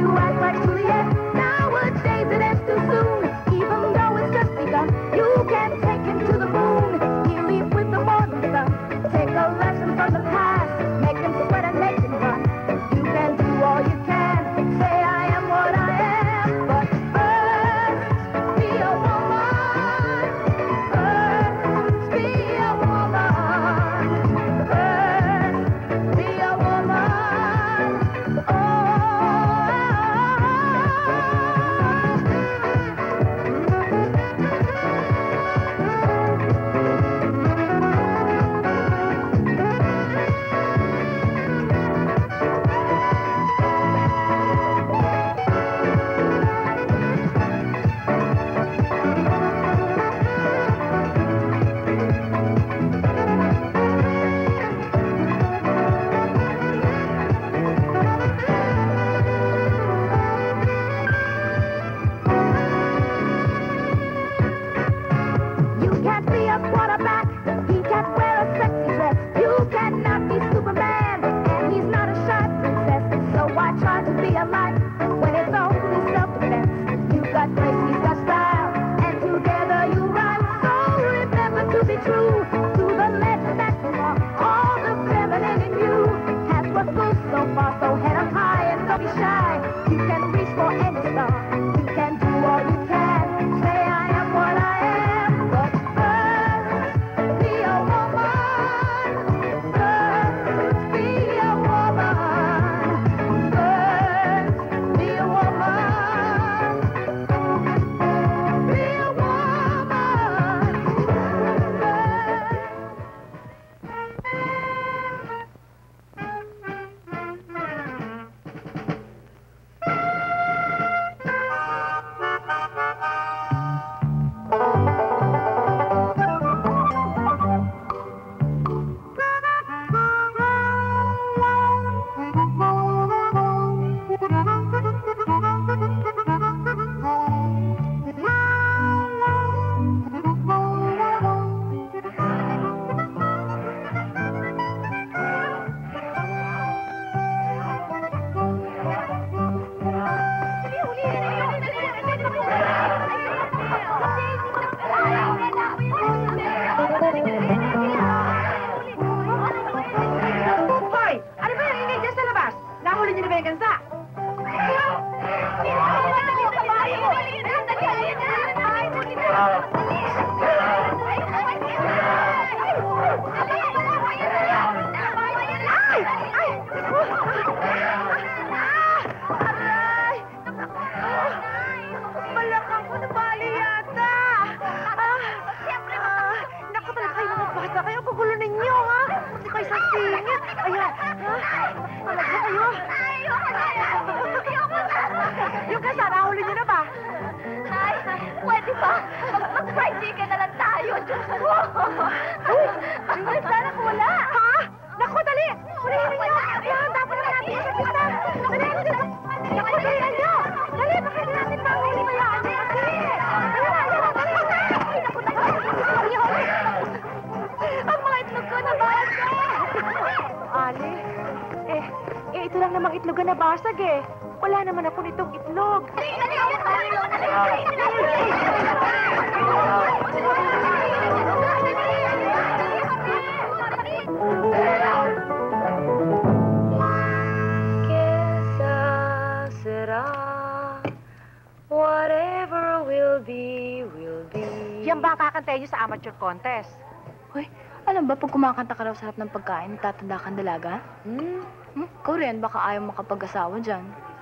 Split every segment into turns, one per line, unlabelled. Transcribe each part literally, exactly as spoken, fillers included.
Contest.
Hoy, alam ba pag kumakanta ka raw sa harap ng pagkain, tatanda kang dalaga?
Hmm?
Hmm? Ikaw rin, baka ayaw makapag-asawa dyan.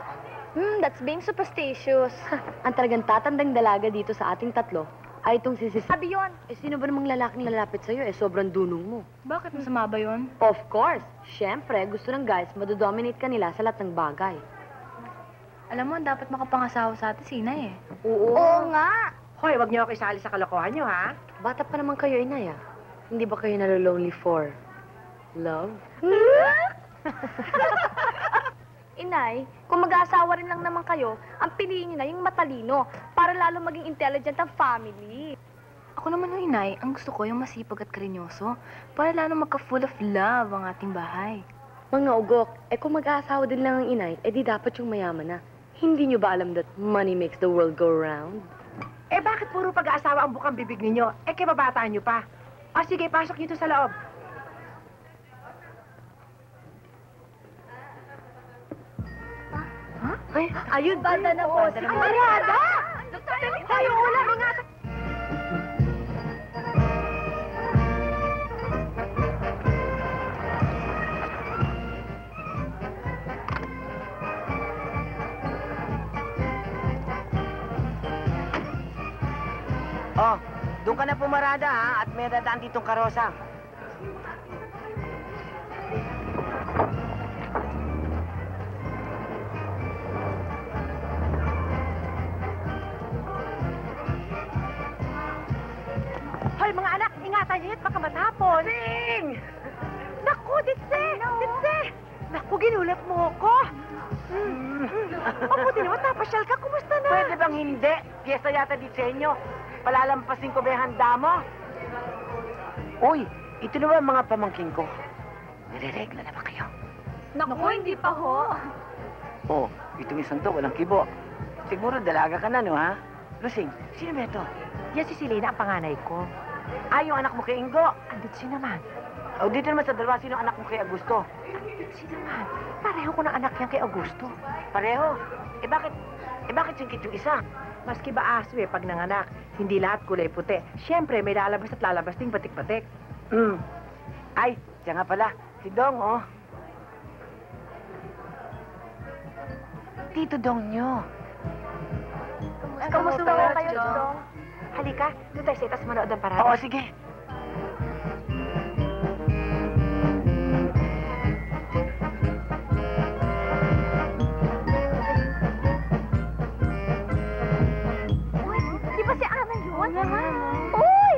Hmm, that's being superstitious. Ang talagang tatandang dalaga dito sa ating tatlo ay itong si Sis...
Sabi yun!
Eh, sino ba namang lalaking lalapit sa'yo? Eh, sobrang dunong mo.
Bakit masama ba yun?
Of course! Siyempre, gusto ng guys, madodominate ka nila sa lahat ng bagay.
Alam mo, dapat makapangasawa sa atin si Inay eh.
Oo.
Oo nga! Hoy, wag niyo ako isali sa kalokohan niyo, ha?
Bata pa naman kayo, Inay, ah. Hindi ba kayo nalolonely for love?
Inay, kung mag-aasawa rin lang naman kayo, ang piliin niyo na yung matalino para lalo maging intelligent ang family.
Ako naman yung Inay, ang gusto ko yung masipag at karinyoso para lalo magka-full of love ang ating bahay.
Mga ugok, eh kung mag-aasawa din lang ang Inay, eh di dapat yung mayaman na. Hindi nyo ba alam that money makes the world go round?
Eh, bakit puro pag-aasawa ang bukang bibig ninyo? Eh, kaya nyo pa. O, sige, pasok nyo to sa loob.
Ay, ayun, banda na po.
Ay, Marada! Tayo ulam, ingatan.
Oh, doon ka na pumarada ha, at may dadaan ditong karosa.
Hoy, mga anak, ingatan niyo at baka matapon. Sing! Naku, Ditse! Ditse! Naku, ginulat mo ko. Mm. Mabuti naman, napasyal ka. Kumusta na?
Pwede bang hindi? Piyesta yata di sa inyo. Palalampasin ko ba yung handa mo? Uy, ito na ba ang mga pamangking ko? Nireregla na ba kayo?
Naku, hindi pa ho.
Oh, itong isang to, walang kibo. Siguro dalaga ka na, no, ha? Lusing, sino ba ito?
Yan si Silena ang panganay ko.
Ah, yung anak mo kay Ingo.
Andit si naman.
O, dito naman sa dalawa, sino ang anak mo kay Augusto?
Andit si naman. Pareho ko ng anak yan kay Augusto.
Pareho? Eh, bakit? Eh, bakit singkit yung isa?
Maski ba aso eh, pag nanganak, hindi lahat kulay puti. Siyempre, may lalabas at lalabas ding batik-batik.
Hmm. Ay, siya nga pala. Si Dong, oh. Tito Dong nyo.
Kamusta na kayo, Dong?
Halika, doon tayo sa itas manood ng parada.
Oo, sige.
Uy, di ba si Ana yun? Uy!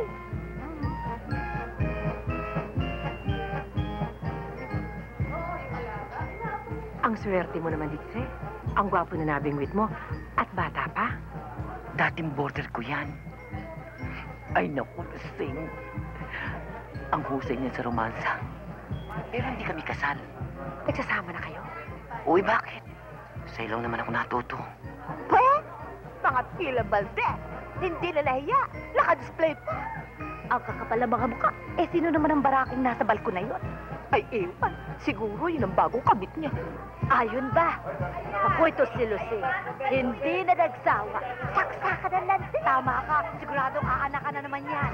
Ang swerte mo naman, Ditse. Ang gwapo na nabingwit mo. At bata pa.
Dating border ko yan. Ay, naku, Lasing. Ang husay niya sa romansa. Pero hindi kami kasal.
Nagsasama na kayo.
Uy, bakit? Sa ilong naman ako natuto.
Po? Mga tila balde. Hindi na nahiya. Naka-display pa.
Ang kakapal na mga mukha. Eh, sino naman ang baraking nasa balkon na yun?
Ay, ewan. Siguro yun ang bagong kabit niya.
Ayun ba? Ako ito si Lucy. Hindi na nagsawa. Saksakan na lang. Tama ka. Siguradong aanak ka na naman yan.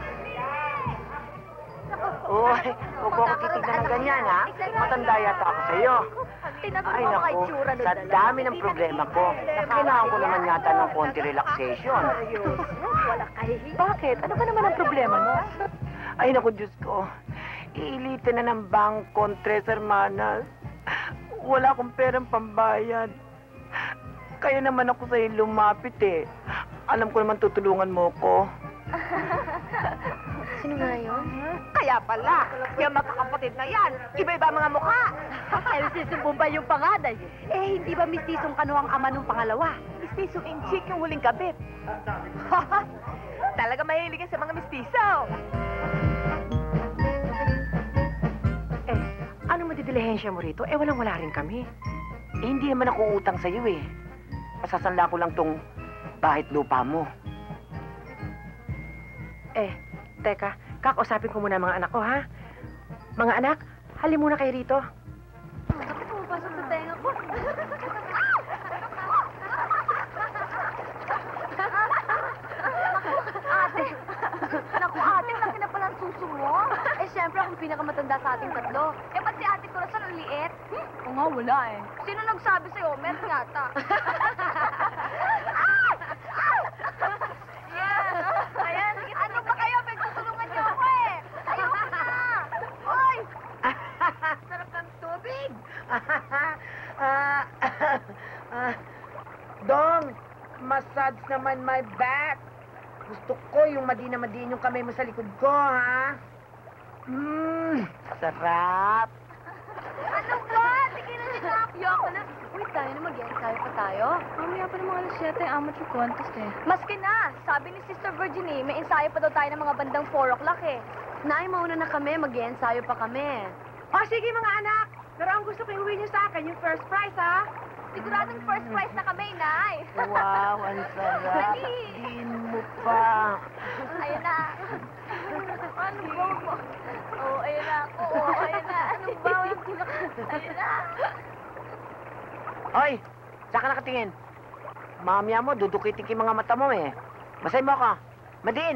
Uy, huwag mo ako titignan ng ganyan, ha? Matanda yata ako sa'yo.
Tinanong
Ay,
mo mga
naku,
itsura nun
sa
dalawa.
dami ng problema ko, kailangan ko naman yata ng konti relaxation.
Wala kahihiya.
Bakit? Ano ba naman ang problema mo?
Ay, naku, Diyos ko. Iilitin na ng bangkon, Tres Hermanas. Wala akong perang pambayad. Kaya naman ako sa'yo lumapit, eh. Alam ko naman tutulungan mo ko.
Sino nga yun?
Kaya pala, yung magkakapatid na yan, iba-iba mga mukha.
Eh, sisumbong ba yung panganay? Eh, hindi ba mistisong kano ang ama nung pangalawa?
Mistisong inchik yung huling kabit. Talaga mahilig yan sa mga mistiso. Eh, ano madidilihensya mo rito? Eh, walang-wala rin kami.
Eh, hindi naman ako utang sa'yo, eh. Masasanla ko lang tong bahit lupa mo.
Eh, teka, kakausapin ko muna mga anak ko, ha? Mga anak, hali muna kayo rito.
Bakit pumapasok sa tenga ko? Ate! Naku, ate, laki na pala ang suso mo. Eh, syempre, akong pinakamatanda sa ating tatlo. Eh, ba't si ate Corazon ang liit? Hmm? Oo nga, wala eh. Sino nagsabi sa'yo? Meron yata. Ayan, sige, ano ba kayo? Pagtutulungan niyo ako eh. Ayoko na. Oy!
Sarap ng tubig! Ah, ah, Dong, massage naman my back. Gusto ko yung madina-madin yung kamay mo sa likod ko, ha? Mmm, sarap.
Ano ba? Sige na siya. Ayoko na. Uy, tayo na mag-ensayo pa tayo.
Mamaya pa ng mga alas siyete, amateur contest eh.
Maski na. Sabi ni Sister Virginie, may ensayo pa daw tayo ng mga bandang four o'clock eh.
Nay, mauna na kami. Mag-iensayo pa kami.
O, sige mga anak. Pero ang gusto ko iuwi niyo sa akin, yung first prize, ha?
Siguradong first prize na kami, Nay.
Wow, ang sarap.
Dali.
Din mo pa.
Ayun na. Ano ba? Oo, oh, ayun na. Oo, oh, ayun na. Ano ba? Ayun na.
Hoy, saan ka nakatingin? Mamaya mo, dudukitin yung mga mata mo eh. Masay mo ka. Madiin.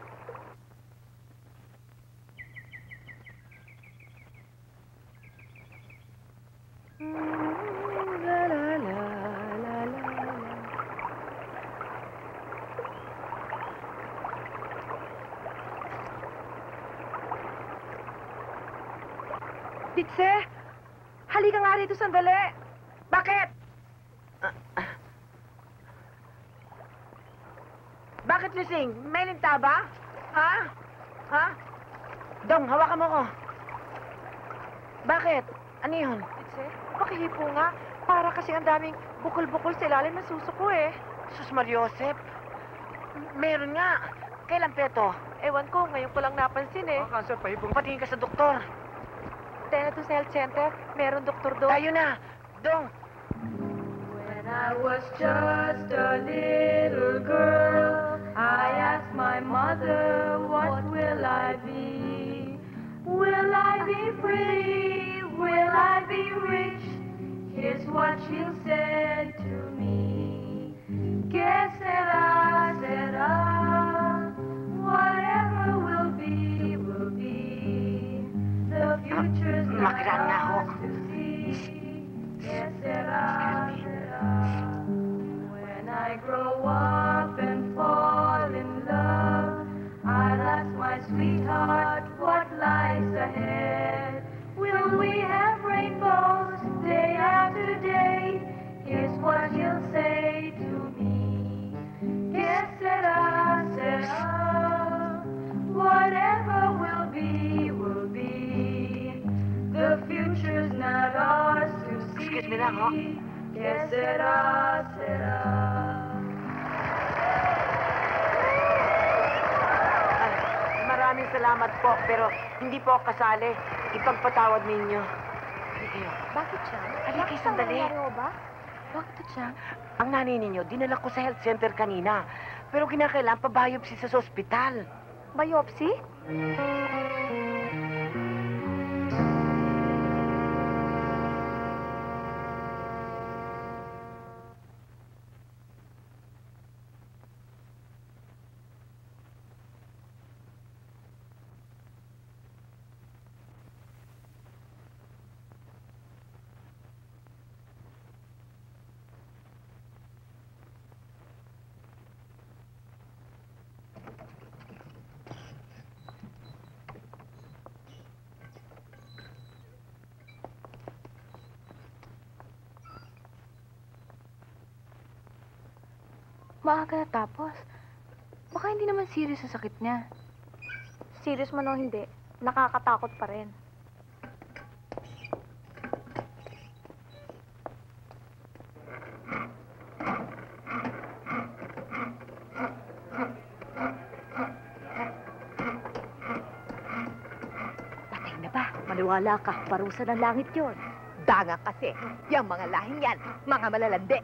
Ditse, halika nga rito sandali.
Bakit? Bakit, Lusing? May linta ba? Ha? Ha? Dong, hawakan mo ko. Bakit? Ano yun?
Ditse, pakihipo nga. Para kasi ang daming bukol-bukol sa ilalim ng suso ko eh.
Sus Mariosep. Meron nga. Kailan peto?
Ewan ko, ngayon ko lang napansin eh.
Cancer pa, patingin ka sa doktor.
Tayo na to sa health center, meron doktor doon.
Tayo na. Dong.
When I was just a little girl, I asked my mother, what will I be? Will I be pretty? Will I be rich? Here's what she said to me. Que sera, sera. Whatever will be, will be. The future's not
Makiran na ako.
ours to see. Que sera, sera. When I grow up and fall in love, I'll ask my sweetheart what lies ahead. Will we have rainbows day after day? Here's what he'll say to me. Que sera, sera. Whatever will be, will be. The future's not ours to see.
Excuse me lang, ho.
Que sera, sera.
Ay, maraming salamat po, pero hindi po ako kasali. Ipagpatawad ninyo. Hindi kayo.
Bakit siya?
Halika kayo sandali.
ba?
Bakit siya?
Ang nanay ninyo, dinala ko sa health center kanina. Pero kinakailangan pa-biopsy sa ospital.
Biopsy?
Maaga na tapos. Baka hindi naman serious ang sakit niya.
Serious man o hindi, nakakatakot pa rin.
Patay na ba? Maniwala ka, parusa ng langit yon.
Daga kasi. Yung mga lahing yan, mga malalandi.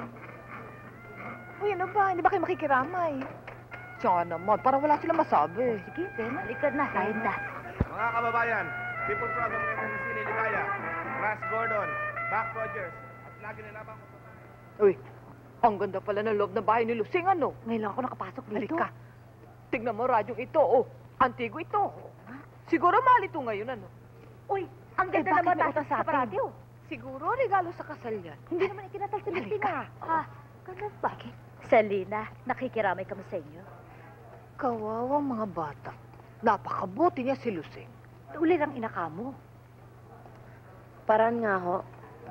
Uy, ano ba? Hindi ba kayo makikiramay? Siya naman, para wala silang masabi.
Sige, Ben, halika na, tayo na.
Mga kababayan, people program ngayon si Sini Ligaya, Ras Gordon, Back Rogers, at lagi na lamang ko.
Uy, ang ganda pala ng loob ng bahay ni Lusing, ano?
Ngayon lang ako nakapasok dito.
Halika. Tignan mo, radyong ito, oh. Antigo ito. Siguro mahal ito ngayon, ano?
Uy, ang
Eh,
ganda
bakit
naman
may
natin
utang sa
sa
atin?
paratyo.
Siguro regalo sa kasal yan.
Hindi naman ikinatal si Lusing,
Halika.
ah. Ah, ganun ba? Selena, nakikiramay kami sa inyo.
Kawawang mga bata. Napakabuti niya si Lusing.
Uli lang inaka mo.
Parang nga ho.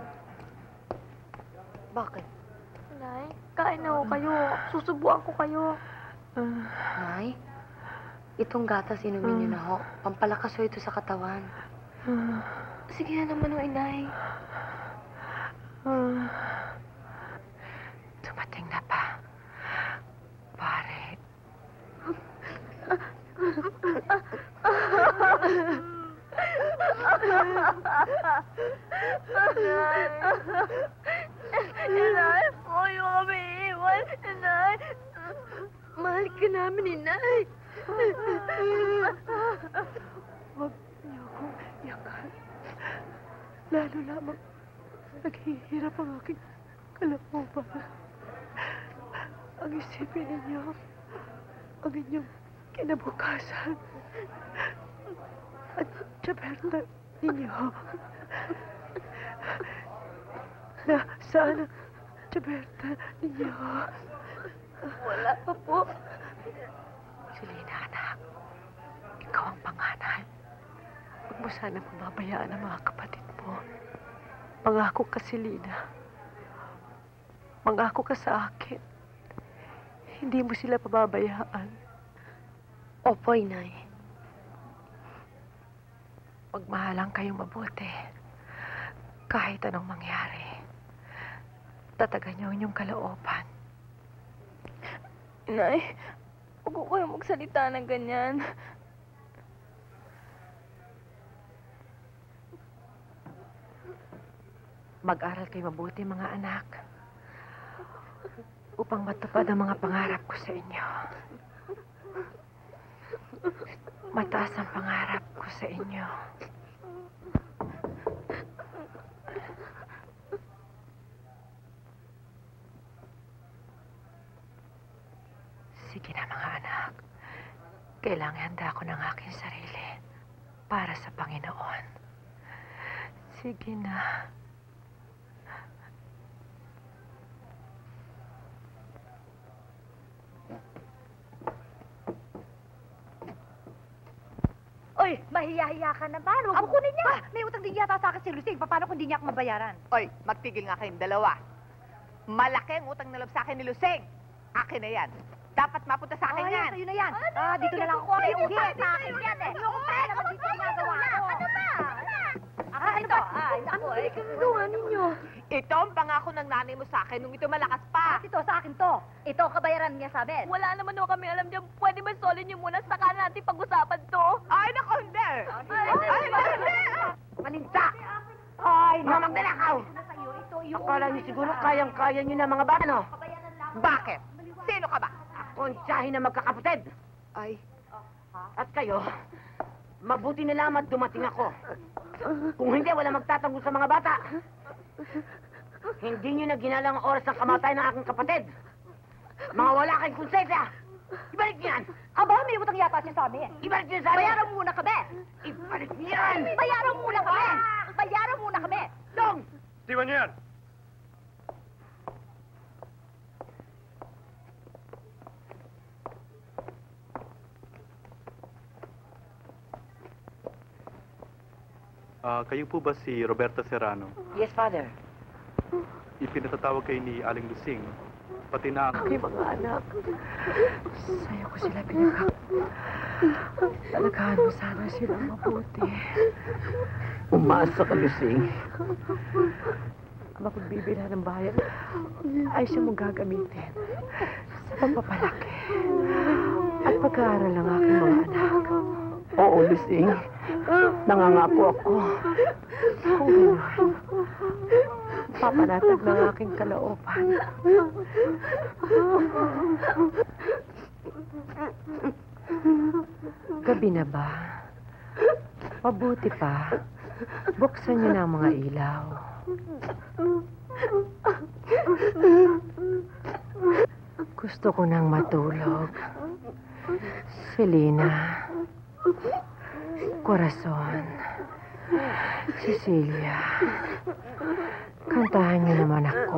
Bakit?
Nay, kain na ho kayo. Susubuan ko kayo.
Nay, itong gatas inumin niyo na ho. Pampalakas ho ito sa katawan. Sige na naman ho, inay.
Dumating na pa. Pare.
ka namin, inay. Huwag niyo akong iyakan. Lalo lamang naghihirap ang aking kalooban. Ang isipin ninyo, ang inyong kinabukasan. At Roberta ninyo. Na saan ang Roberta ninyo? Wala pa po. Selena, anak. Ikaw ang panganay. Huwag mo sana pababayaan ang mga kapatid mo. Mangako ka, Selena. Mangako ka sa akin. Hindi mo sila pababayaan. Opo, inay. Magmahalang kayong mabuti. Kahit anong mangyari. Tatagan niyo ang inyong kalooban.
Inay, huwag ko kayong magsalita ng ganyan.
Mag-aral kayo mabuti, mga anak. Upang matupad ang mga pangarap ko sa inyo. Mataas ang pangarap ko sa inyo. Sige na, mga anak. Kailangan handa ko ng aking sarili para sa Panginoon. Sige na.
Oy, mahiya-hiya ka naman. Huwag mo kunin niya. May utang din yata sa akin si Lucing. Paano kung di niya ako mabayaran?
Oy, magtigil nga kayong dalawa. Malaki ang utang na loob sa akin ni Luceng. Akin na yan. Dapat mapunta sa akin
Ay,
yan.
sa'yo na yan. Ah, dito na lang ako. May uhi. Sa akin yan eh. Ano ba? Naman dito ginagawa ko. Ano ba? Ah, ito. Ay, naku. Ay,
Ginawa ninyo.
Ito ang pangako ng nanay mo sa akin nung ito malakas pa.
ito, sa akin to. Ito, kabayaran niya sa amin.
Wala naman ho kami alam dyan. Pwede ba solid niyo muna saka natin pag-usapan to?
Ay, naku, hindi.
Ay,
Ay, hindi.
Maninta! Ay, mga magdalakaw!
Sa'yo, ito, yung...
Akala niyo siguro kayang-kaya niyo na mga bata, no?
Bakit? Sino ka ba?
Ako ang tiyahin na magkakapatid.
Ay,
At kayo, mabuti na lamang dumating ako. Kung hindi, wala magtatanggol sa mga bata. Hindi niyo na ginalang ang oras ng kamatay ng aking kapatid. Mga wala kayong konsensya. Ibalik niyo yan!
Aba, may utang yata siya sa amin.
Ibalik niyo sa amin!
Bayaran muna kami.
Ibalik niyo yan!
Bayaran muna kami. Bayaran muna kami.
Dong!
Iwan niyo yan!
Ah, kayo po ba si Roberta Serrano?
Yes, Father.
Ipinatatawag kayo ni Aling Lusing, pati na ang...
Aking mga anak. Sa'yo ko sila pinagkak. Talagahan mo sana sila mabuti.
Umasa ka, Lusing.
Ang mapagbibilhan ng bayan ay siya mong gagamitin sa pagpapalaki at pag-aaral ng aking mga anak.
Oo, Lusing. Nangangako ako.
Kung gano'n, papanatag ng aking kalooban. Gabi na ba? Mabuti pa. Buksan niyo na ang mga ilaw. Gusto ko nang matulog. Selena. Corazon. Cecilia. Kantahan niyo naman ako.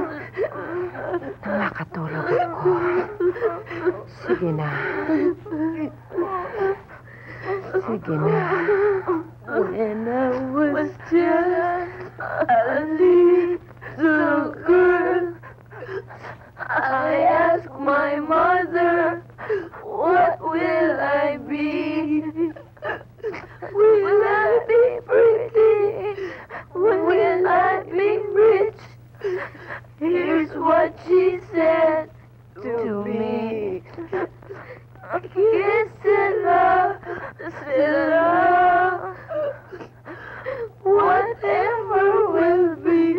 Nakakatulog ako. Sige na. Sige na. When I was just a little girl, I asked my mother, what will I be? Will I be pretty? Will I be rich? Here's what she said to me. Kiss and love, love, whatever will be.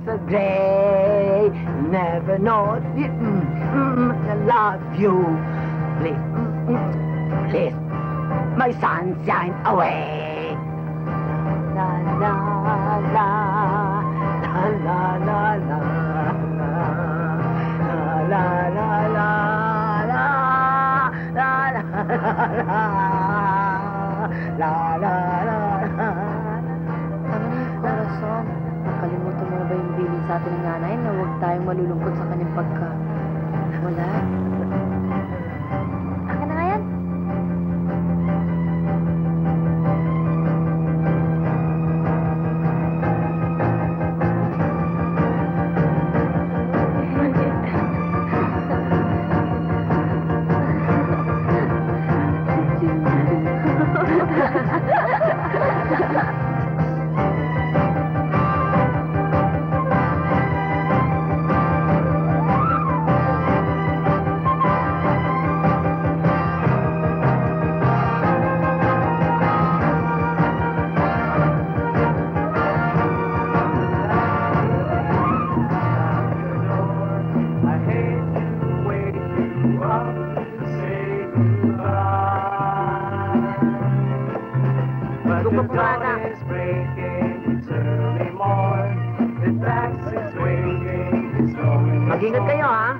is a gray. Never know it. Mm, mm, I love you. Please, mm, mm, please, my sunshine away. La la la la la la la la la la la la la la la la.
Tama na yung corazon. Nakalimutan mo na ba yung bilin sa atin ng nanay na huwag tayong malulungkot sa kanyang pagka... wala? Akin na nga yan.
Mag-ingat kayo, ha?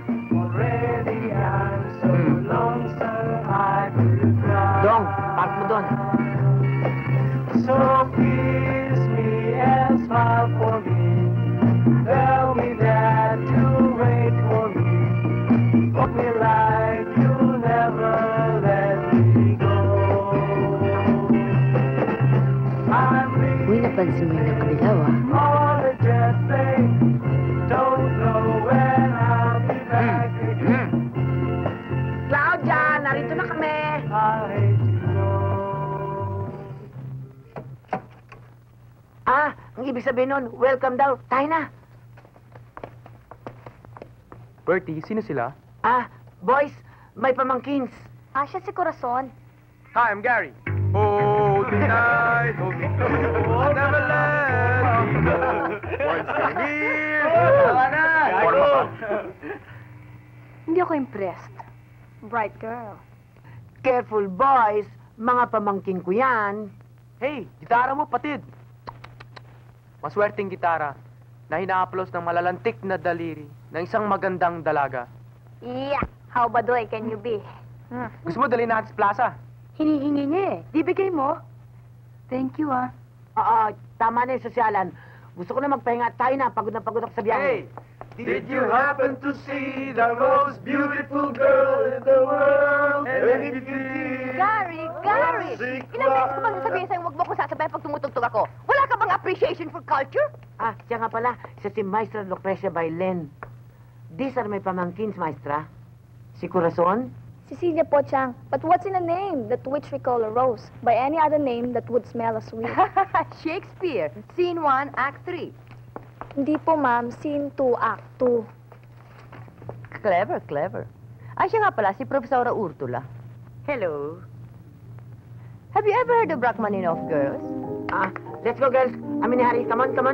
Dong, park mo doon.
So kiss me and smile for me. Tell me that you'll wait for me. Hold me like you'll never let me go. I'm
Uy, napansin mo yung nakabilaw, ah.
on a jet plane. Don't know when I'll be back again.
Claudia, narito na kami.
I hate to go.
Ah, ang ibig sabihin nun, welcome daw. Tayo na.
Bertie, sino sila?
Ah, boys, may pamangkins.
Ah, siya si Corazon.
Hi, I'm Gary. Hold me tight, hold me close, never let me go. Once you're near, tama na. Forma pa.
Hindi ako impressed. Bright girl.
Careful, boys. Mga pamangkin ko yan.
Hey, gitara mo, patid. Maswerteng gitara na hinaaplos ng malalantik na daliri ng isang magandang dalaga.
Yeah. How badoy can you be?
Gusto mo dalhin natin sa plaza?
Hinihingi niya eh. Di bigay mo. Thank you, ah.
Oo, tama na yung sosyalan. Gusto ko na magpahinga. Tayo na, pagod na pagod ako sa biyahe.
Did you happen to see the most beautiful girl in the world?
Gary, Gary! Ilang beses ko bang sasabihin sa'yo huwag mo ko sasabihin pag tumutugtog ako? Wala ka bang appreciation for culture?
Ah, siya nga pala. Siya si Maestra Lucrecia Bailen. These are my pamangkins, Maestra. Si Corazon,
Cecilia Pochang. But what's in a name that which we call a rose? By any other name that would smell as sweet?
Shakespeare, Scene one, Act three.
Hindi po, ma'am. Scene two, act two.
Clever, clever. Ay, siya nga pala, si Profesora Urtula.
hello.
Have you ever heard of Rachmaninoff, girls?
Ah, let's go, girls. I'm in a hurry. Come on, come on.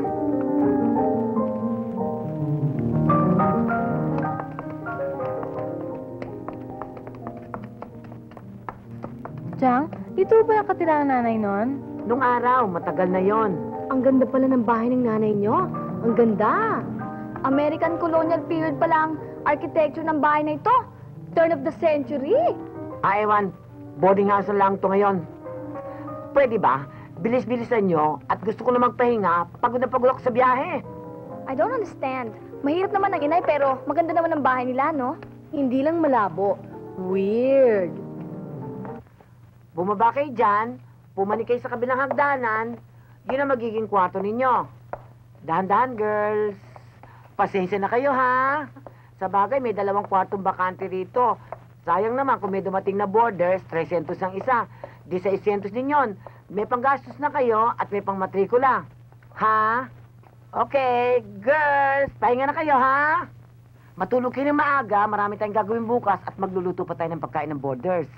Chang, dito ba nakatira ang nanay nun?
Nung araw, matagal na yon.
Ang ganda pala ng bahay ng nanay nyo. Ang ganda. American colonial period pala ang architecture ng bahay na ito. Turn of the century.
Ah, ewan. Boarding house na lang to ngayon. Pwede ba? Bilis-bilisan nyo at gusto ko na magpahinga. Pagod na pagod ako sa biyahe.
I don't understand. Mahirap naman ang inay pero maganda naman ang bahay nila, no? Hindi lang malabo. Weird.
Bumaba kayo dyan, pumanik kayo sa kabilang hagdanan, yun ang magiging kwarto ninyo. Dahan-dahan, girls. Pasensya na kayo, ha? Sa bagay, may dalawang kwartong bakante rito. Sayang naman kung may dumating na boarders, three hundred ang isa. Di sa six hundred ninyon. May panggastos na kayo at may pang matrikula. Ha? Okay, girls, pahinga na kayo, ha? Matulog kayo ng maaga, marami tayong gagawin bukas at magluluto pa tayo ng pagkain ng boarders.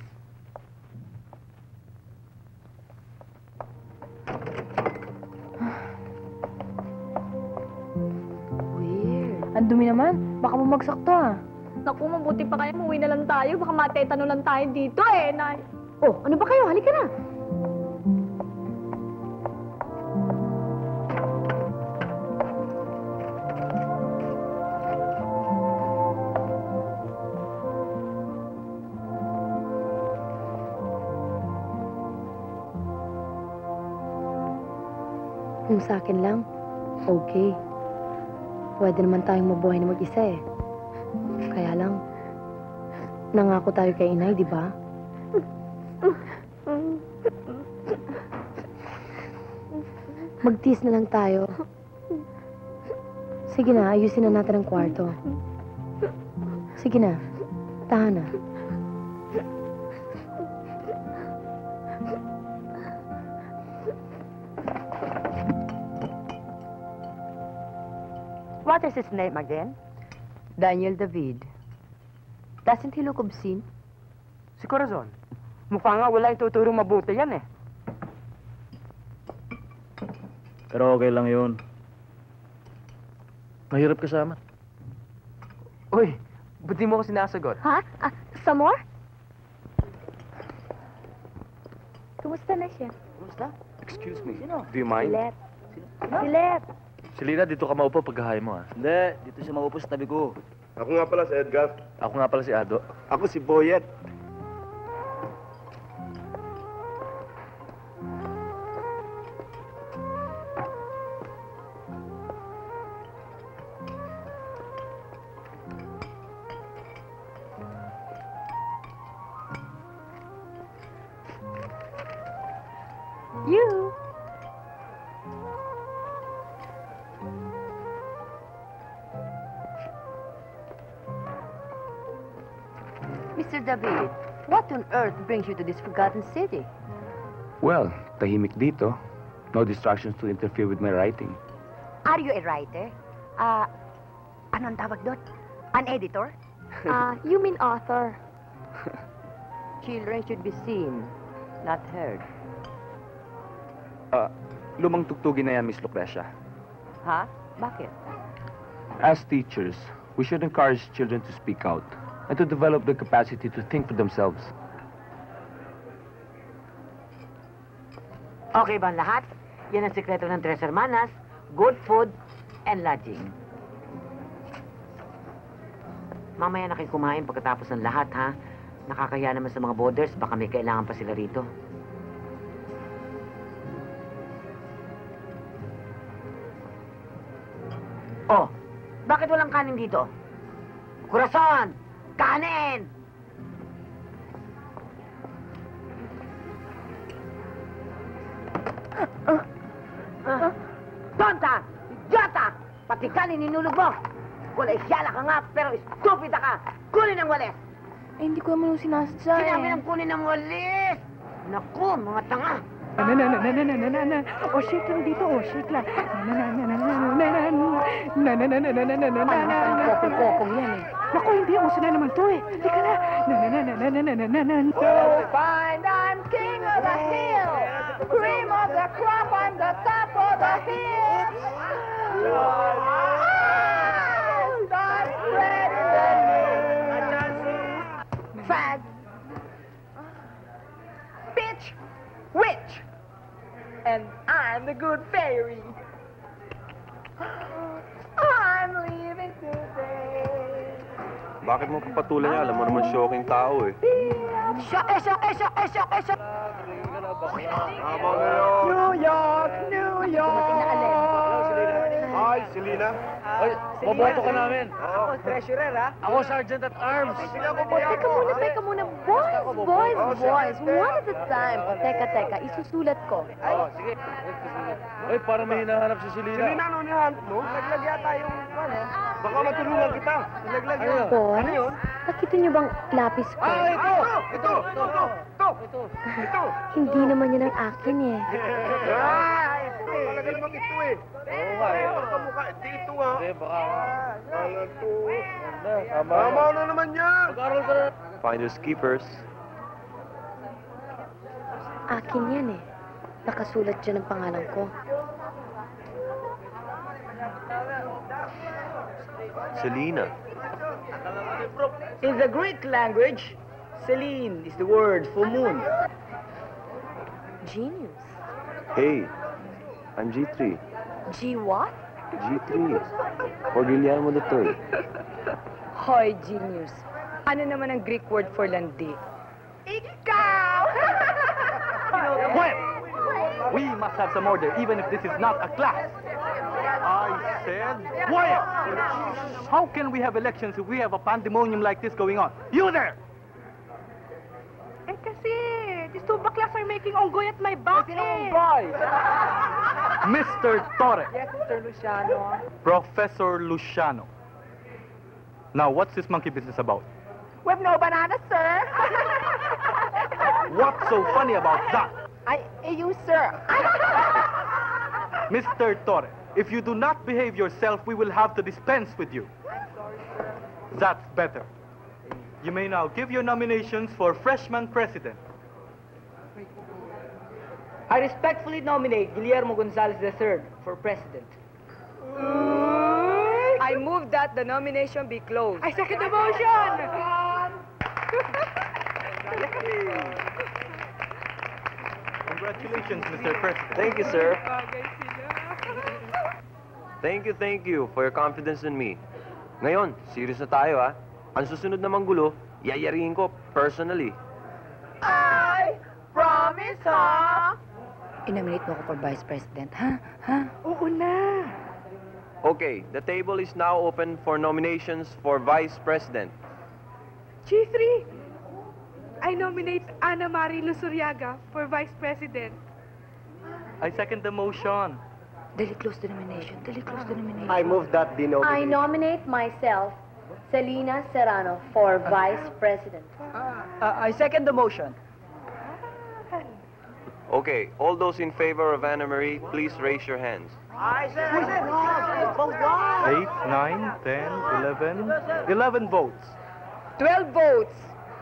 Baka bumagsak to ah. Naku, mabuti pa kaya umuwi na lang tayo. Baka matetano lang tayo dito eh, Nay.
Oh, ano ba kayo? Halika na.
Kung sa akin lang, okay. Pwede naman tayong mabuhay na mag-isa eh. Kaya lang, nangako tayo kay inay, di ba? Magtiis na lang tayo. Sige na, ayusin na natin ang kwarto. Sige na, tahan na.
What is his name again?
Daniel David. Doesn't he look obscene?
Si Corazon. Mukha nga wala ituturong mabuti yan eh.
Pero okay lang yun. Mahirap kasama.
Uy, buti mo ko sinasagot.
Ha? Ah, some more? Kumusta na siya?
Kumusta?
Excuse me.
Sino?
Do you mind?
Silet. Silet.
Si Lina, dito ka maupo pagkahay mo, ha? Hindi, dito siya maupo sa tabi ko.
Ako nga pala si Edgar.
Ako nga pala si Ado.
Ako si Boyet.
You.
Mister David, what on earth brings you to this forgotten city?
Well, tahimik dito. No distractions to interfere with my writing.
Are you a writer? Ah, ano ang tawag doon? An editor?
Ah, you mean author.
Children should be seen, not heard.
Ah, lumang tugtugin na yan, Miss Lucrecia.
Ha? Bakit?
As teachers, we should encourage children to speak out and to develop the capacity to think for themselves.
Okay ba ang lahat? Yan ang sikreto ng Tres Hermanas, good food and lodging. Mamaya na kayo kumain pagkatapos ng lahat, ha? Nakakaya naman sa mga boarders, baka may kailangan pa sila rito. Oh, bakit walang kanin dito? Corazon! Kanin! Uh, Tonta! Idiota! Pati kanin inulog mo! Kolesyala ka nga, pero stupida ka! Kunin ang walis!
Eh, hindi ko naman yung sinasadya eh.
Sinabi ng kunin ang walis! Naku, mga tanga!
Na na na na na na na na na. O shake lang dito, o shake lang. Na na na na na na na na na na na na na na na na na na.
Kokong-kokong yan eh.
Naku, hindi uso na naman to eh. Hindi ka na. Na na na na na na na na na.
So find I'm king of the hill, cream of the crop, I'm the top of the hill. I'm spread the news. Fag, bitch, witch, and I'm the good fairy. I'm leaving today.
Bakit mo papatulan niya? Alam mo naman shocking tao eh.
Shock, eh, shock, eh, shock, eh, shock, eh, shock!
Tama na yun.
New York, New York.
Hi, Selena.
Ay, maboto ka namin.
Ako, treasurer, ha?
Ako, Sergeant at Arms.
Sige ako, boy.
Teka muna, teka muna. Boys, boys, boys. One at a time. O, teka, teka. Isusulat ko.
Oh, sige. Ay, parang may hinahanap si Selena.
Selena, ano niyan? No?
Naglag yata yung, ano?
Baka matulungan kita.
Naglag
Ano?
yun.
Boys,
Ano yun?
nakita niyo bang lapis ko?
Ah, ito! Ito! Ito! Ito! Ito! Ito!
Hindi naman yan ang akin eh.
Ay,
Talaga namang ito eh.
Oo nga eh.
Ito ang kamukha. Hindi ito ha.
Hindi, baka...
Ano to?
Ganda, tama.
Tama na naman yan.
Mag-aral ka na.
Finders keepers.
Akin yan eh. Nakasulat dyan ang pangalan ko.
Selena.
In the Greek language, Selene is the word for moon.
Genius.
Hey, I'm G three.
G what?
G three. For Guillermo de Toy.
Hoy, genius. Ano naman ang Greek word for landi?
Ikaw!
Quiet! We must have some order, even if this is not a class. I said quiet! How can we have elections if we have a pandemonium like this going on? You there!
Eh kasi, these two baklas are making onggoy at my back eh.
Mister Torre.
Yes, Mister Luciano.
Professor Luciano. Now, what's this monkey business about?
We have no banana, sir.
What's so funny about that?
I, eh, you, sir.
Mister Torre, if you do not behave yourself, we will have to dispense with you. That's better. You may now give your nominations for freshman president.
I respectfully nominate Guillermo Gonzalez the third for president.
I move that the nomination be closed. I second the motion.
Congratulations, Mister President.
Thank you, sir. Thank you, thank you for your confidence in me. Ngayon, serious na tayo, ha? Ang susunod na manggulo, yayarihin ko personally.
I promise, ha?
Inominate mo ako for vice president, ha? Ha?
Oo na.
Okay, the table is now open for nominations for vice president.
G three, I nominate Ana Marie Lusuriaga for vice president.
I second the motion.
Dali close the nomination. Dali close the nomination.
I move that the
I nominate myself, Selena Serrano, for vice president.
Uh, I second the motion.
Okay, all those in favor of Anna Marie, please raise your hands.
I said,
Eight, nine, ten, eleven. Eleven votes.
Twelve votes.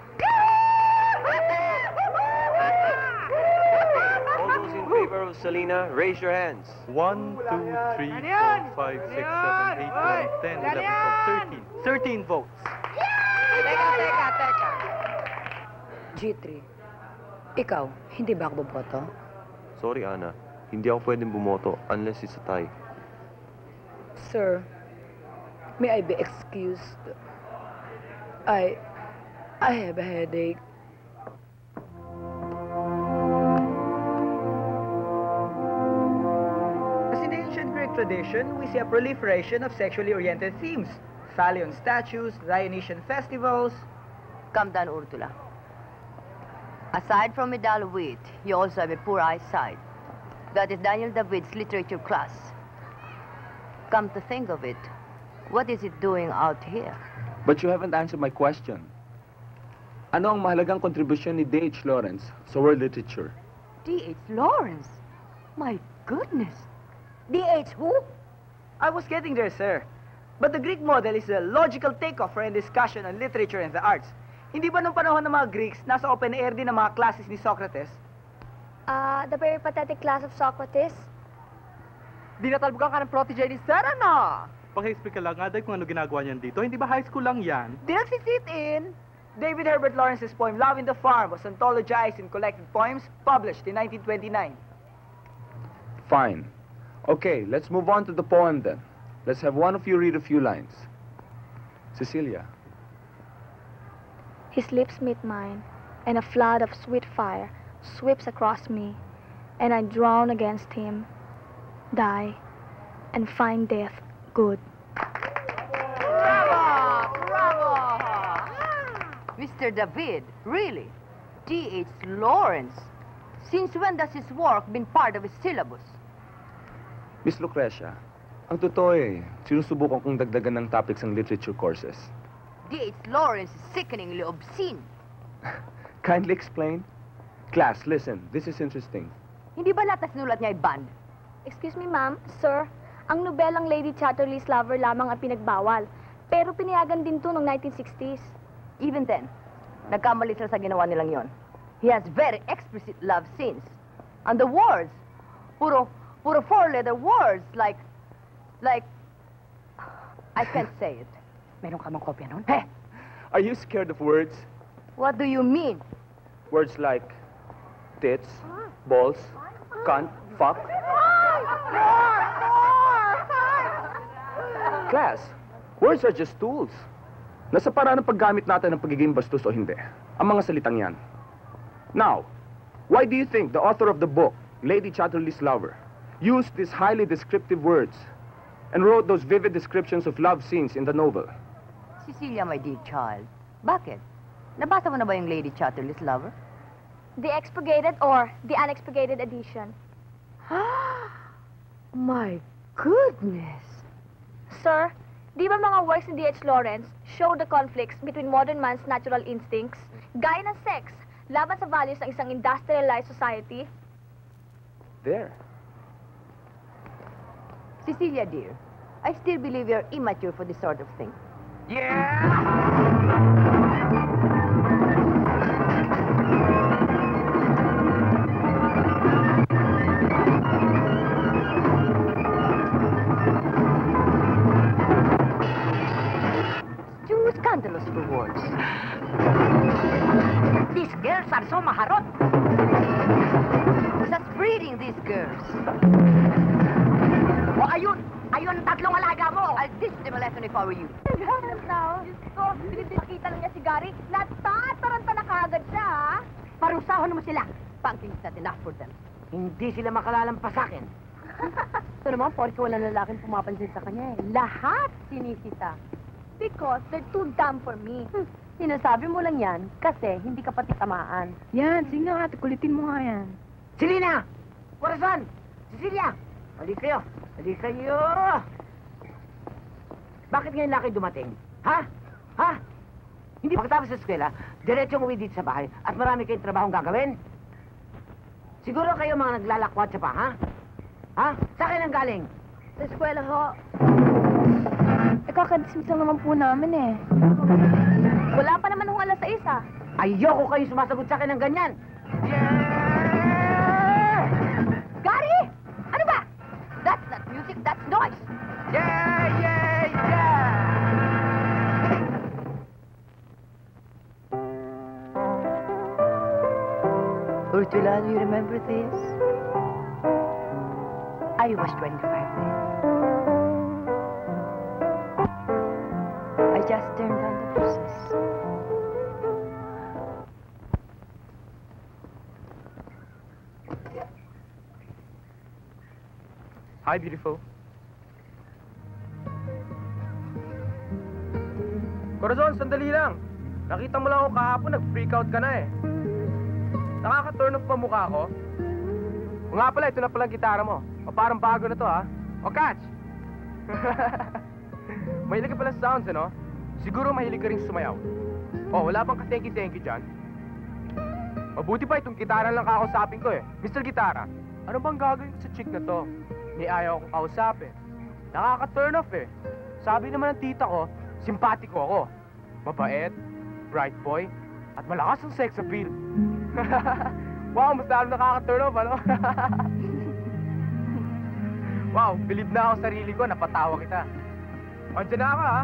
All those in favor of Selena, raise your hands.
One, two, three, four, five, six, seven, eight, nine, ten, eleven, twelve, thirteen. Thirteen votes.
Teka, teka, teka.
G three, ikaw, hindi ba ako boboto?
Sorry, Ana. Hindi ako pwedeng bumoto unless it's a tie.
Sir, may I be excused? I... I have a headache.
As in the ancient Greek tradition, we see a proliferation of sexually oriented themes. Phallion statues, Dionysian festivals.
Come down, Urtula. Aside from medal wit, you also have a poor eyesight. That is Daniel David's literature class. Come to think of it, what is it doing out here?
But you haven't answered my question. Ano ang mahalagang kontribusyon ni D H Lawrence sa world literature?
D H Lawrence? My goodness.
D H who?
I was getting there, sir. But the Greek model is a logical takeoff for a discussion on literature and the arts. Hindi ba nung panahon ng mga Greeks, nasa open air din ang mga classes ni Socrates?
Ah, the very pathetic class of Socrates.
Dinatalbugan ka ng protege ni Sir, ano?
Paki-explain ka lang, Aday, kung ano ginagawa niyan dito. Hindi ba high school lang yan?
Di nagsisit-in.
David Herbert Lawrence's poem, Love in the Farm, was anthologized in collected poems published in nineteen twenty-nine.
Fine. Okay, let's move on to the poem then. Let's have one of you read a few lines. Cecilia.
His lips meet mine, and a flood of sweet fire sweeps across me, and I drown against him, die, and find death good.
Bravo! Bravo! Mister David, really? D H Lawrence? Since when does his work been part of his syllabus?
Miss Lucrecia, ang totoo eh, sinusubukan kong dagdagan ng topics ng literature courses.
D H Lawrence is sickeningly obscene.
Kindly explain? Class, listen, this is interesting.
Hindi ba lahat na sinulat niya ay banned?
Excuse me, ma'am, sir. Ang nobelang Lady Chatterley's Lover lamang ang pinagbawal. Pero pinayagan din to noong nineteen sixties.
Even then, nagkamali sila sa ginawa nilang yon. He has very explicit love scenes. And the words, puro, puro four-letter words like, like, I can't say it.
Meron ka mang kopya nun?
Heh!
Are you scared of words?
What do you mean?
Words like tits, balls, cunt, fuck. Class, words are just tools. Nasa paraan ng paggamit natin ng pagiging bastos o hindi. Ang mga salitang yan. Now, why do you think the author of the book, Lady Chatterley's Lover, used these highly descriptive words and wrote those vivid descriptions of love scenes in the novel?
Cecilia, my dear child, bakit? Nabasa mo na ba yung Lady Chatterley's Lover?
The expurgated or the unexpurgated edition.
My goodness!
Sir, di ba mga works ni D H Lawrence show the conflicts between modern man's natural instincts, gaya ng sex, laban sa values ng isang industrialized society?
There.
Cecilia, dear, I still believe you're immature for this sort of thing. Too scandalous for words.
These girls are so maharot.
Who's breeding these girls?
O ayun, ayun ang tatlong alaga mo.
I'll teach them a lesson if I were you.
Naghanap na, oh. Diyos ko, pinipikita lang niya si Gary. Natataranta na kaagad siya, ha?
Parusahon mo sila.
Spanking is not enough for them.
Hindi sila makalalampas sa akin.
Ito naman, porke walang lalaking pumapansin sa kanya eh. Lahat sinisita.
Because they're too dumb for me.
Hmm. Sinasabi mo lang yan kasi hindi ka pati tamaan. Yan, sige nga ate, kulitin mo nga yan.
Selena! Corazon! Cecilia! Halik kayo! Halik kayo! Bakit ngayon lang kayo dumating? Ha? Ha? Hindi pagkatapos sa eskwela, diretsong uwi dito sa bahay at marami kayong trabahong gagawin? Siguro kayo mga naglalakwatsa pa, ha? Ha? Sa akin ang galing?
Sa eskwela ho.
Eh, kakadismiss lang naman po namin eh.
Wala pa naman hong alas sa isa.
Ayoko kayo sumasagot sa akin ng ganyan!
Gary! Ano ba?
That's not music, that's noise!
Yeah, yeah, yeah!
Ursula, do you remember this? I was twenty-five then. I just turned on the buses.
Hi, beautiful. Corazon, sandali lang. Nakita mo lang ako kahapon, nag-freak out ka na eh. Nakaka-turn off pa mukha ko? O nga pala, ito na palang gitara mo. O parang bago na to, ha? O catch! Mahilig ka pala sa sounds, ano? Siguro mahilig ka rin sumayaw. O, wala bang ka-thank-you-thank you dyan? Mabuti pa itong gitara lang kakausapin ko eh. Mister Gitara, ano bang gagawin ko sa chick na to? Ni ayaw akong kausapin. Nakaka-turn off eh. Sabi naman ng tita ko, simpatiko ako. Mabait, bright boy, at malakas ang sex appeal. Wow, mas lalo nakaka-turn off, ano? Wow, believe na ako sa sarili ko, napatawa kita. Andiyan na ako, ha?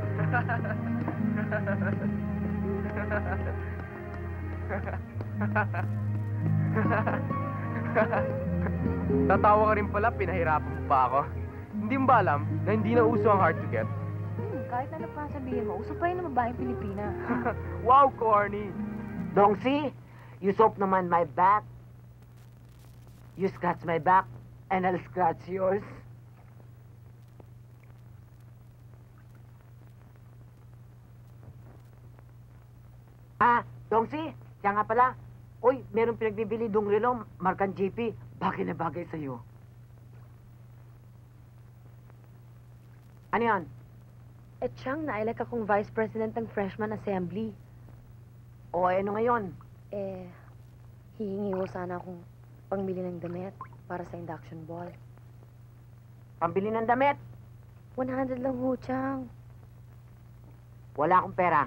Tatawa ka rin pala, pinahirapan mo pa ako. Hindi mo ba alam na hindi na uso ang hard to get?
Hmm, kahit ano pa sabihin mo, uso pa yun ng babaeng Pilipina.
Wow, corny!
Dongsi, you soap naman my back. You scratch my back, and I'll scratch yours. Ah, Dongsi, siya nga pala. Uy, meron pinagbibili dong relo, markan J P. Bagay na bagay sa'yo. Ano yan?
Eh, Chang, nailike akong Vice President ng Freshman Assembly.
O, ano ngayon?
Eh, hihingi ko sana akong pangbili ng damit para sa induction ball.
Pambili ng damit?
one hundred lang ho, Chang.
Wala akong pera.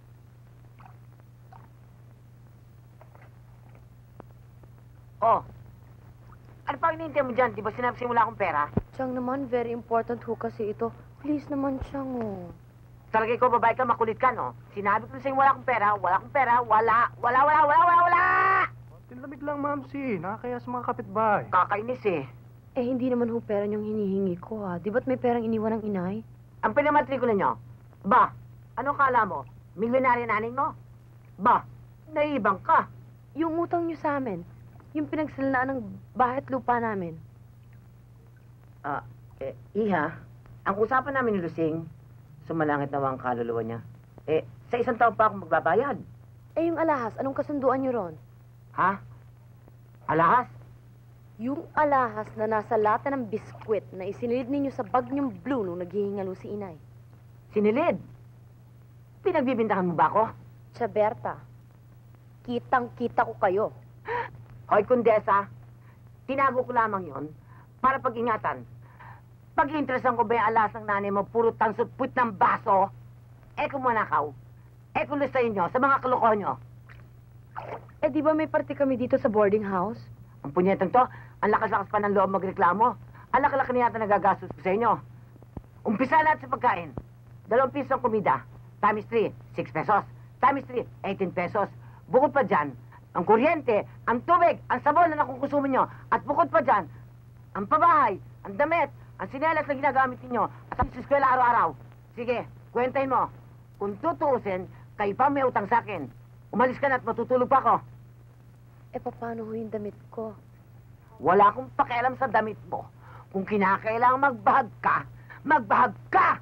Oh, ano pa hinihintay mo dyan? Di ba sinabi wala akong pera?
Chang naman, very important ho kasi ito. Please naman, Chang, oh.
Talaga ikaw, babae ka, makulit ka, no? Sinabi ko sa'yo wala akong pera, wala akong pera, wala, wala, wala, wala, wala, wala!
Tinlamig lang, Mamsi. Nakakaya sa mga kapitbahay.
Kakainis eh.
Eh, hindi naman ho pera niyong hinihingi ko, ha? Di ba't may perang iniwan ng inay?
Ang pinamatrikula nyo, ba, ano kala mo? Milyonaryo naning mo? Ba, naibang ka.
Yung utang niyo sa amin, yung pinagsalanaan ng bahay at lupa namin.
Ah, eh, Iha, ang usapan namin ni Lusing, sumalangit na ang kaluluwa niya. Eh, sa isang taon pa akong magbabayad.
Eh, yung alahas, anong kasunduan niyo ron?
Ha? Alahas?
Yung alahas na nasa lata ng biskwit na isinilid ninyo sa bag niyong blue nung naghihingalo si inay.
Sinilid? Pinagbibintangan mo ba ako?
Tia Berta, kitang-kita ko kayo.
Hoy, Kondesa, tinago ko lamang yon para pag-ingatan. Pag-interesan ko ba yung alas ng nanay mo, puro tansot puwit ng baso? Eh kung manakaw, eh kung lusayin nyo sa mga kaloko nyo.
Eh, di ba may party kami dito sa boarding house?
Ang punyetang to, ang lakas-lakas pa ng loob magreklamo. Ang laki-laki na yata nagagastos ko sa inyo. Umpisa lahat sa pagkain. Dalawang piso ang kumida. Times three, six pesos. Times three, eighteen pesos. Bukod pa dyan, ang kuryente, ang tubig, ang sabon na nakukonsumo nyo. At bukod pa dyan, ang pabahay, ang damit, ang sinelas na ginagamit ninyo. At ang eskwela araw-araw. Sige, kwentahin mo. Kung tutuusin, kayo pa may utang sa akin. Umalis ka na at matutulog pa ako.
Eh, paano ho yung damit ko?
Wala akong pakialam sa damit mo. Kung kinakailangan magbahag ka, magbahag ka!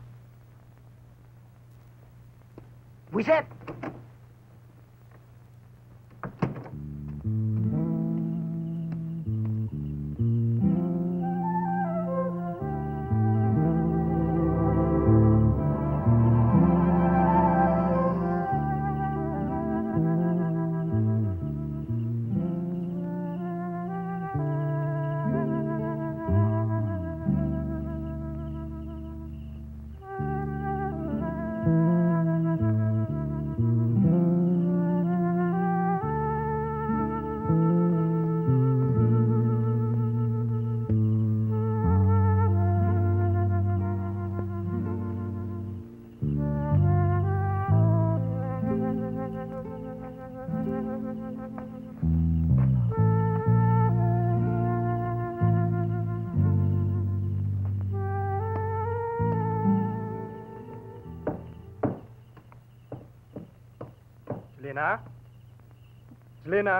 Buisit!
Selena? Selena?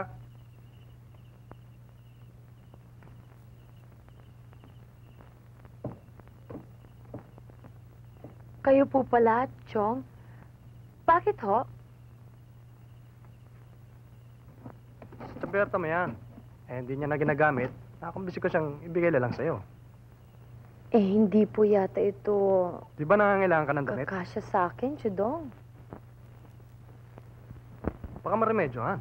Kayo po pala, Chong. Bakit ho?
Sa Berta mo yan. Eh, hindi niya na ginagamit. Nakumbisi ko siyang ibigay na lang sa'yo.
Eh, hindi po yata ito
Di ba nangangailangan ka ng damit?
kakasya sa akin, Chudong.
Baka maremedyohan.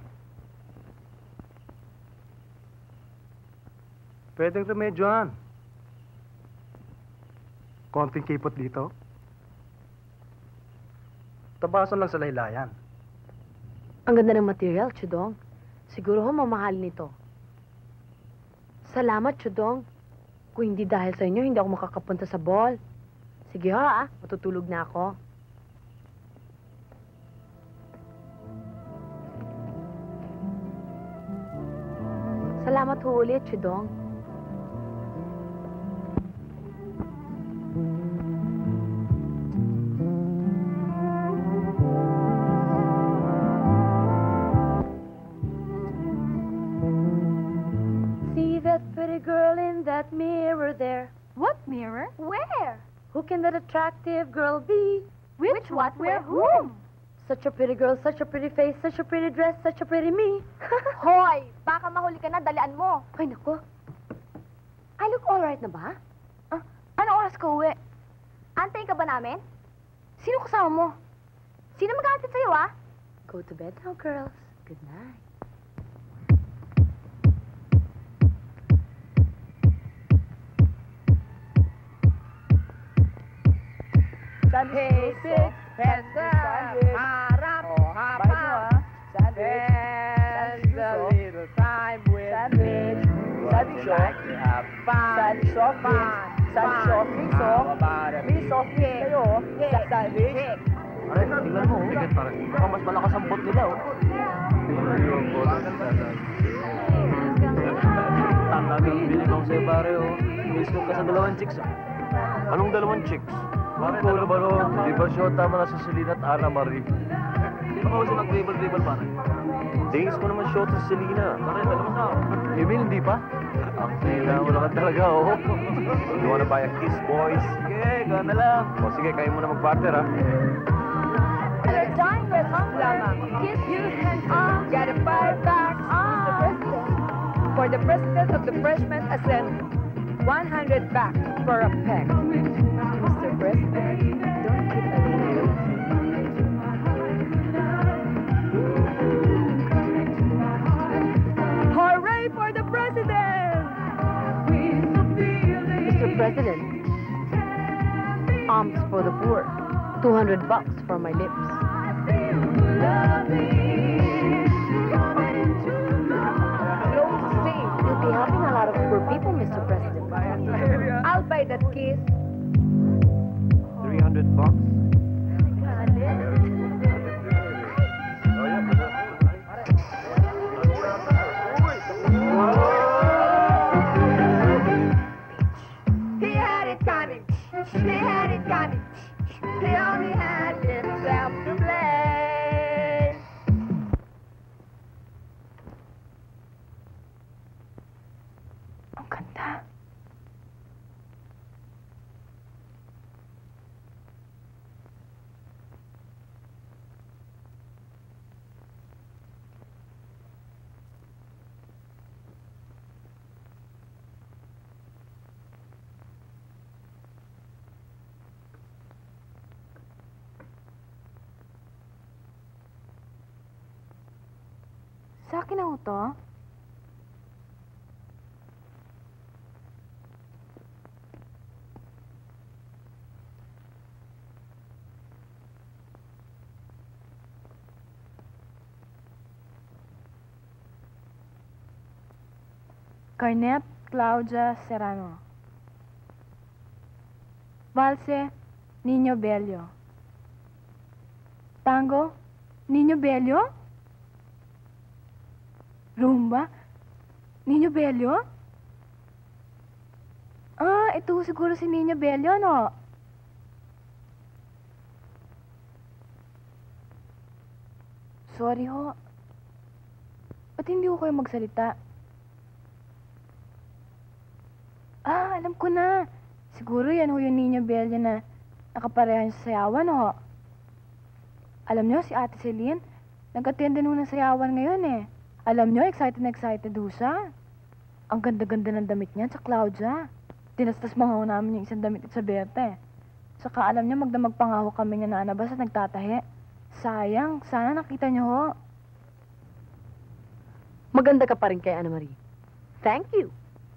Pwedeng remedyohan. Konting kipot dito. Tabasan lang sa laylayan.
Ang ganda ng material, Chudong. Siguro ho mamahal nito. Salamat, Chudong. Kung hindi dahil sa inyo, hindi ako makakapunta sa ball. Sige ho, ah. Matutulog na ako. Salamat ho ulit, Chudong. See that pretty girl in that mirror there.
What mirror? Where?
Who can that attractive girl be?
Which, what, where, whom?
Such a pretty girl, such a pretty face, such a pretty dress, such a pretty me.
Hoy, baka mahuli ka na, dalian mo.
Ay, naku. I look alright na ba?
Ah, anong oras ka uwi? Antayin ka ba namin? Sino kasama mo? Sino mag-aantid sa'yo, ah?
Go to bed now, girls. Good night.
Sandwich, pesa, harap, hapa, sandwich, a little time with sandwich, sandwich, sandwich, soft drinks, sandwich, soft drinks, oh, may soft drinks kayo, sandwich,
Pare, tingnan mo. Bigat pare. Baka mas malakas ang bot nila, oh. Yung bot. Talagang biling ako sa'yo, pare, oh. Miss ko ka sa dalawang chicks, ah.
Anong dalawang chicks?
Bakit ano ba, no? Di ba siya tama na si Selena at Ana Marie? Di ba kasi mag-dribble-dribble, pare?
Days ko naman shot sa Selena.
Pare, alam mo na. Emil, hindi pa? Actually, na, wala ka talaga, oh.
You wanna buy a kiss, boys?
Sige, ikaw na lang.
O sige, kayo muna mag-partner, ha?
You're dying with hunger. Kiss your hands on. Gotta fight back. Mister President. For the President of the Freshman Assembly. one hundred back for a peck. Mister President, don't keep a little. Hooray for the President!
Mister President, alms for the poor. two hundred bucks for my lips. You'll be helping a lot of poor people, Mister President.
I'll buy that kiss.
three hundred bucks?
He had it coming. He had it coming. He only had himself to blame. Ang ganda. Sa akin na ho to? Carnet Claudia Serrano. Valse Niño Bello. Tango Niño Bello? Rumba? Niño Bello? Ah, ito siguro si Niño Bello, no? Sorry ho. Ba't hindi ko kayo magsalita? Ah, alam ko na. Siguro yan ho yung Niño Bello na nakaparehan sa sayawan, ho. Alam nyo, si Ate Celine, nag-attend din ho ng sayawan ngayon, eh. Alam nyo, excited na excited ho siya. Ang ganda-ganda ng damit niya sa Claudia. Tinastas mga ho namin yung isang damit at sa Berte. Saka alam nyo, magdamag pa nga ho kami nga naanabas at nagtatahi. Sayang, sana nakita nyo ho.
Maganda ka pa rin kay Ana Marie. Thank you.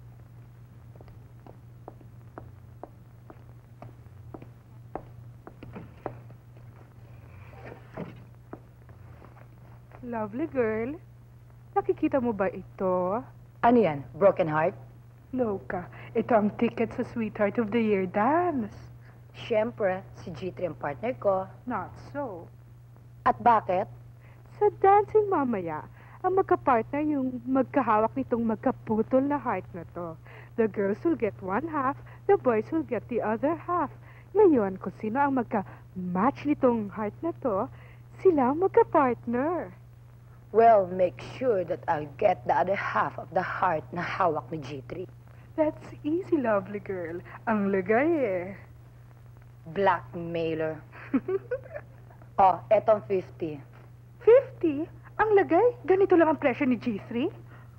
Lovely girl. Nakikita mo ba ito?
Ano yan? Broken heart?
Loka, ito ang ticket sa Sweetheart of the Year dance.
Siyempre, si G three ang partner ko.
Not so.
At bakit?
Sa dancing mamaya, ang magka-partner yung magkahawak nitong magkaputol na heart na to. The girls will get one half, the boys will get the other half. Ngayon, kung sino ang magka-match nitong heart na to, sila ang magka-partner.
Well, make sure that I'll get the other half of the heart na hawak ni G three.
That's easy, lovely girl. Ang lagay eh.
Blackmailer. Oh, etong fifty.
Fifty? Ang lagay? Ganito lang ang presyo ni G three?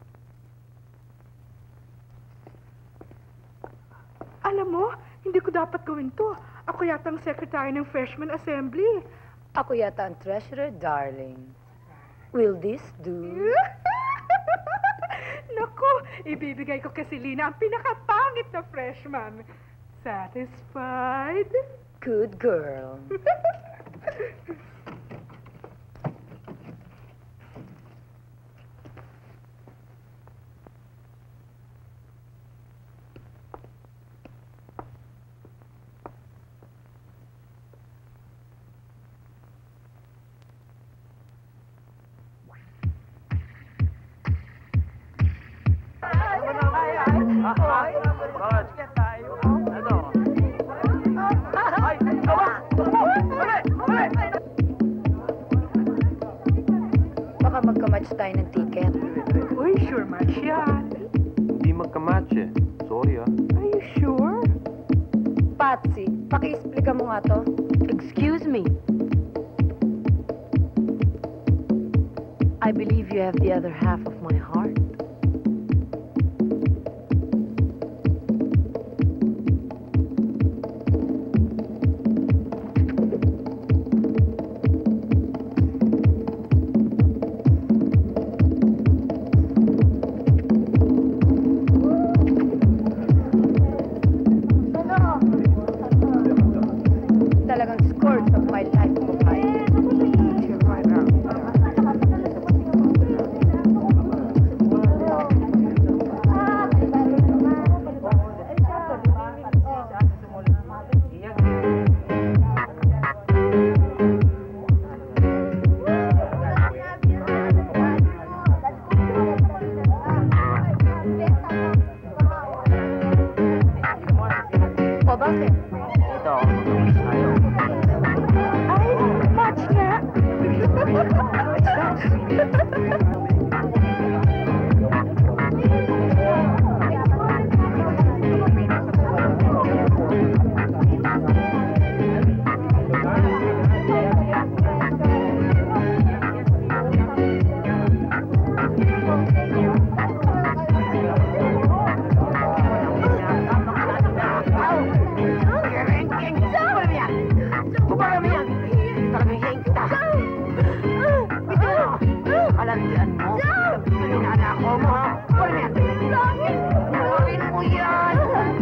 Alam mo, hindi ko dapat gawin to. Ako yata ang secretary ng freshman assembly.
Ako yata ang treasurer, darling. Will this do?
Naku, ibibigay ko kay Selena ang pinakapangit na freshman. Satisfied?
Good girl.
boy.
Rod, tayo. Ano? Ay, tama! Uli! Uli!
Baka magkamatch tayo ng ticket.
Uy, sure match yan.
Hindi magkamatch eh. Sorry ah.
Are you sure?
Patsy, paki-explica mo nga to.
Excuse me. I believe you have the other half of my heart.
Talagang scourge of my life mo pa. O bakit?
Ito, mag-umpis tayo.
Ay, match nga.
Kalandian mo. Pinanako mo, ha? Wala yan. Gawin mo yan.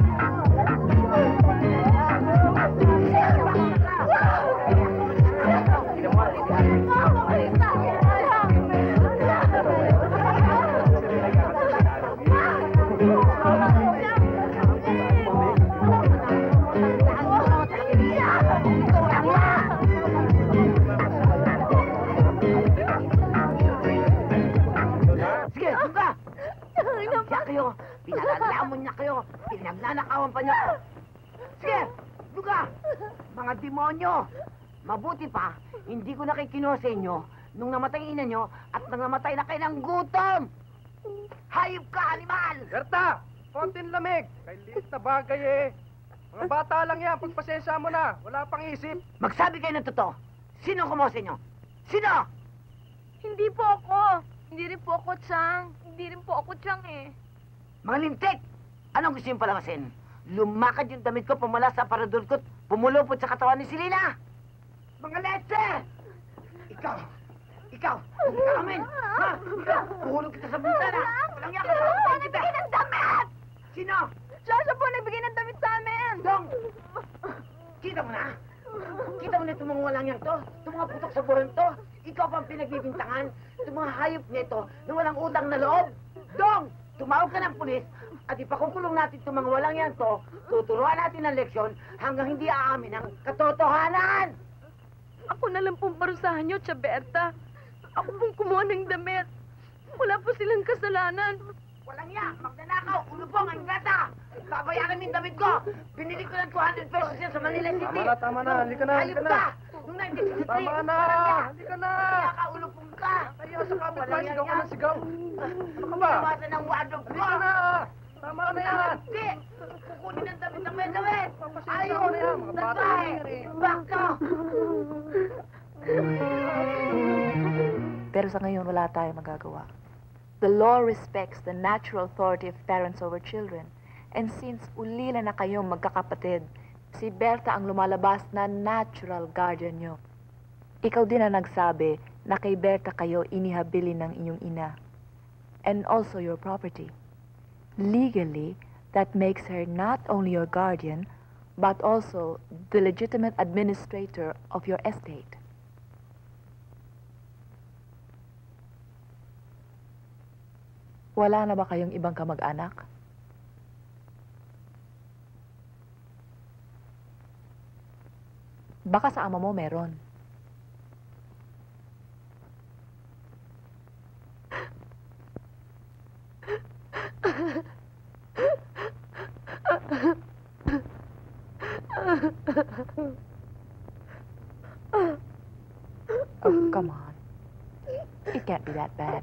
Sige, buka! Siya kayo, pinalalamon niya kayo, pinagnanakawan pa niya ako. Sige, buka! Mga demonyo! Mabuti pa, hindi ko nakikinuha sa inyo nung namatay ina nyo at nang namatay na kayo ng gutom! Hayop ka, animal!
Berta! Konting lamig! Kay liit na bagay eh. Mga bata lang yan, pagpasensya mo na. Wala pang isip.
Magsabi kayo ng totoo. Sino kumuha sa inyo? Sino?
Hindi po ako. Hindi rin po ako, Chang. Hindi rin po ako, Chang eh.
Mga lintik! Anong gusto yung palamasin? Lumakad yung damit ko, pumala sa aparador ko, pumulupot sa katawan ni Selena! Mga letse! Ikaw! Ikaw! Hindi ka amin! Ha? Ikaw! Puhulog kita sa bintana! Walang yakin!
Siya po nagbigay ng damit!
Sino?
Siya, siya po nagbigay ng damit sa amin!
Dong! Kita mo na? Kita mo na itong mga walang yan to? Itong mga putok sa buron to? Ikaw pa ang pinagbibintangan? Itong mga hayop nito na walang utang na loob? Dong! Tumawag ka ng pulis at ipakukulong natin itong mga walang yan to, tuturuan natin ng leksyon hanggang hindi aamin ang katotohanan!
Ako na lang pong parusahan niyo, Chaberta. Ako pong kumuha ng damit. Wala po silang kasalanan.
Walang ya! Magnanakaw! Ulubong! Ang gata! Babayaran mo yung damit ko! Binili ko ng two hundred pesos yan sa Manila City!
Tama na, tama na. Halika na, halika
Hayop
na.
ka! Nung nineteen sixty-three!
Tama na! Halika na!
Nakakaulupong ka!
Kaya sa kapitbahay, sigaw ka ng sigaw. Ano ka ba?
Pinawasan ng wardrobe ko!
Halika na! Tama na yan!
Hindi! Kukunin ang damit ng may damit!
Papasensya ko na yan. Mga bata lang yan eh.
Back to!
Pero sa ngayon, wala tayong magagawa. The law respects the natural authority of parents over children. And since ulila na kayong magkakapatid, si Berta ang lumalabas na natural guardian nyo. Ikaw din ang nagsabi na kay Berta kayo inihabili ng inyong ina. And also your property. Legally, that makes her not only your guardian, but also the legitimate administrator of your estate. Wala na ba kayong ibang kamag-anak? Baka sa ama mo meron. Oh, come on. It can't be that bad.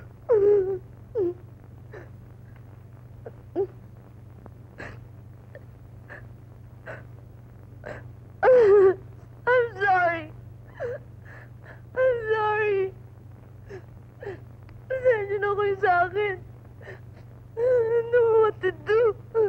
I'm sorry. I'm sorry. Pasensya na kayo sa akin. I don't know what to do.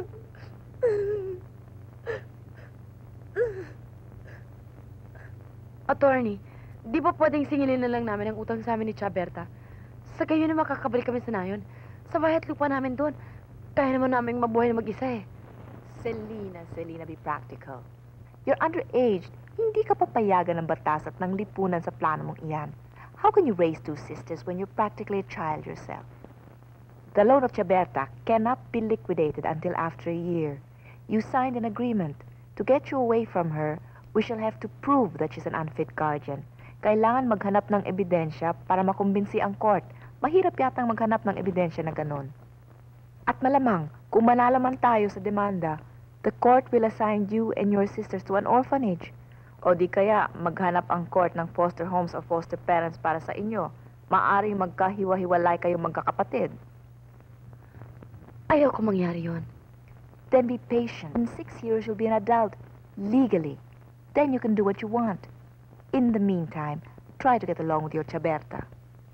Attorney, di ba pwedeng singilin na lang namin ang utang sa amin ni Chaberta? Sa gayon na makakabalik kami sa nayon. Sa bahay at lupa namin doon. Kaya naman namin mabuhay na mag-isa eh.
Selena, Selena, be practical. You're underage. Hindi ka papayagan ng batas at ng lipunan sa plano mong iyan. How can you raise two sisters when you're practically a child yourself? The loan of Chaberta cannot be liquidated until after a year. You signed an agreement. To get you away from her, we shall have to prove that she's an unfit guardian. Kailangan maghanap ng ebidensya para makumbinsi ang court. Mahirap yatang maghanap ng ebidensya na ganon. At malamang, kung manalaman tayo sa demanda, the court will assign you and your sisters to an orphanage. O di kaya, maghanap ang court ng foster homes or foster parents para sa inyo. Maaring magkahiwa-hiwalay kayong magkakapatid.
Ayaw ko mangyari yun.
Then be patient. In six years, you'll be an adult, legally. Then you can do what you want. In the meantime, try to get along with your Chaberta.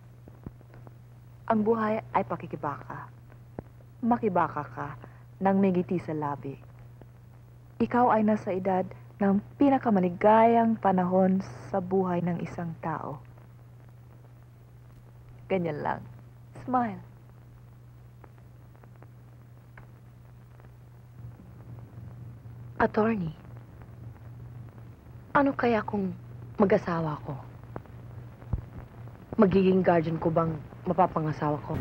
Ang buhay ay pakikibaka. Makibaka ka nang may ngiti sa labi. Ikaw ay nasa edad ng pinakamaligayang panahon sa buhay ng isang tao. Ganyan lang. Smile.
Attorney, ano kaya kung mag-asawa ko? Magiging guardian ko bang mapapangasawa ko?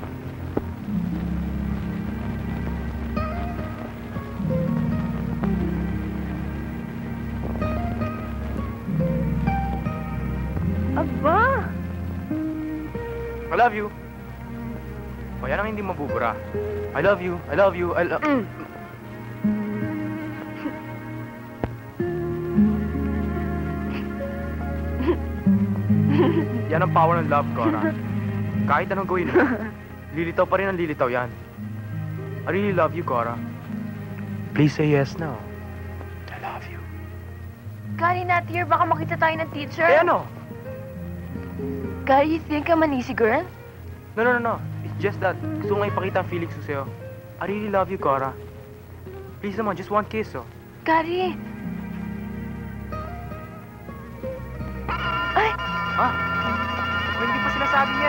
Aba!
I love you. O, yan ang hindi mabubura. I love you, I love you, I love...
Mm.
Yan ang power ng love, Cora. Kahit anong gawin mo, lilitaw pa rin ang lilitaw yan. I really love you, Cora. Please say yes now. I love you.
Gary, not here. Baka makita tayo ng teacher.
Eh ano?
Gary, you think I'm an easy girl?
No, no, no, no. It's just that gusto ko nga ipakita ang feelings ko sa'yo. I really love you, Cora. Please naman, just one kiss, oh.
Gary!
Ay! Ha? O, hindi pa sinasabi niya.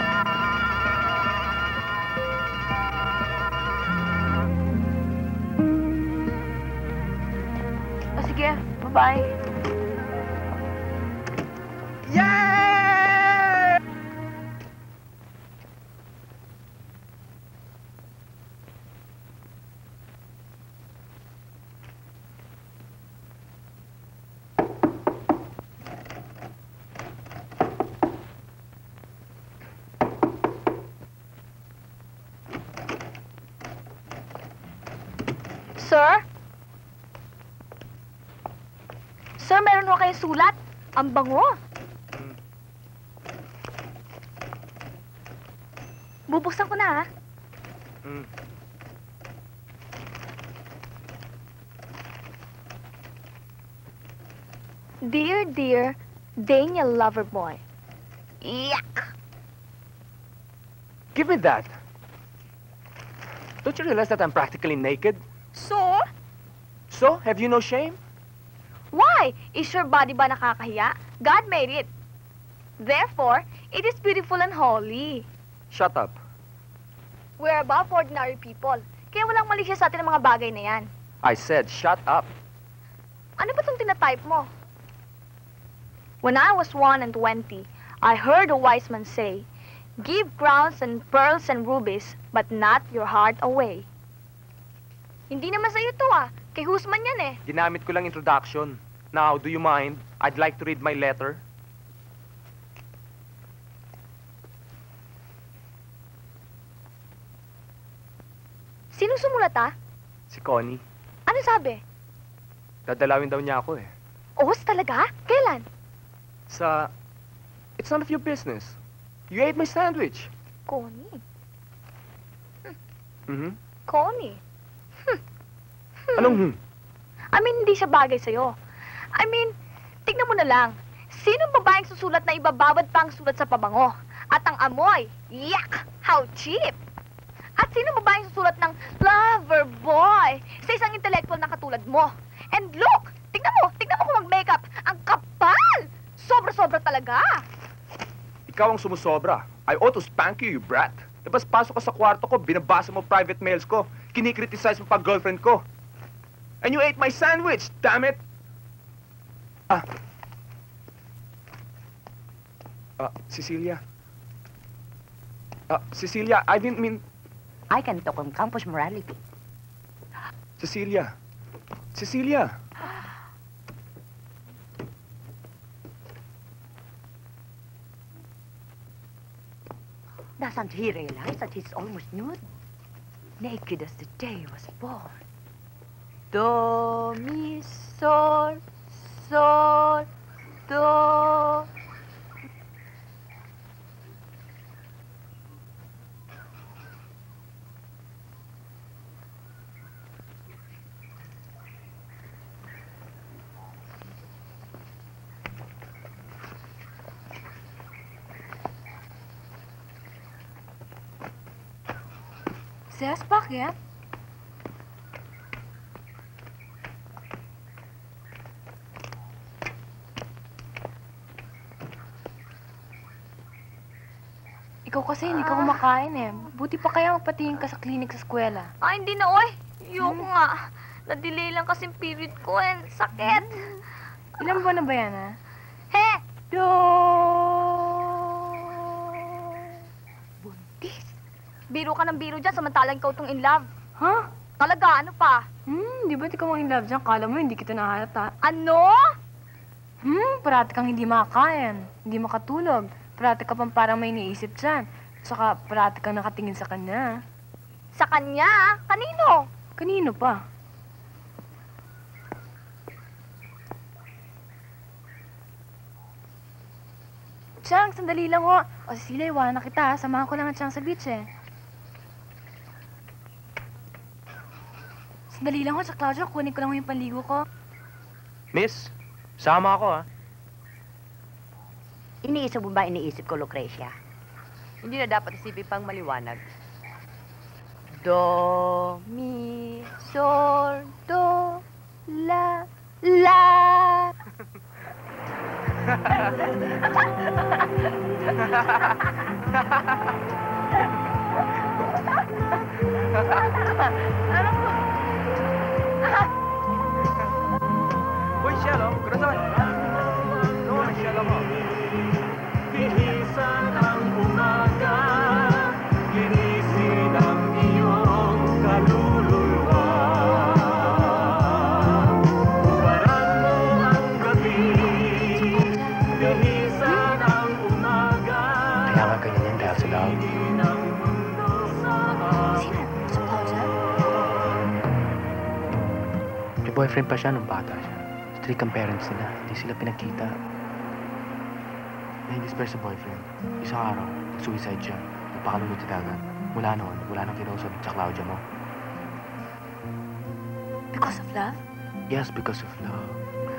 O sige, bye-bye.
Yay!
Sir? Sir, meron ho kayong sulat? Ang bango. Bubuksan ko na, ha?
Mm.
Dear, dear, Daniel Loverboy. Yuck!
Give me that. Don't you realize that I'm practically naked?
So?
So, have you no shame?
Why? Is your body ba nakakahiya? God made it. Therefore, it is beautiful and holy.
Shut up.
We're above ordinary people. Kaya walang mali siya sa atin ng mga bagay na yan.
I said, shut up.
Ano ba itong tinatype mo? When I was one and twenty, I heard a wise man say, give crowns and pearls and rubies, but not your heart away. Hindi naman sa'yo to ah. Kay Husman yan eh.
Ginamit ko lang introduction. Now, do you mind? I'd like to read my letter.
Sino sumulat ah?
Si Connie.
Ano sabi?
Dadalawin daw niya ako eh.
Os talaga? Kailan?
Sa... It's none of your business. You ate my sandwich.
Connie.
Mm-hmm.
Connie. Hmm. Hmm.
Anong hmm?
I mean, hindi siya bagay sa'yo. I mean, tignan mo na lang. Sinong babaeng susulat na ibabawad pa ang sulat sa pabango? At ang amoy, yuck! How cheap! At sinong babaeng susulat ng lover boy sa isang intellectual na katulad mo? And look! Tignan mo! Tignan mo kung mag-makeup! Ang kapal! Sobra-sobra talaga!
Ikaw ang sumusobra. I ought to spank you, you brat. Tapos pasok ka sa kwarto ko, binabasa mo private mails ko, kinikriticize mo pa girlfriend ko. And you ate my sandwich, damn it! Ah. Ah, Cecilia. Ah, Cecilia, I didn't mean...
I can talk on campus morality.
Cecilia. Cecilia.
Doesn't he realize that he's almost nude? Naked as the day he was born. Do, mi, sol, sol, do.
Ses, bakit? Ikaw kasi hindi ka kumakain eh. Buti pa kaya magpatingin ka sa clinic sa eskwela.
Ay, hindi na, oy. Ayoko nga. Na-delay lang kasing period ko and sakit.
Ilang buwan na ba yan, ha?
He!
Do!
Buntis. Biro ka ng biro dyan, samantalang ikaw tong in love.
Ha?
Talaga, ano pa?
Hmm, di ba di ka mo in love dyan? Kala mo hindi kita nahalata.
Ano?
Hmm, parati kang hindi makakain. Hindi makatulog. Parati ka pang parang may iniisip dyan. Saka parati kang nakatingin sa kanya.
Sa kanya? Kanino?
Kanino pa? Chang, sandali lang ho. O, Cecilia, iwanan na kita. Samahan ko lang ang Chang sa beach eh. Sandali lang ho, sa Claudia. Kunin ko lang ho yung panligo ko.
Miss, sama ako ah.
Iniisip mo ba iniisip ko, Lucrecia? Hindi na dapat isipin pang maliwanag. Do, mi, sol, do, la, la.
Uy, Shell, oh. Corazon. No, Shell ako.
Bihisan ang umaga, linisin ang iyong kaluluwa. Hubaran mo ang gabi, bihisan ang umaga.
Kaya nga ganyan yan dahil sa love.
Sino? Sa Claudia?
May boyfriend pa siya nung bata siya. Strict ang parents nila. Hindi sila pinagkita. Na-indisperse sa boyfriend. Isang araw, nag-suicide siya. Nagpakalulot sa dagat. Mula noon, wala nang kinausap sa Claudia mo.
Because of love?
Yes, because of love.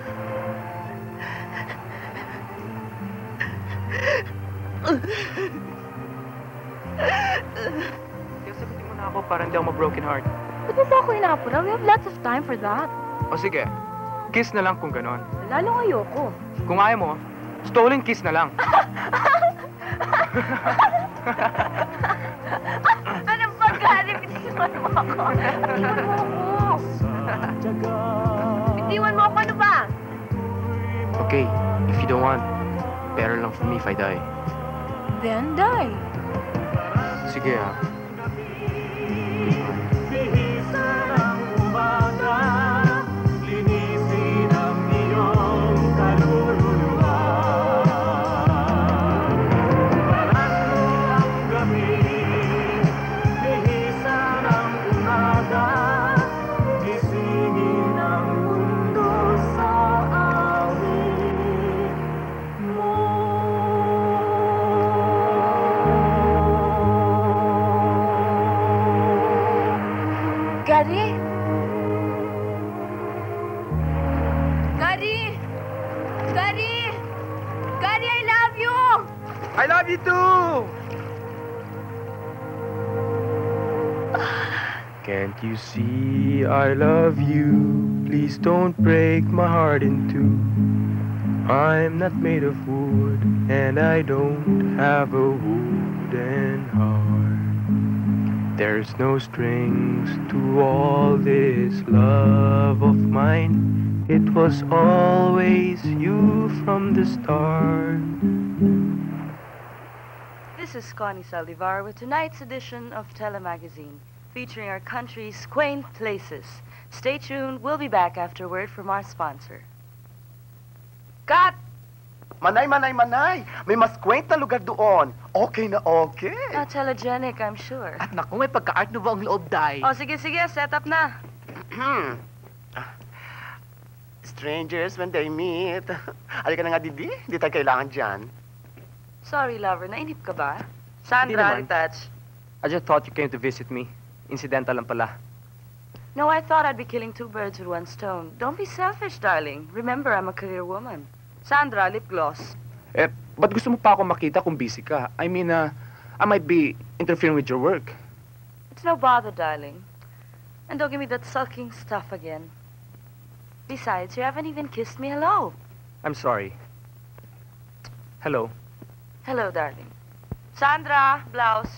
Kaya sagutin mo na ako para hindi ako ma-broken heart.
Ba't mo pa ako inapura? We have lots of time for that.
O sige, kiss na lang kung ganon.
Lalo ayoko.
Kung ayaw mo, stolen kiss na lang.
Anong pagkalim? Bitiwan mo ako. Bitiwan mo ako. Bitiwan mo ako, ano ba?
Okay, if you don't want, better lang for me if I die.
Then die.
Sige ah.
Bihisan ang umaga, linisin ang iyong kaluluwa. Hubaran mo ang gabi, bihisan ang umaga, gisingin ang mundo sa awa.
Can't you see I love you? Please don't break my heart in two. I'm not made of wood, and I don't have a wooden heart. There's no strings to all this love of mine. It was always you from the start.
This is Connie Saldivar with tonight's edition of Telemagazine, featuring our country's quaint places. Stay tuned. We'll be back after a word from our sponsor.
Cut! Manay, manay, manay! May mas quaint na lugar doon. Okay na okay.
Oh, telegenic, I'm sure.
At naku, may pagka-art nouveau ang loob, Day.
Oh, sige, sige. Set up na.
Strangers when they meet. Halika na nga, Didi. Hindi tayo kailangan dyan.
Sorry, lover. Nainip ka ba?
Hindi
Sandra,
naman.
touch.
I just thought you came to visit me. Incidental lang pala.
No, I thought I'd be killing two birds with one stone. Don't be selfish, darling. Remember, I'm a career woman. Sandra, lip gloss.
Eh, ba't gusto mo pa ako makita kung busy ka? I mean, uh, I might be interfering with your work.
It's no bother, darling. And don't give me that sulking stuff again. Besides, you haven't even kissed me hello.
I'm sorry. Hello.
Hello, darling. Sandra, blouse.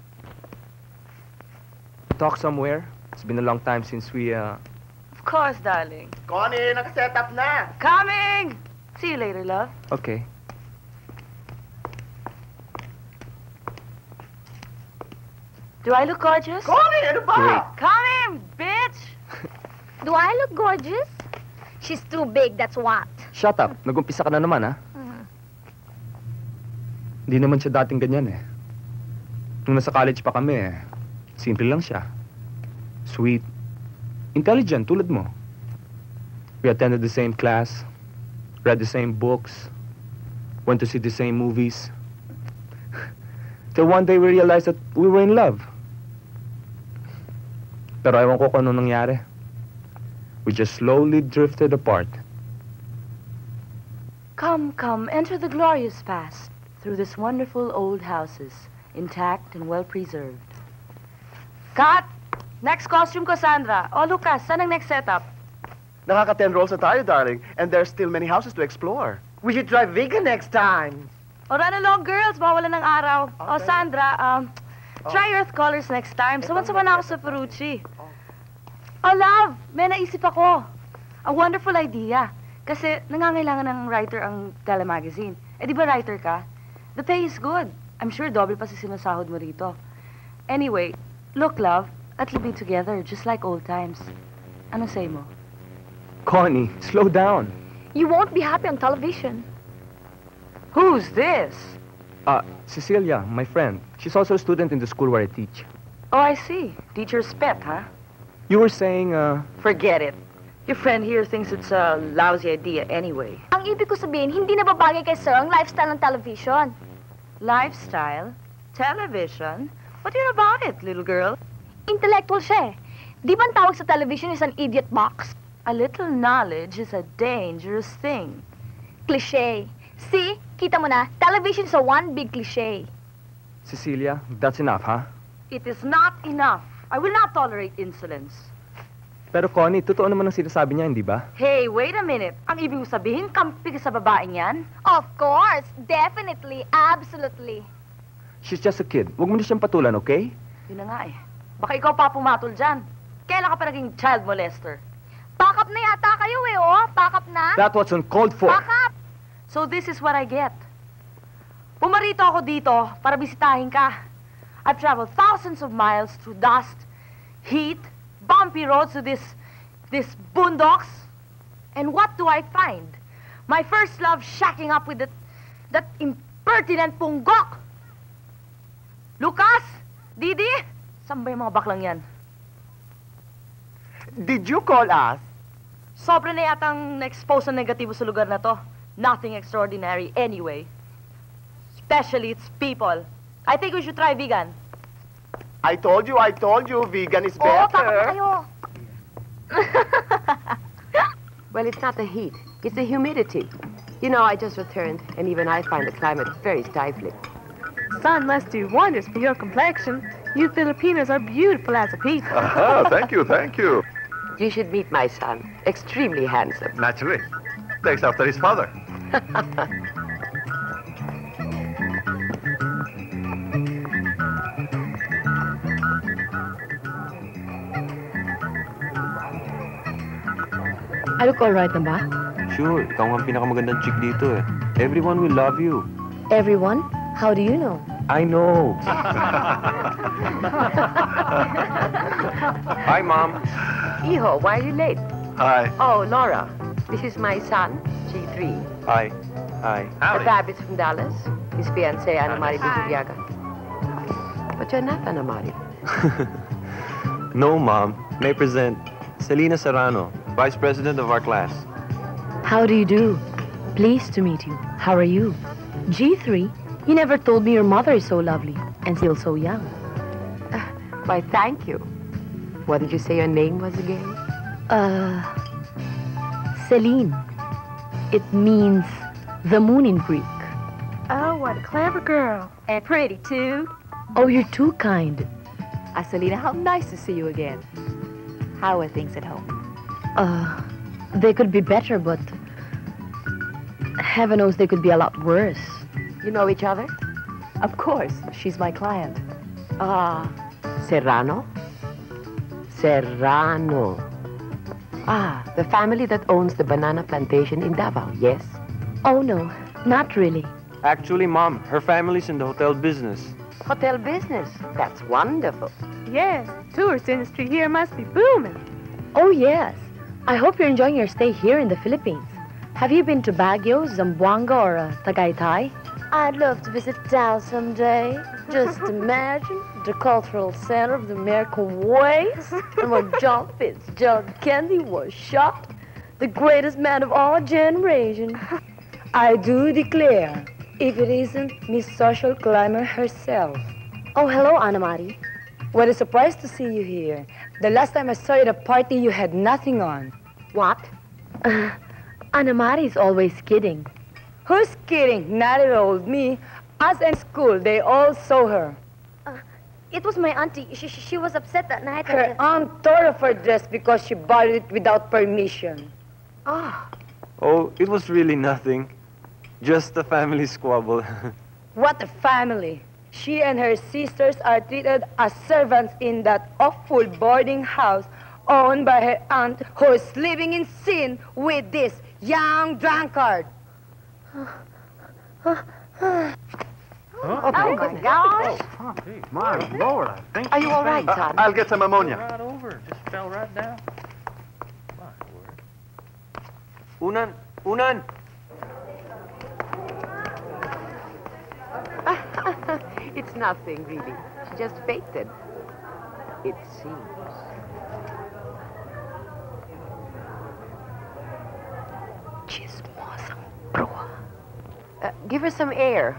Talk somewhere? It's been a long time since we, uh...
Of course, darling.
Connie, nakaset up na.
Coming! See you later, love.
Okay.
Do I look gorgeous?
Connie, ano ba?
Great.
Coming, bitch!
Do I look gorgeous? She's too big, that's what.
Shut up. Nag-umpisa ka na naman, ha? Hindi naman siya dating ganyan, eh. Nung nasa college pa kami, eh, simple lang siya. Sweet. Intelligent, tulad mo. We attended the same class, read the same books, went to see the same movies. Till one day we realized that we were in love. Pero ewan ko kung ano nangyari. We just slowly drifted apart.
Come, come, enter the glorious past through this wonderful old houses, intact and well-preserved. Cut! Next costume ko, Sandra. Oh, Lucas, saan ang next setup?
Nakaka-ten rolls na tayo, darling. And there's still many houses to explore.
We should try vegan next time.
O, run along, girls. Mawala ng araw. O, Sandra, um, try earth colors next time. Sawan-sawan na ako sa Ferrucci. Oh, love, may naisip ako. A wonderful idea. Kasi nangangailangan ng writer ang telemagazine. Eh, di ba writer ka? The pay is good. I'm sure double pa si sinasahod mo rito. Anyway, look, love, let's be together just like old times. Ano say mo?
Connie, slow down.
You won't be happy on television.
Who's this?
Uh, Cecilia, my friend. She's also a student in the school where I teach.
Oh, I see. Teacher's pet, huh?
You were saying, uh...
Forget it. Your friend here thinks it's a lousy idea anyway.
Ang ibig ko sabihin, hindi na babagay kay sir ang lifestyle ng television.
Lifestyle? Television? What do you know about it, little girl?
Intellectual siya eh. Di ba ang tawag sa television is an idiot box?
A little knowledge is a dangerous thing.
Cliché. See? Kita mo na, television is a one big cliché.
Cecilia, that's enough, huh?
It is not enough. I will not tolerate insolence.
Pero Connie, totoo naman ang sinasabi niya, hindi ba?
Hey, wait a minute. Ang ibig mo sabihin, kampi ka sa babaeng yan?
Of course. Definitely. Absolutely.
She's just a kid. Huwag mo na siyang patulan, okay?
Yun na nga eh. Baka ikaw pa pumatol dyan. Kailan ka pa naging child molester?
Pack up na yata kayo eh, oh. Pack up na.
That was uncalled for.
Pack up.
So this is what I get. Pumarito ako dito para bisitahin ka. I've traveled thousands of miles through dust, heat, bumpy roads to this, this boondocks. And what do I find? My first love shacking up with that, that impertinent punggok. Lucas? Didi? Saan ba yung mga baklang yan?
Did you call us?
Sobra na yatang na-expose na negatibo sa lugar na to. Nothing extraordinary anyway. Especially its people. I think we should try vegan.
I told you, I told you, vegan is
Oh, pack up na
better.
kayo.
Well, it's not the heat. It's the humidity. You know, I just returned, and even I find the climate very stifling.
sun must do wonders for your complexion. You Filipinos are beautiful as a people.
Aha, thank you, thank you.
You should meet my son. Extremely handsome.
Naturally. Takes after his father.
I look alright na ba?
Sure, ikaw ang pinakamagandang chick dito eh. Everyone will love you.
Everyone? How do you know?
I know. Hi, Mom.
Iho, why are you late?
Hi.
Oh, Laura. This is my son, G three.
Hi. Hi.
The Babbitts from Dallas. His fiancée, Ana Maria Lizuriaga. But you're not Ana Maria.
No, Mom. May present Selena Serrano, Vice President of our class.
How do you do? Pleased to meet you. How are you? G three? You never told me your mother is so lovely and still so young.
Uh, why, thank you. What did you say your name was again?
Uh, Celine. It means the moon in Greek.
Oh, what a clever girl.
And pretty, too.
Oh, you're too kind.
Ah, Selena, how nice to see you again. How are things at home?
Uh, they could be better, but heaven knows they could be a lot worse.
You know each other?
Of course. She's my client.
Ah, Serrano? Serrano. Ah, the family that owns the banana plantation in Davao, yes?
Oh, no, not really.
Actually, Mom, her family's in the hotel business.
Hotel business? That's wonderful.
Yes, tourist industry here must be booming.
Oh, yes. I hope you're enjoying your stay here in the Philippines. Have you been to Baguio, Zamboanga, or uh, Tagaytay?
I'd love to visit town someday. Just imagine the cultural center of the American West, and where John Fitzgerald Kennedy was shot, the greatest man of all generation. I do declare, if it isn't Miss Social Climber herself.
Oh, hello, Ana Mari.
What a surprise to see you here. The last time I saw you at a party, you had nothing on.
What?
Uh, Ana Mari's always kidding.
Who's kidding? Not at all. Me. Us and school, they all saw her.
Uh, it was my auntie. She, she, she was upset that night.
Her aunt tore off her dress because she bought it without permission.
Ah.
Oh, it was really nothing. Just a family squabble.
What a family. She and her sisters are treated as servants in that awful boarding house owned by her aunt, who is living in sin with this young drunkard.
Oh, oh my gosh.
Oh, gee, my Lord, I think...
Are you all right, son?
I'll get some ammonia.
Right over. Just fell right down. My word.
Unan! Unan!
It's nothing, really. She just fainted. It seems.
Chismosang proa.
Uh, give her some air.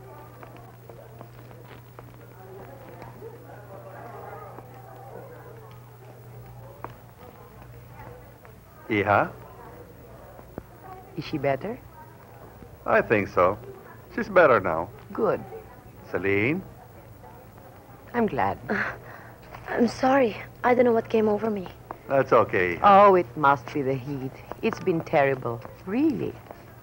Iha?
Is she better?
I think so. She's better now.
Good.
Celine?
I'm glad.
Uh, I'm sorry. I don't know what came over me.
That's okay.
Oh, it must be the heat. It's been terrible. Really.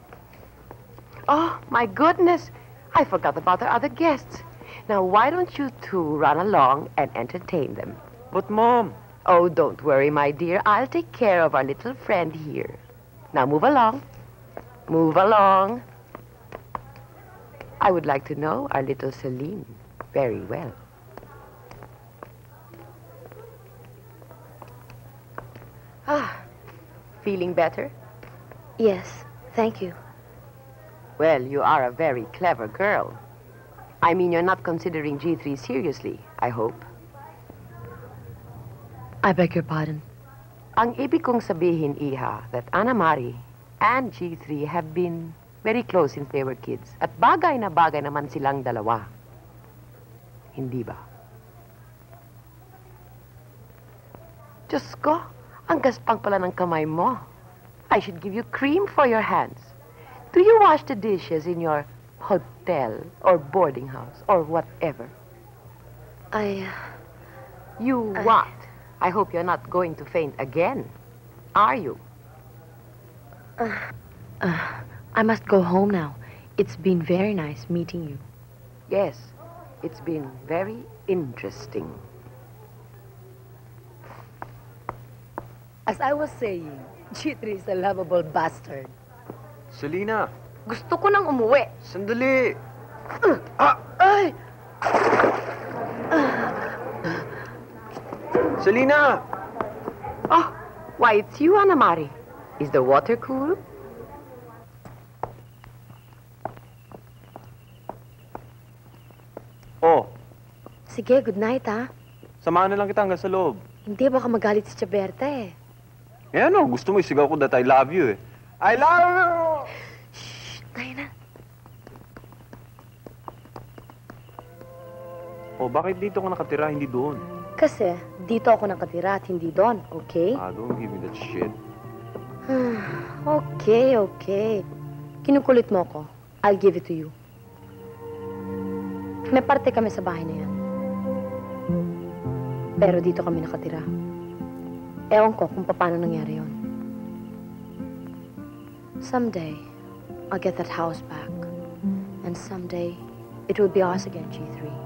Oh, my goodness. I forgot about the other guests. Now, why don't you two run along and entertain them?
But, Mom...
Oh, don't worry, my dear. I'll take care of our little friend here. Now, move along. Move along. I would like to know our little Celine very well. Ah, feeling better?
Yes, thank you.
Well, you are a very clever girl. I mean, you're not considering G three seriously, I hope.
I beg your pardon.
Ang ibig kong sabihin, Iha, that Ana Mari and G three have been very close since they were kids. At bagay na bagay naman silang dalawa. Hindi ba? Diyos ko, ang gaspang pala ng kamay mo. I should give you cream for your hands. Do you wash the dishes in your hotel or boarding house or whatever.
I...
You
I-
what? I hope you're not going to faint again. Are you?
Uh, uh, I must go home now. It's been very nice meeting you.
Yes, it's been very interesting.
As I was saying, G three is a lovable bastard.
Selena,
Gusto ko nang umuwi.
sandali.
Ah! Ay!
Selena!
Oh, why, it's you, Anna Mari. Is the water cool?
Oh,
Sige, good night, ha?
samahan na lang kita hanggang sa loob.
Hindi, baka magalit si Chaberta, eh.
Eh ano, gusto mo isigaw ko that I love you eh. I love you!
Tayo na.
Oh, bakit dito ka nakatira, hindi doon?
Kasi, dito ako nakatira at hindi doon, okay?
Ah, don't give me that shit.
okay, okay. Kinukulit mo ko. I'll give it to you. May parte kami sa bahay na yan. Pero dito kami nakatira. Ewan ko kung paano nangyari yon. Someday, I'll get that house back. And someday, it will be ours again, G three.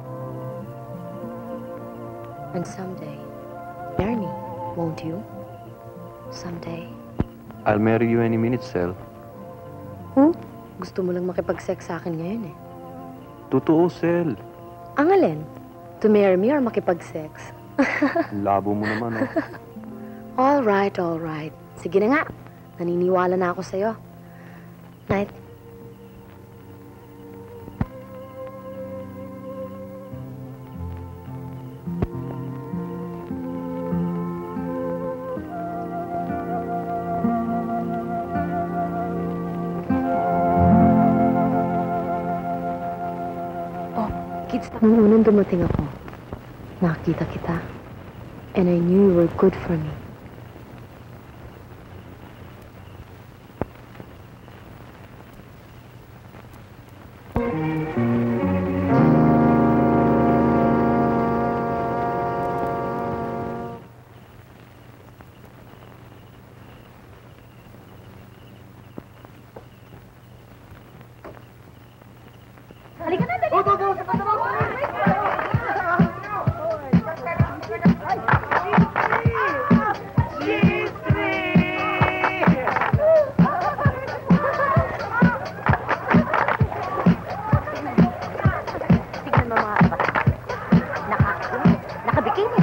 And someday, marry me, won't you? Someday.
I'll marry you any minute, Sel.
Huh? Gusto mo lang makipag-sex sa akin ngayon eh.
Totoo, Sel.
Ang alin? To marry me or makipag-sex?
Labo mo naman, oh.
All right, all right. Sige na nga. Naniniwala na ako sa'yo. Night. Nung unang dumating ako, nakakita kita. And I knew you were good for me.
Halika na, dali! Go, go, go!
Tignan mo mga kapatid. Nakakainis. Nakabikini.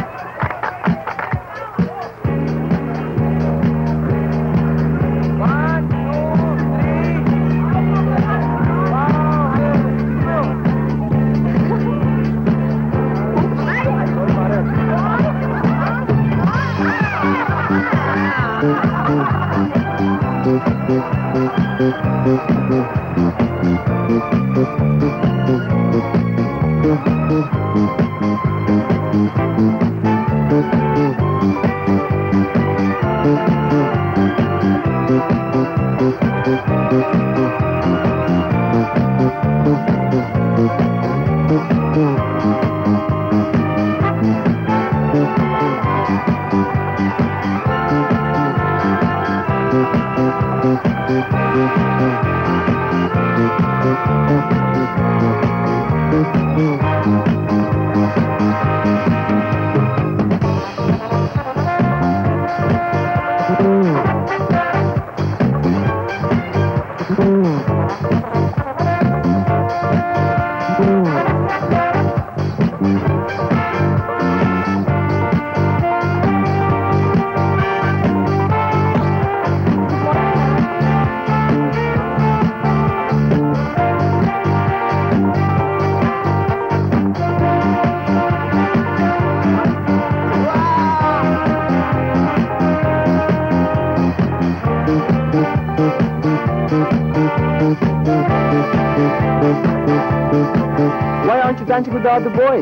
Why aren't you dancing with the other boys?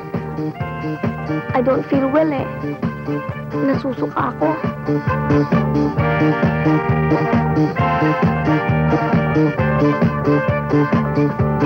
I don't feel well eh. Nasusuka ako.
Thank you.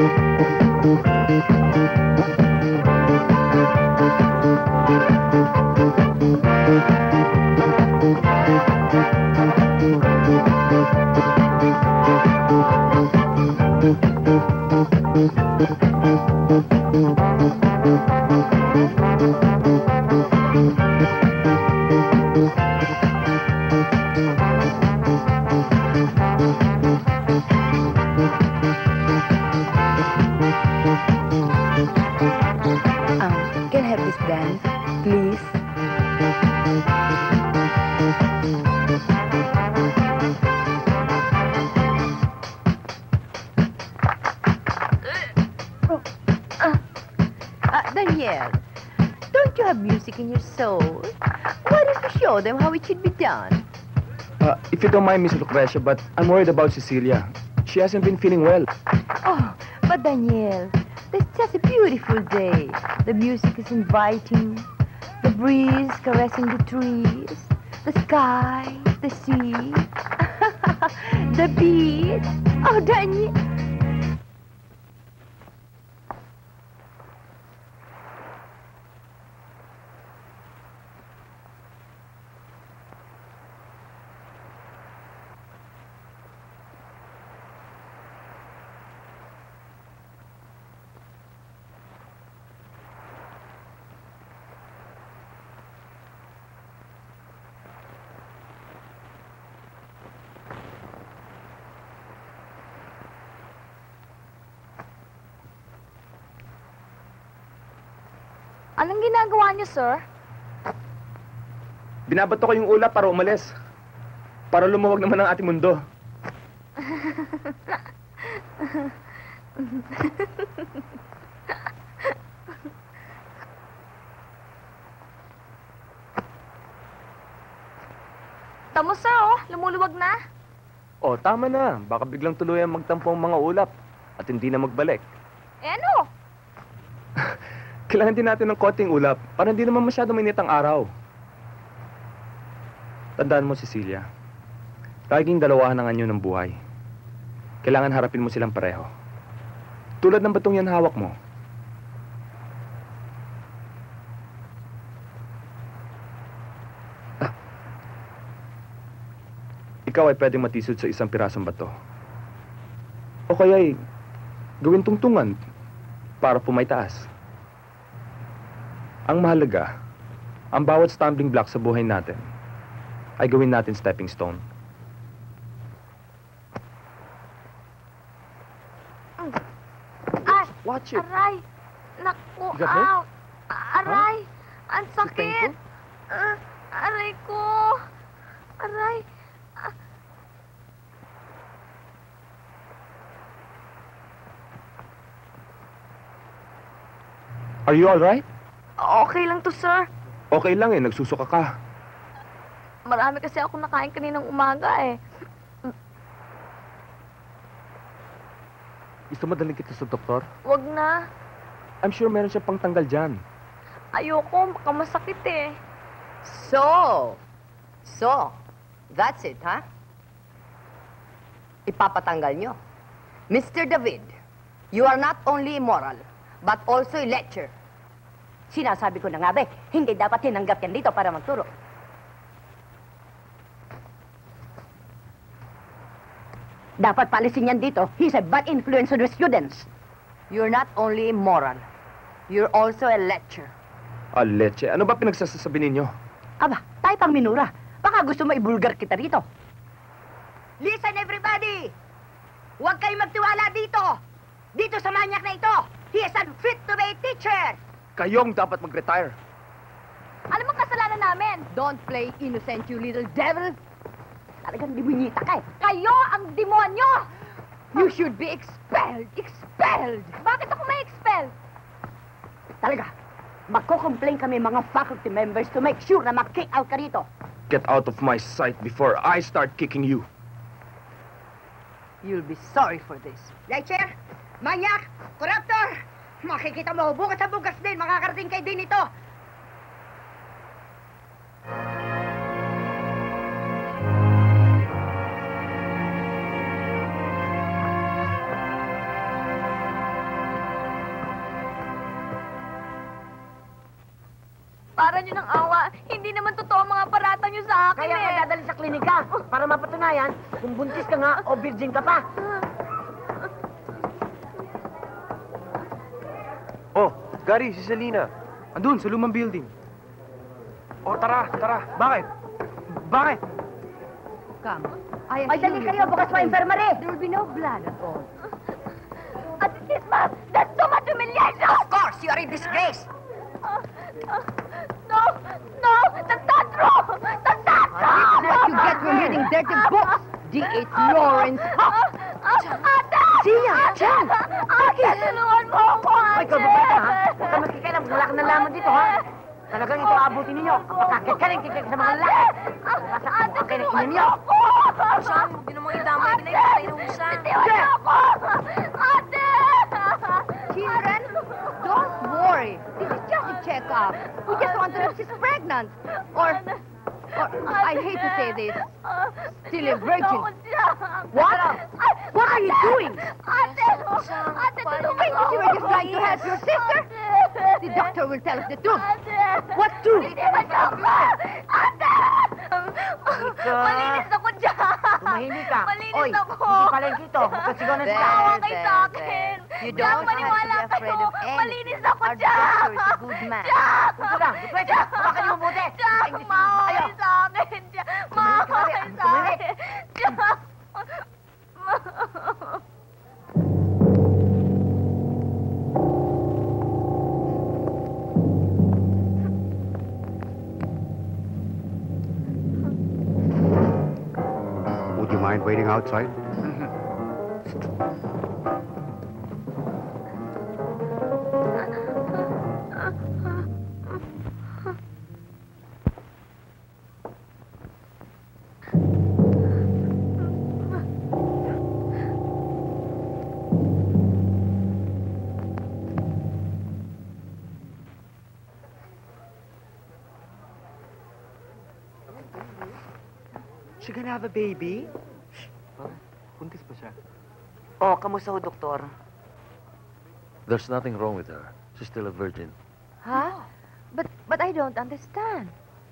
Um, can I have this dance, please?
Uh, Danielle, don't you have music in your soul? Why don't you show them how it should be done?
Uh, if you don't mind, Miss Lucrecia, but I'm worried about Cecilia. She hasn't been feeling well.
Oh, but Danielle, it's just a beautiful day. The music is inviting. The breeze caressing the trees. The sky, the sea. The beach. Oh, Danielle.
Anong ginagawa niyo, sir?
Binabato ko yung ulap para umalis. Para lumuwag naman ang ating mundo.
Tamo, sir, oh. Lumuluwag na.
Oh, tama na. Baka biglang tuluyan magtampo ang mga ulap at hindi na magbalik.
Eh, ano?
Kailangan din natin ng konting ulap para hindi naman masyado mainit ang araw. Tandaan mo, Cecilia, laging dalawahan ang anyo ng buhay. Kailangan harapin mo silang pareho. Tulad ng batong yan hawak mo. Ah. Ikaw ay pwedeng matisod sa isang pirasong bato. O kaya'y gawin tungtungan para pumaytaas. Ang mahalaga, ang bawat stumbling block sa buhay natin ay gawin natin stepping stone.
Ay!
Watch it.
Aray! Naku,
You got hurt?
ow! Aray! Ang sakit! Ah, aray ko! Aray! Ah.
Are you alright?
Okay lang to, sir.
Okay lang eh, nagsusuka ka.
Marami kasi ako nakain kaninang umaga eh.
Gusto mo dalhin kita sa doktor?
Wag na.
I'm sure meron siya pang tanggal dyan.
Ayoko, baka masakit eh.
So, so, that's it, ha? Ipapatanggal nyo. Mister David, you are not only immoral, but also a lecher. Sinasabi ko na nga, be, hindi dapat tinanggap yan dito para magturo. Dapat palisin yan dito. He's a bad influence on the students. You're not only immoral, you're also a lecher.
Ah, leche. Ano ba pinagsasasabi ninyo?
Aba, tayo pang minura. Baka gusto mo ibulgar kita rito. Listen, everybody! Huwag kayong magtiwala dito! Dito sa manyak na ito! He is unfit to be a teacher!
Kayong dapat mag-retire.
Ano bang kasalanan namin?
Don't play innocent, you little devil! Talagang dibunyita ka eh.
Kayo ang demonyo!
You should be expelled! Expelled!
Bakit ako may expel?
Talaga, magko-complain kami mga faculty members to make sure na mag-kick out ka rito.
Get out of my sight before I start kicking you.
You'll be sorry for this. Lecher! Manyak! Corruptor! Makikita mo, bukas sa bukas din, makakarating kayo din ito.
Para nyo ng awa. Hindi naman totoo ang mga parata nyo sa akin
Kaya
eh.
ka dadalhin sa klinika para mapatunayan kung buntis ka nga o virgin ka pa.
Oh, Gary, si Selena. Andun, sa lumang building. Oh, tara, tara. Bakit? Bakit?
Come. I
Ay, dali kayo, bukas pa infirmary.
There will be no blood at all.
At this, ma'am, that's too much humiliation!
Of course, you are a disgrace.
No, no, that's not true! That's not true!
That's what you get for reading dirty books. D H Lawrence.
Ate!
Sia, Chen!
Ate, tulungan mo ako, ate!
Ay, kababay ka, ha? Huwag ka magkikailam. Wala ka ng laman dito, ha? Talagang ito abutin ninyo. Kapag kakit ka rin, kikik sa mga lalaki. Kasakit mo kayo ng ina niyo.
Saan? Huwag mo idamay. Ginagpatay na usa. Ate, wala ako! Ate!
Children, don't worry. This is just a checkup. We just want to know if she's pregnant. Or, or, I hate to say this, still a virgin. What? What are you doing?
Ate! Ate, tulungan mo
Think you were just trying to help your sister? The doctor will tell us the truth. What truth?
Hindi ba joke? Ate! Malinis ako dyan!
Tumahimik ka.
Malinis
Oy,
ako!
hindi pala yung kito. Huwag ka sigaw ng sigaw.
Maawa kayo sa akin!
You
Jack,
don't
maniwala
have to be afraid
kayo!
of anything.
Malinis ako,
Our
Jack!
doctor is a good man.
Jack!
Huwag ka lang. Wait, baka niyo mabuti.
Jack, maawa kayo sa akin! Jack, maawa kayo sa akin! Jack!
Would you mind waiting outside?
She gonna have a baby?
Buntis pa siya.
Oh, kamusta ho, doktor?
There's nothing wrong with her. She's still a virgin.
Huh? But, but I don't understand.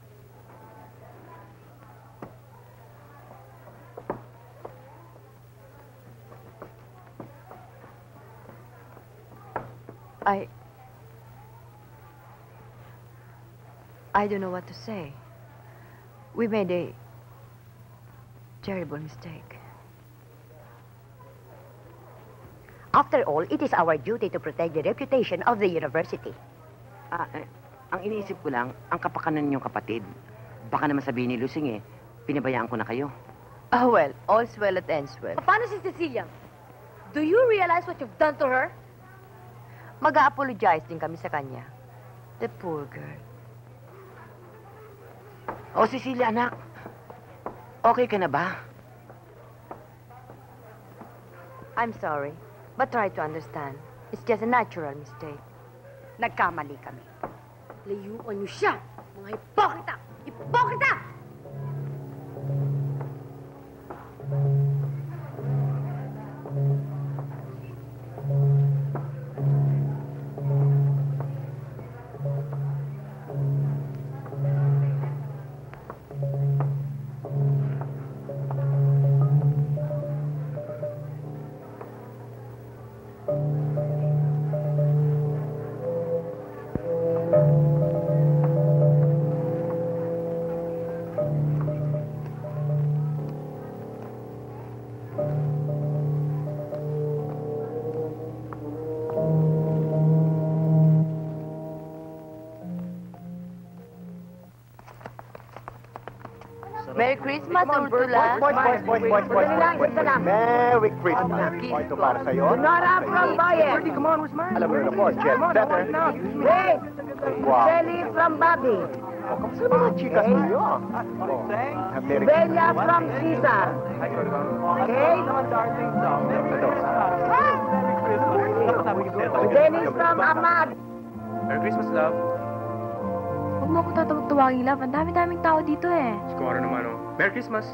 I... I don't know what to say. We made a terrible mistake.
After all, it is our duty to protect the reputation of the university.
Ah, eh, ang iniisip ko lang, ang kapakanan niyong kapatid. Baka naman sabihin ni Lusing eh, pinabayaan ko na kayo.
Oh, well, all's well that ends well.
Paano si Cecilia? Do you realize what you've done to her?
Mag-a-apologize din kami sa kanya. The poor girl.
Oh, Cecilia, anak. Okay ka na ba?
I'm sorry, but try to understand. It's just a natural mistake.
Nagkamali kami.
Layuan niyo siya, mga hipokrita! Hipokrita!
Merry Christmas, Ursula.
Boys, boys, boys, boys, boys,
Sandali lang,
boys,
sandali lang.
Merry Christmas. O, ito para sa'yo.
Nora from Bayer.
Come on, where's mine?
Alam mo rin ako, jet setter.
Wait!
Wow.
Shelly from Bobby.
O, kamusta mga chikas niyo? Oh, very good.
Bella from Caesar. Okay? Dennis from Ahmad.
Merry Christmas, love.
Huwag mo ako tatawag-tawagin, love. Ang dami-daming tao dito eh.
Score naman, oh. Merry Christmas.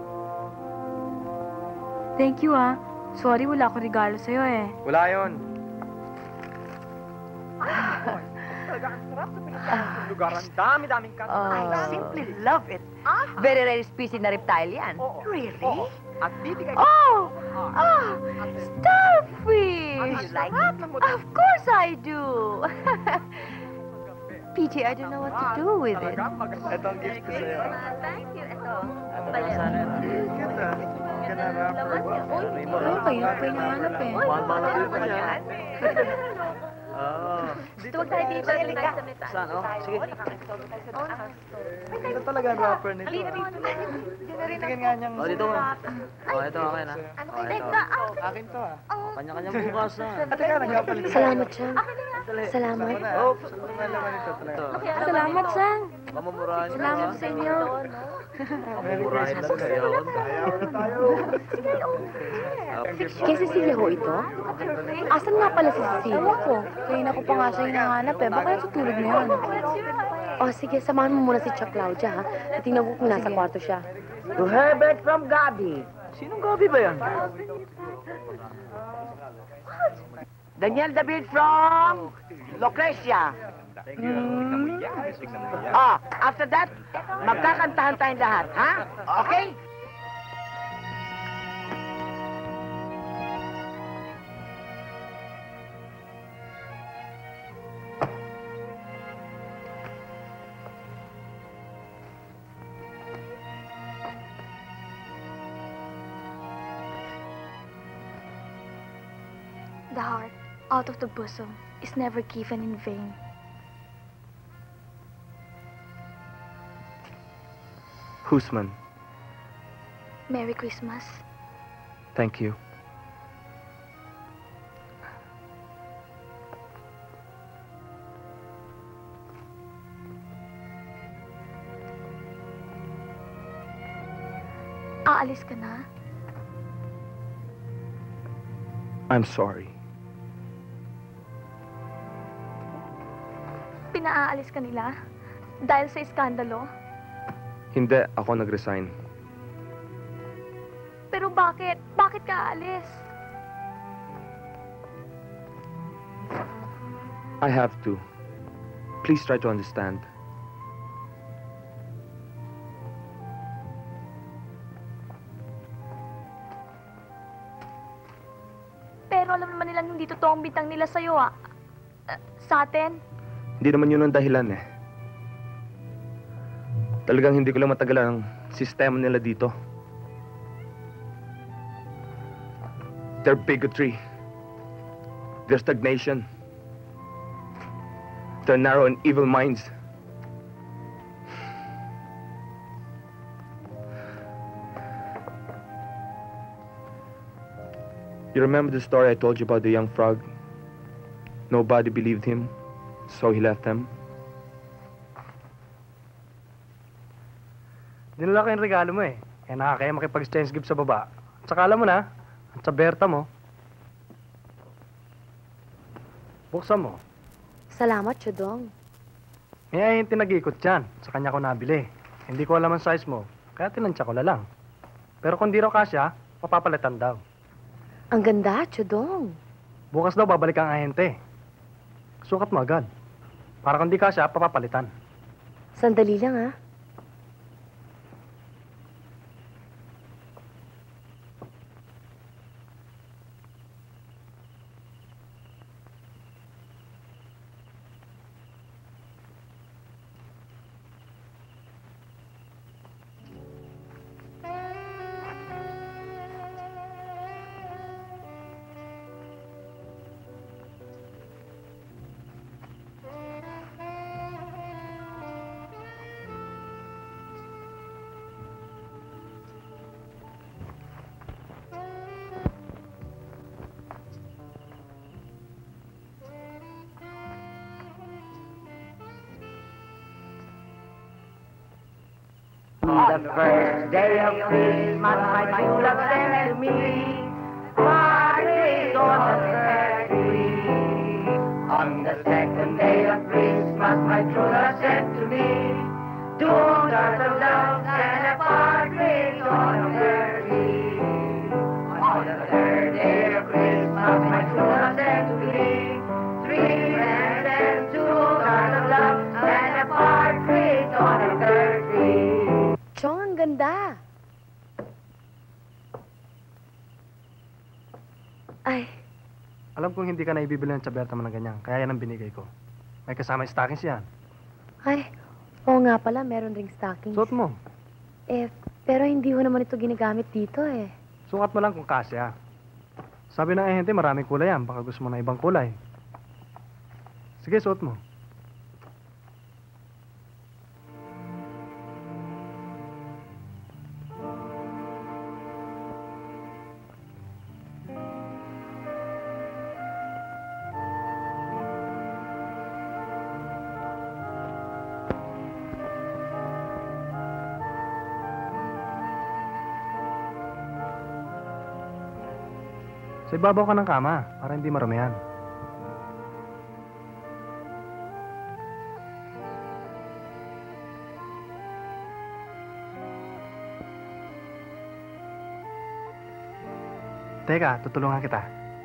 Thank you, ah. Sorry, wala akong regalo sa'yo eh.
Wala yon.
Ang sarap sa Pilipinas. Lugar, ang dami-daming kat.
I
simply love it.
Very rare species na reptile yan.
Really? Oo. At bibigay
Oh! Oh! Starfish!
Ang
Like
sarap ng
Of course I do! P J, I don't know what to do with it.
Ito ang gift ko sa'yo.
Thank you. Ito.
Ganda. Ganda rapper.
Ano kayo? Pinahanap eh.
Mahal-mahal ko yan. Oo.
Huwag tayo dito. Halika.
Saan? Oh, sige. Ito talaga ang rapper nito. Tingnan nga niyang...
Oh, dito nga. Oh, ito akin ah.
Ano
Oh,
kayo?
ito.
Teka.
Akin to ah.
Kanya-kanyang bukas na.
At teka, nagkapalit.
Salamat, Chang. Salamat.
Oh, may laman ito talaga.
Salamat, Sang.
Mamumurahan ka.
Salamat sa inyo.
Mamumurahin lang kayo.
Ayaw na tayo.
Kay Cecilia ho ito? Asan nga pala si Cecilia?
Ewan ko. Kaya ko pa nga siya hinahanap eh. Baka natutulog na yun.
O sige, samahan mo muna si Chuck Claudia, ha? Titingnan ko kung nasa kwarto siya.
To Herbert from Gabi.
Sinong Gabi ba yan?
Daniel David from Lucrecia.
Thank you. Tignan mo yan. Tignan mo yan.
Ah, after that, magkakantahan tayong lahat, ha? Okay?
The heart, out of the bosom, is never given in vain.
Husman,
Merry Christmas.
thank you.
Aalis ka na?
I'm sorry.
Pinaaalis ka nila? Dahil sa iskandalo?
Hindi, ako nag-resign.
Pero bakit? Bakit ka aalis?
I have to. Please try to understand.
Pero alam naman nilang hindi totoo ang bintang nila sa'yo, ah. Uh, sa atin?
Hindi naman yun ang dahilan eh. Talagang hindi ko lang matagalan ang sistema nila dito. Their bigotry, their stagnation, their narrow and evil minds. You remember the story I told you about the young frog? Nobody believed him, so he left them.
Dinala ko yung regalo mo eh. Kaya nakakaya makipag-exchange gift sa baba. At saka alam mo na, at sa Berta mo. Buksan mo.
Salamat, Chudong.
May ayun tinag-ikot dyan. Sa kanya ko nabili. Hindi ko alam ang size mo. Kaya tinansya ko na lang. Pero kung di raw kasya, papapalitan daw.
Ang ganda, Chudong.
Bukas daw babalik ang ahente. Sukat mo agad. Para kung di kasya, papapalitan.
Sandali lang, ha?
On the first day of Christmas, my true love sent to me partridge on the pear tree. On the second day of Christmas, my true love sent to me two turtle doves and a partridge on a pear tree. On the third day of Christmas, my true love sent to me three friends and two turtle
Alam kong hindi ka na ibibili ng tsaberta mo ng ganyan, kaya yan ang binigay ko. May kasama yung stockings yan.
Ay, oo nga pala, meron ring stockings.
Suot mo.
Eh, pero hindi ho naman ito ginagamit dito eh.
Sukat mo lang kung kasya. Sabi ng ahente, maraming kulay yan. Baka gusto mo na ibang kulay. Sige, suot mo. Sa ibabaw ka ng kama, para hindi maramihan. Teka, tutulungan kita.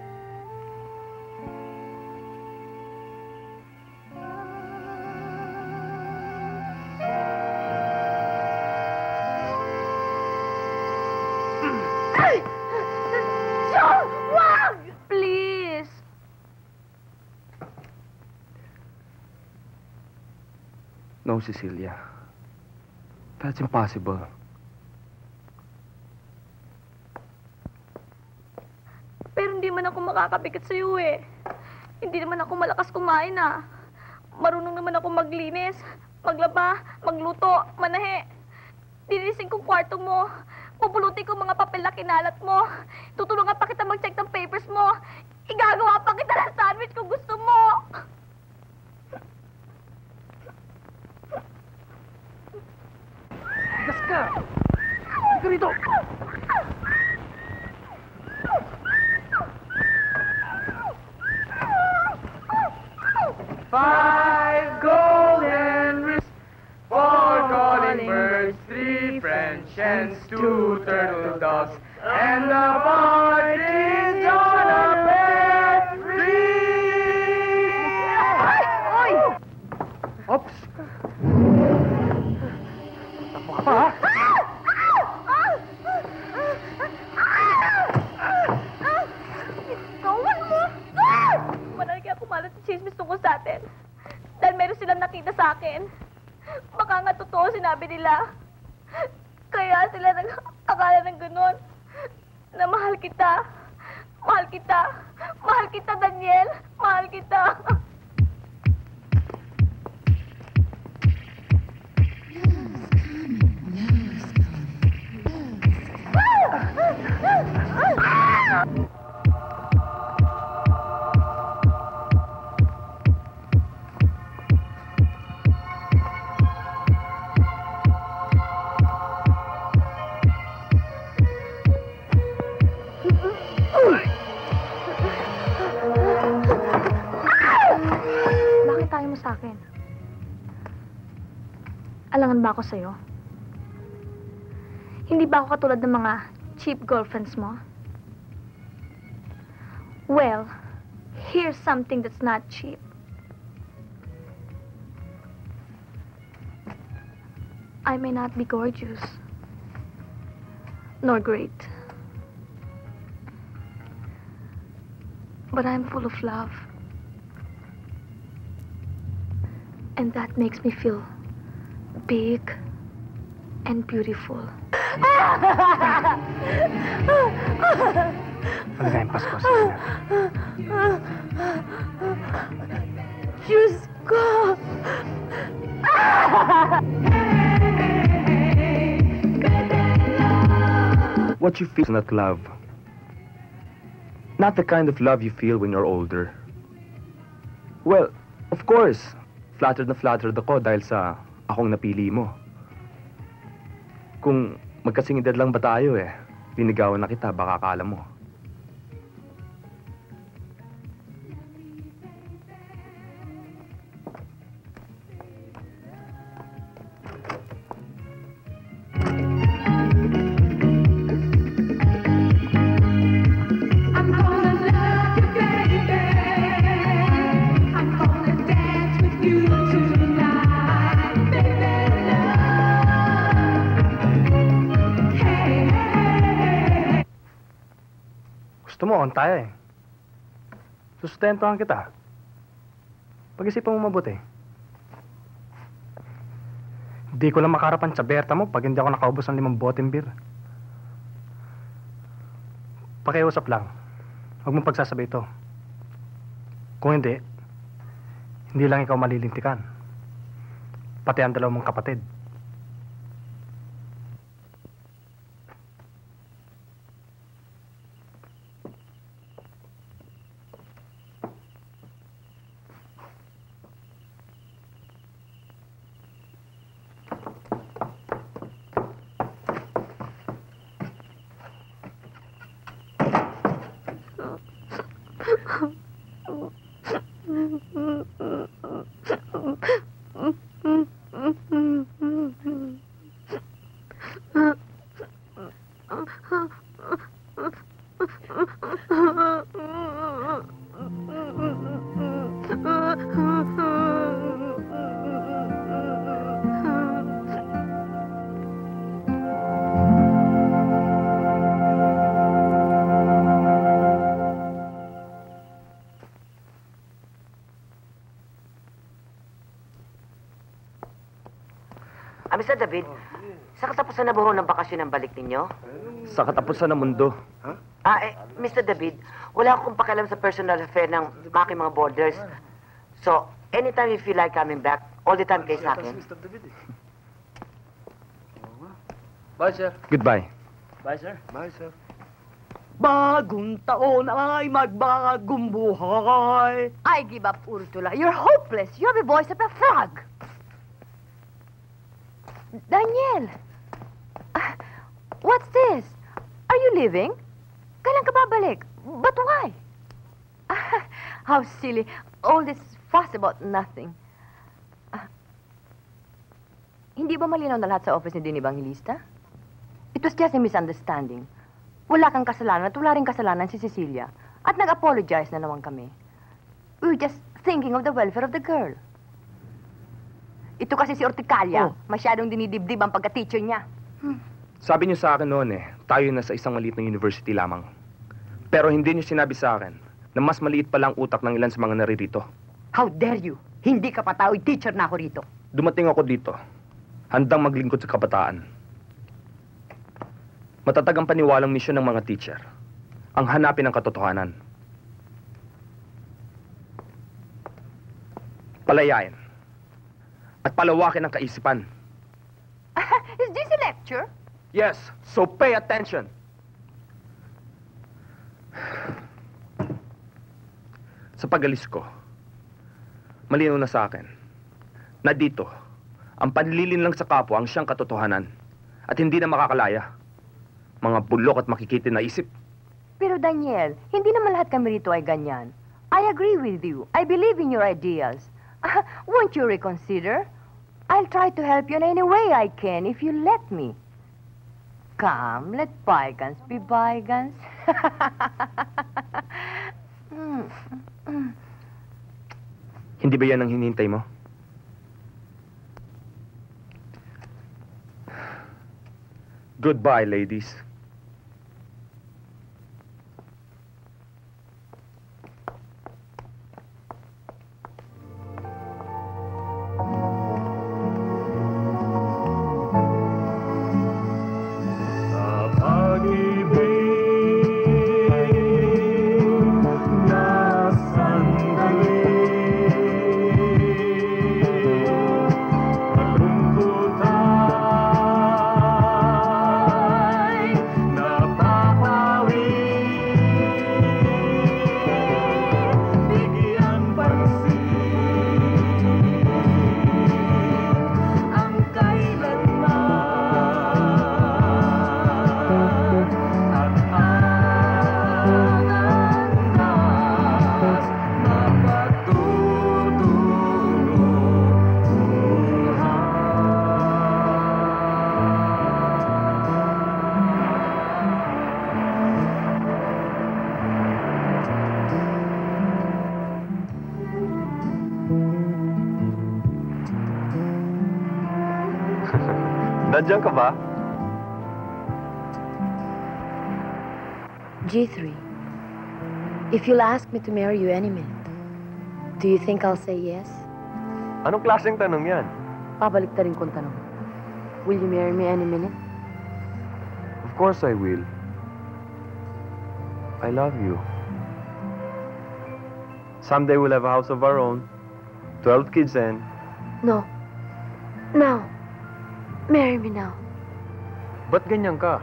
Please!
No, Cecilia. That's impossible.
Pero hindi man ako makakapikit sa'yo eh. Hindi naman ako malakas kumain ah. Marunong naman ako maglinis, maglaba, magluto, manahe. Dinisin ko kwarto mo. Pupulutin ko mga papel na kinalat mo. Tutulungan pa kita mag-check ng papers mo. Igagawa pa kita ng sandwich kung gusto mo.
Gas ka! Hindi ka rito!
Five golden rings, four calling birds, three French hens, two turtle doves, and the partridge on a pear tree.
Oops! Takbo ka pa, ha?
Kawan mo! Manal kaya kumalat sa chismis tungkol sa atin. Dahil meron silang nakita sa akin. Baka nga totoo sinabi nila. Kaya sila nag-akala ng ganun. Na mahal kita. Mahal kita. Mahal kita, Daniel. Mahal kita. Bakit tayo mo sa akin? Alangan ba ako sa'yo? Hindi ba ako katulad ng mga cheap girlfriends mo? Well, here's something that's not cheap. I may not be gorgeous, nor great, but I'm full of love. And that makes me feel big and beautiful.
Maligayang Pasko sa inyo.
Diyos ko!
What you feel is not love. Not the kind of love you feel when you're older. Well, of course, flattered na flattered ako dahil sa akong napili mo. Kung magkasing edad lang ba tayo eh, linigawan na kita, baka akala mo.
Gusto mo, on tayo eh. Sustentuhan kita. Pag-isipan mo mabuti. Hindi ko lang makarapan sa Berta mo pag hindi ako nakaubos ng limang boteng beer. Pakiusap lang. Huwag mong pagsasabay ito. Kung hindi, hindi lang ikaw malilintikan. Pati ang dalawang mong kapatid.
Ah, Mister David, sa katapusan na ba ho ng bakasyon ang balik ninyo?
Sa katapusan ng mundo.
Ah, eh, Mister David, wala akong pakialam sa personal affair ng aking mga boarders. So, anytime you feel like coming back, all the time kayo sa akin.
Bye, sir.
Goodbye.
Bye, sir.
Bye, sir.
Bagong taon ay magbagong buhay. I give up, Ursula. You're hopeless. You have the voice of a frog. Daniel! Uh, what's this? Are you leaving? Kailan ka babalik? But why? Uh, how silly. All this fuss about nothing. Uh, hindi ba malinaw na lahat sa office ni Dean Evangelista? It was just a misunderstanding. Wala kang kasalanan at wala rin kasalanan si Cecilia. At nag-apologize na naman kami. We were just thinking of the welfare of the girl. Ito kasi si Orticalia,
Oh.
masyadong dinidibdib ang pagka-teacher niya. Hmm.
Sabi niyo sa akin noon eh, tayo na sa isang maliit na university lamang. Pero hindi niyo sinabi sa akin na mas maliit pa lang utak ng ilan sa mga naririto.
How dare you? Hindi ka pa tao, teacher na ako rito.
Dumating ako dito, handang maglingkod sa kabataan. Matatag ang paniwalang misyon ng mga teacher, ang hanapin ang katotohanan. Palayain at palawakin ang kaisipan.
Is this a lecture?
Yes, so pay attention. Sa pag-alis ko, malinaw na sa akin na dito, ang panlilin lang sa kapwa ang siyang katotohanan at hindi na makakalaya. Mga bulok at makikitin na isip.
Pero Daniel, hindi naman lahat kami rito ay ganyan. I agree with you. I believe in your ideals. Uh, won't you reconsider? I'll try to help you in any way I can if you let me. Come, let bygones be bygones. mm. Mm.
Hindi ba yan ang hinihintay mo? Goodbye, ladies.
Nandiyan ka ba?
G three. If you'll ask me to marry you any minute, do you think I'll say yes?
Anong klaseng tanong yan?
Pabalik ta rin kong tanong. Will you marry me any minute?
Of course I will. I love you. Someday we'll have a house of our own. Twelve kids and...
No. Now. Marry me now.
Ba't ganyan ka?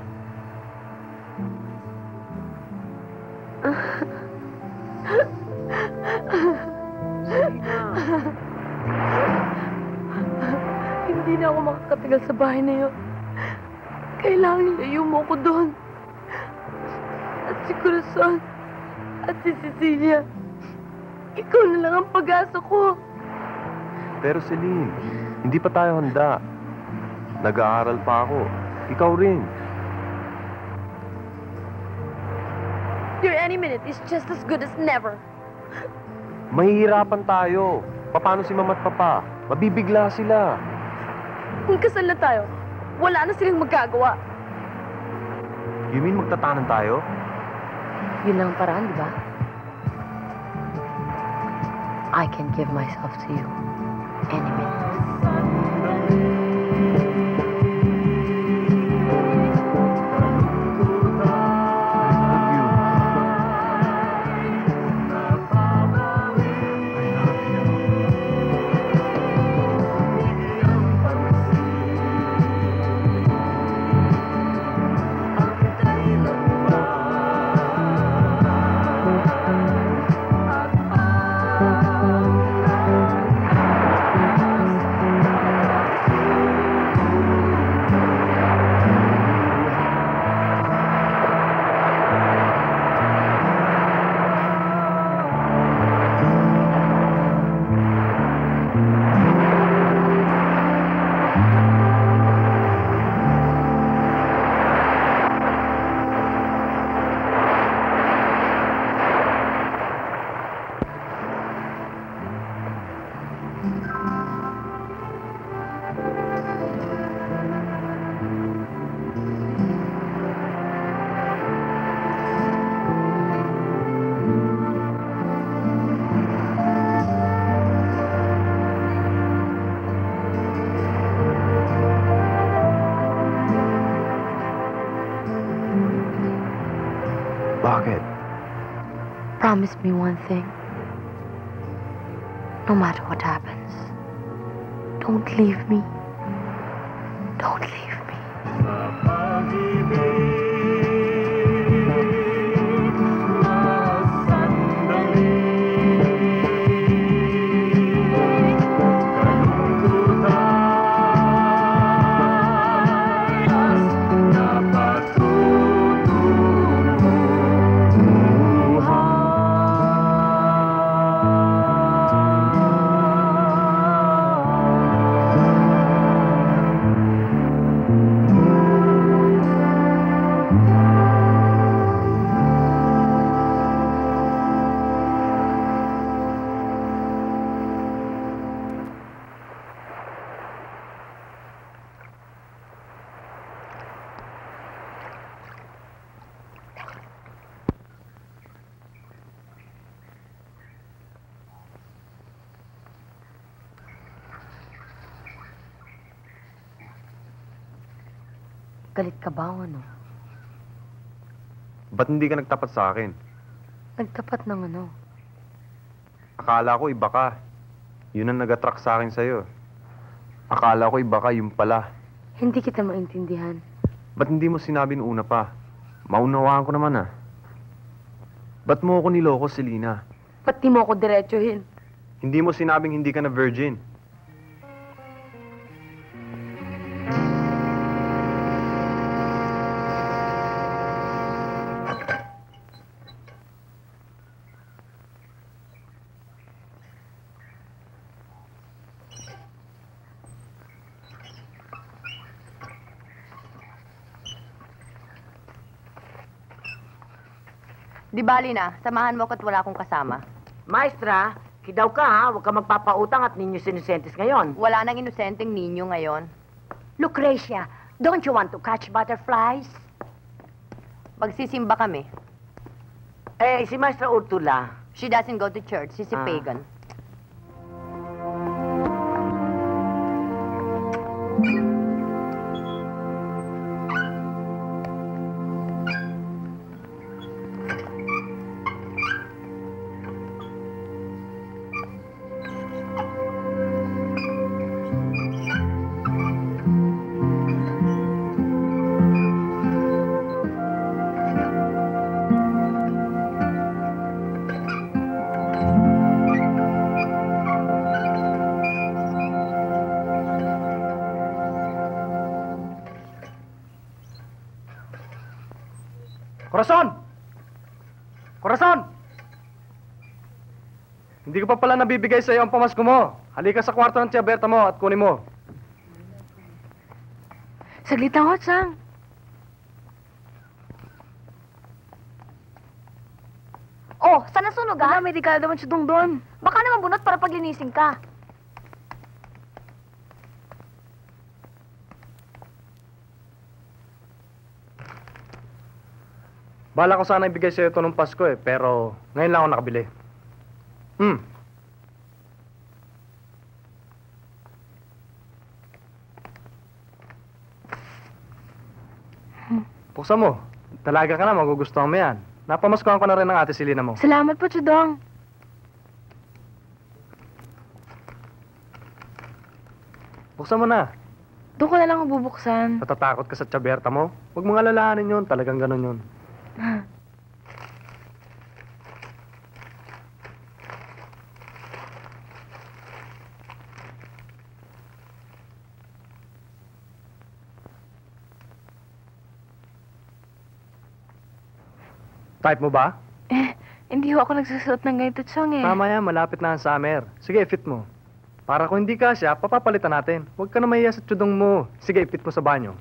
Hindi na ako makakatagal sa bahay na yun. Kailangan ilayo mo ko doon. At si Corazon at si Cecilia, ikaw na lang ang pag-asa ko.
Pero Celine, hindi pa tayo handa. Nag-aaral pa ako. Ikaw rin.
Your any minute is just as good as never.
Mahihirapan tayo. Paano si Mama at Papa? Mabibigla sila.
Kung kasal na tayo, wala na silang magagawa.
You mean magtatanan tayo?
Yun lang ang paraan, di ba? I can give myself to you any minute.
Bakit?
Promise me one thing. No matter what happens, don't leave me. Don't leave me. Galit ka ba o ano?
Ba't hindi ka nagtapat sa akin?
Nagtapat ng ano?
Akala ko iba ka. Yun ang nag-attract sa akin sa'yo. Akala ko iba ka, yung pala.
Hindi kita maintindihan.
Ba't hindi mo sinabi noong una pa? Maunawaan ko naman ah. Ba't mo ako niloko, Selena?
Ba't di mo ako diretsuhin?
Hindi mo sinabing hindi ka na virgin.
Di bali na, samahan mo ko at wala akong kasama.
Maestra, kidaw ka ha, huwag ka magpapautang at ninyo sinusentis ngayon.
Wala nang inosenteng ninyo ngayon.
Lucrecia, don't you want to catch butterflies?
Magsisimba kami.
Eh, si Maestra Urtula.
She doesn't go to church. She's a
Ah.
pagan.
Corazon! Corazon! Hindi ko pa pala nabibigay sa iyo ang pamasko mo. Halika sa kwarto ng Tia Berta mo at kunin mo.
Saglit lang, ho, Chang.
Oh, saan nasunog, ah?
Wala, may regalo naman siya doon.
Baka naman bunot para paglinisin ka.
Bala ko sana ibigay sa iyo ito nung Pasko eh, pero ngayon lang ako nakabili. Hmm. Buksan mo. Talaga ka na, magugustuhan mo yan. Napamaskuhan ko na rin ng ate Selena mo.
Salamat po, Chudong.
Buksan mo na.
Doon ko na lang ako bubuksan.
Natatakot ka sa Tia Berta mo? Huwag mong alalahanin yun. Talagang ganun yun. Type mo ba?
Eh, hindi ho ako nagsusuot ng ganito, Chong, eh.
Tama yan, malapit na ang summer. Sige, fit mo. Para kung hindi ka siya, papapalitan natin. Huwag ka na mahiya sa tsudong mo. Sige, fit mo sa banyo.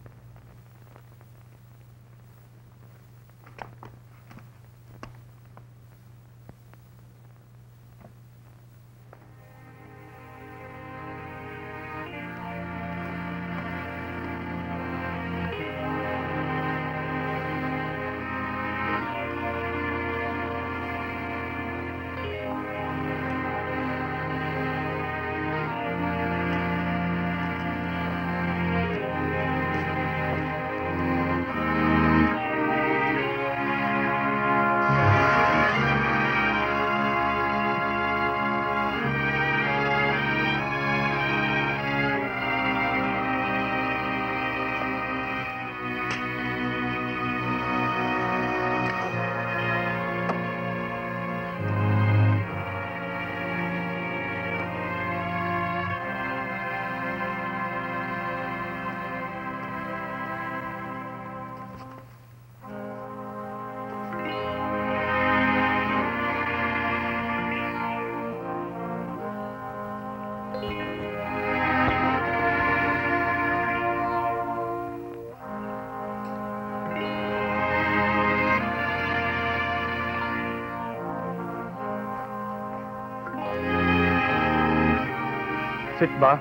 Fit ba?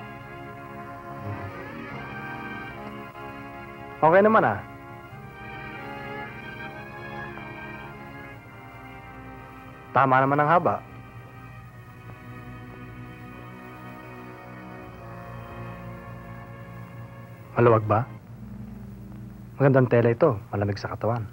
Okay naman ah. Tama naman ang haba. Maluwag ba? Magandang tela ito. Malamig sa katawan.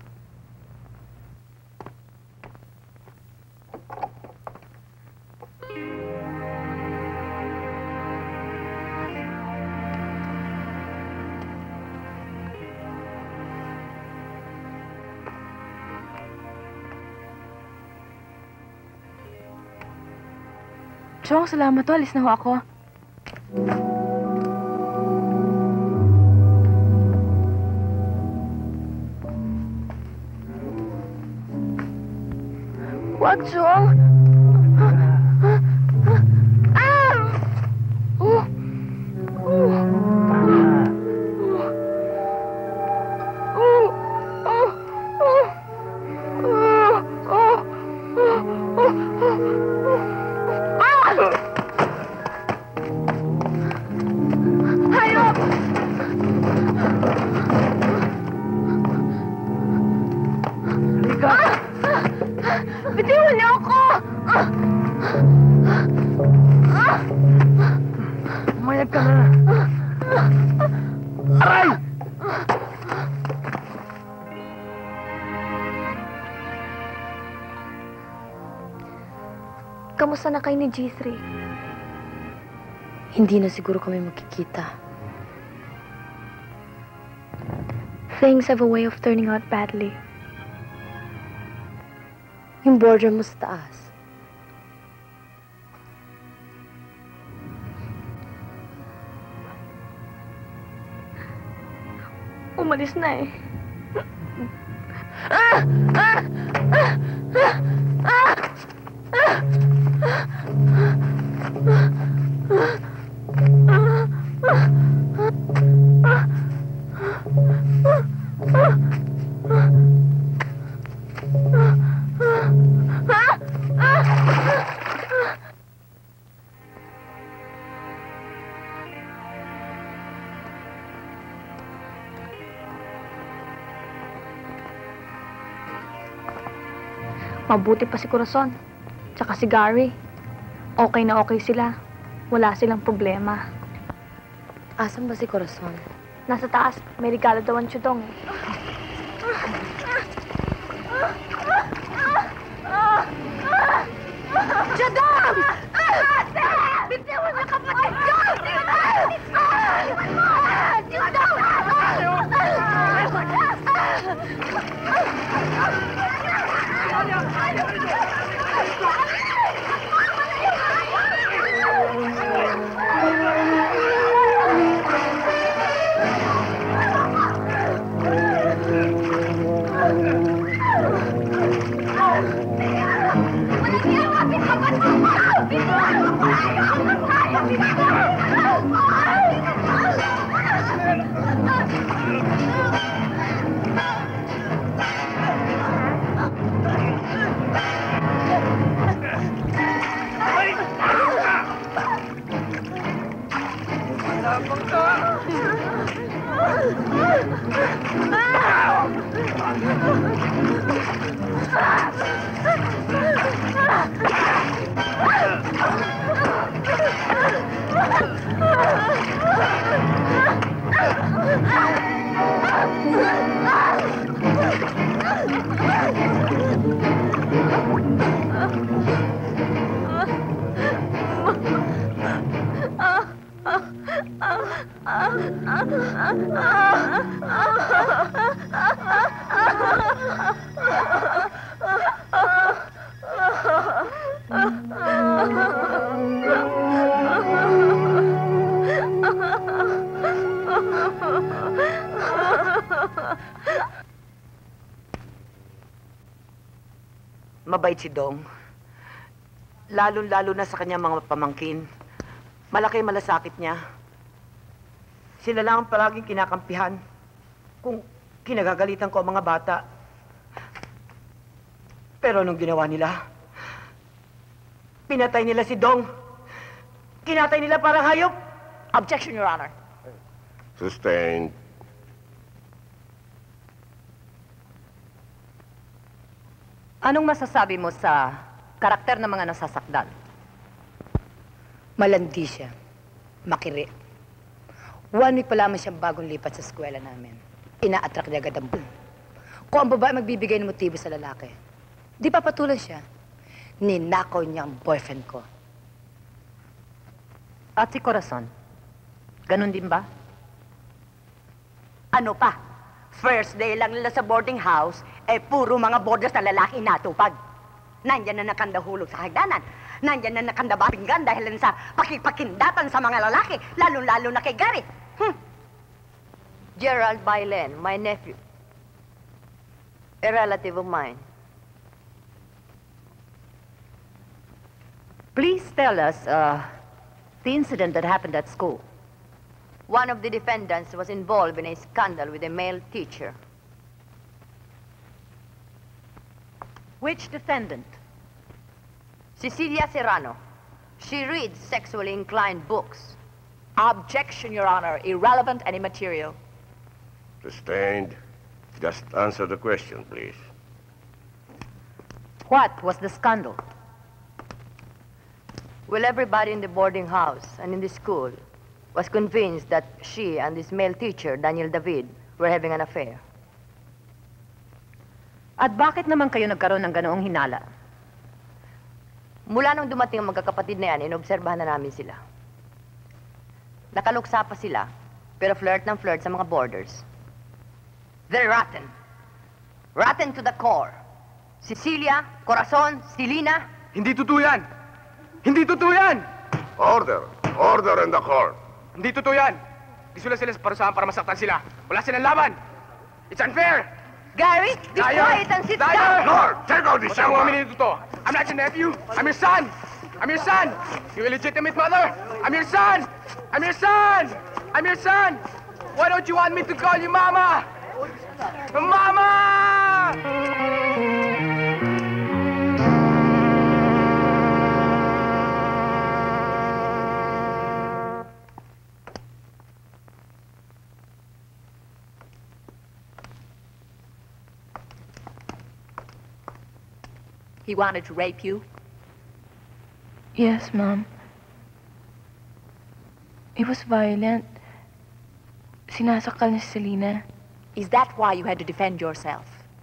Chong, salamat to. Alis na ho ako. Wag, Chong! Ah! Oh!
Pumayag ka na. Aray!
Kamusta na kayo ni G three?
Hindi na siguro kami magkikita.
Things have a way of turning out badly.
Yung border mo sa taas.
Umalis na eh. Mabuti pa si Corazon, tsaka si Gary. Okay na okay sila. Wala silang problema.
Asan ba si Corazon?
Nasa taas, may regalo daw ang Chudong eh.
Chudong! Ate! Bitiwan na kapatid ko! Chudong!
Mabait si Dong. Lalo-lalo na sa kanyang mga pamangkin. Malaki malasakit niya. Sila lang ang palaging kinakampihan kung kinagagalitan ko ang mga bata. Pero anong ginawa nila? Pinatay nila si Dong. Kinatay nila parang hayop.
Objection, Your Honor.
Sustained.
Anong masasabi mo sa karakter ng mga nasasakdal?
Malandi siya. Makiri. One week pa lamang siyang bagong lipat sa eskwela namin. Ina-attract niya agad ang boom. Kung ang babae magbibigay ng motibo sa lalaki, di papatulan siya. Ninakaw niya ang boyfriend ko.
At si Corazon, ganun din ba?
Ano pa? First day lang nila sa boarding house, eh puro mga boarders na lalaki natupag. Nandyan na nakandahulog sa hagdanan. Nandyan na nakandaba pinggan dahil lang sa pakipakindatan sa mga lalaki, lalo-lalo na kay Gary. Hmm.
Gerald Bailen, my nephew. A relative of mine.
Please tell us uh, the incident that happened at school.
One of the defendants was involved in a scandal with a male teacher.
Which defendant?
Cecilia Serrano. She reads sexually inclined books.
Objection, Your Honor. Irrelevant and immaterial.
Sustained. Just answer the question, please.
What was the scandal?
Well, everybody in the boarding house and in the school was convinced that she and this male teacher, Daniel David, were having an affair.
At bakit naman kayo nagkaroon ng ganoong hinala?
Mula nung dumating ang magkakapatid na yan, inobserbahan na namin sila. Nakaluksa pa sila, pero flirt ng flirt sa mga borders. They're rotten. Rotten to the core. Cecilia, Corazon, Silina.
Hindi totoo yan! Hindi totoo yan!
Order! Order in the court!
Hindi totoo yan! Di sila sila sa parusahan para masaktan sila. Wala silang laban! It's unfair!
Gary, be quiet and sit down!
Lord, take out this young man!
Dito. I'm not your nephew. I'm your son. I'm your son. You illegitimate mother. I'm your son. I'm your son. I'm your son. Why don't you want me to call you Mama? Mama!
He wanted to rape you?
Yes, Mom. He was violent. Sinasakal niya si Selena.
Is that why you had to defend yourself?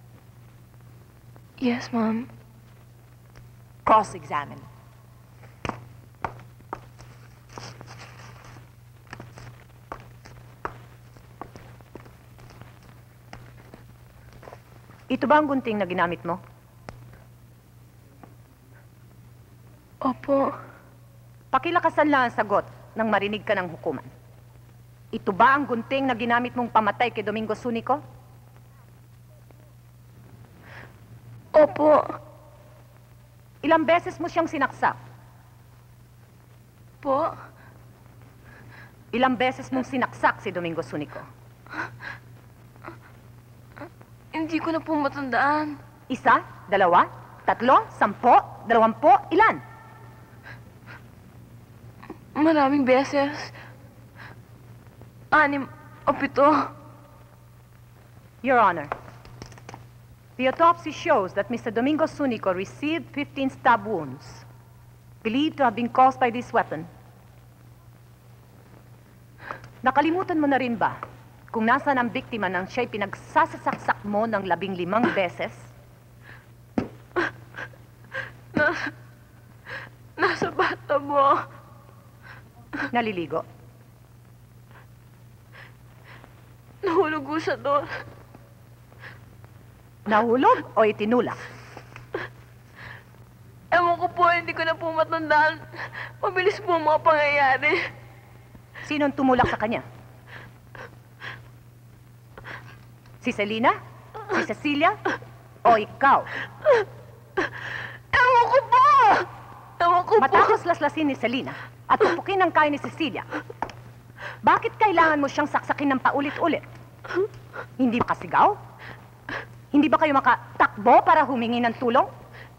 Yes, Mom.
Cross-examine. Ito ba ang gunting na ginamit mo?
Opo.
Pakilakasan lang ang sagot nang marinig ka ng hukuman. Ito ba ang gunting na ginamit mong pamatay kay Domingo Sunico?
Opo.
Ilang beses mo siyang sinaksak?
Po?
Ilang beses mong sinaksak si Domingo Sunico?
Hindi ko na po matandaan.
Isa? Dalawa? Tatlo? Sampo? Dalawampo? Ilan?
Maraming beses. Anim o pito.
Your Honor, the autopsy shows that Mister Domingo Sunico received fifteen stab wounds, believed to have been caused by this weapon. Nakalimutan mo na rin ba kung nasaan ang biktima nang siya'y pinagsasasaksak mo ng labing limang beses?
Nasa... Nasa bata mo.
Naliligo?
Nahulog ko siya doon.
Nahulog o itinulak?
Ewan ko po, hindi ko na po matandaan. Mabilis po ang mga pangyayari.
Sinong tumulak sa kanya? Si Selena? Si Cecilia? O ikaw?
Ewan ko po! Ewan ko po!
Matapos laslasin ni Selena at pupukin ang kain ni Cecilia, bakit kailangan mo siyang saksakin ng paulit-ulit? Hindi ba kasigaw? Hindi ba kayo makatakbo para humingi ng tulong?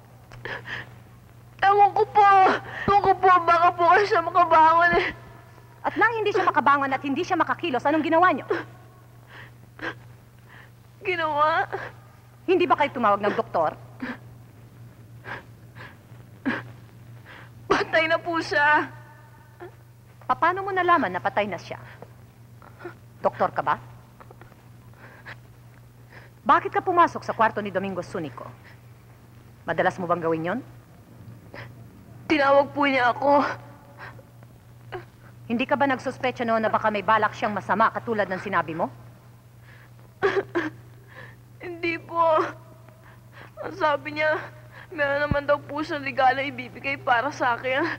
Ewan ko po! Ewan ko po, baka po kayo siya makabangon eh.
At nang hindi siya makabangon at hindi siya makakilos, anong ginawa niyo?
Ginawa?
Hindi ba kayo tumawag ng doktor?
Patay na po siya.
Paano mo nalaman na patay na siya? Doktor ka ba? Bakit ka pumasok sa kwarto ni Domingo Sunico? Madalas mo bang gawin yon?
Tinawag po niya ako.
Hindi ka ba nagsuspecha noon na baka may balak siyang masama katulad ng sinabi mo?
Hindi po. Ang sabi niya, meron naman daw po siyang regalo ibibigay para sa akin.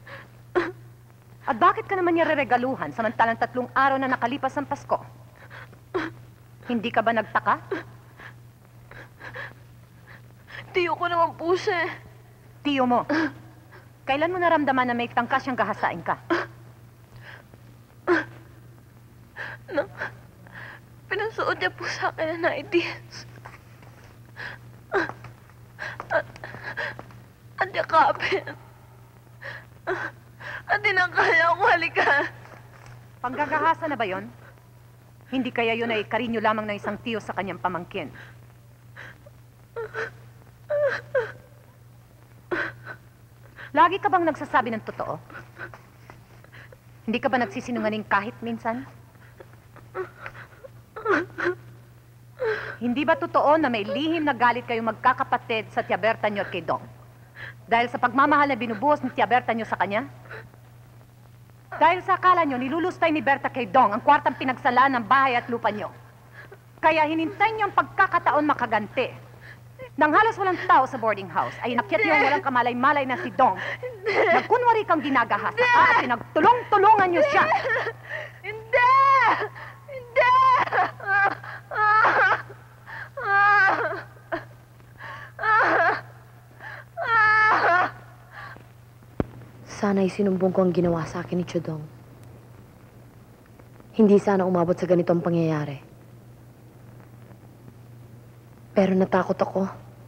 At bakit ka naman niya reregaluhan samantalang tatlong araw na nakalipas ang Pasko? Hindi ka ba nagtaka?
Tiyo ko naman po siya.
Tiyo mo? Kailan mo naramdaman na may tangka siyang gahasain ka?
No. Pinasuot niya po sa akin na nineties. At, at yakapin. At tinangkaya ako, halika.
Panggagahasa na ba yon? Hindi kaya yun ay karinyo lamang ng isang tiyo sa kanyang pamangkin? Lagi ka bang nagsasabi ng totoo? Hindi ka ba nagsisinungaling kahit minsan? Hindi ba totoo na may lihim na galit kayong magkakapatid sa Tia Berta niyo at kay Dong? Dahil sa pagmamahal na binubuhos ni Tia Berta niyo sa kanya? Dahil sa akala niyo, nilulustay ni Berta kay Dong ang kwartang pinagsalaan ng bahay at lupa niyo. Kaya hinintay niyo ang pagkakataon makaganti. Nang halos walang tao sa boarding house, ay inakyat niyo ang walang kamalay-malay na si Dong. Nagkunwari kang ginagahasa at pinagtulong-tulungan niyo siya.
Hindi! Hindi!
Sana'y sinumbong ko ang ginawa sa akin ni Chudong. Hindi sana umabot sa ganitong pangyayari. Pero natakot ako.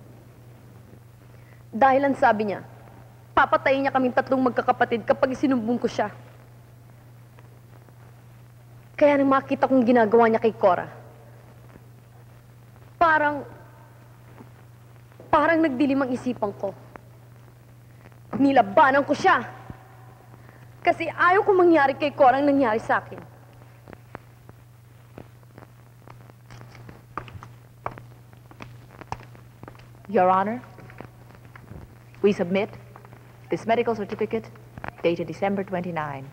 Dahil ang sabi niya, papatayin niya kaming tatlong magkakapatid kapag sinumbong ko siya. Kaya nang makita kong ginagawa niya kay Cora, parang, parang nagdilim ang isipan ko. Nilabanan ko siya. Kasi ayaw kong mangyari kay Cora ang nangyari sa akin.
Your Honor, we submit this medical certificate dated December twenty-ninth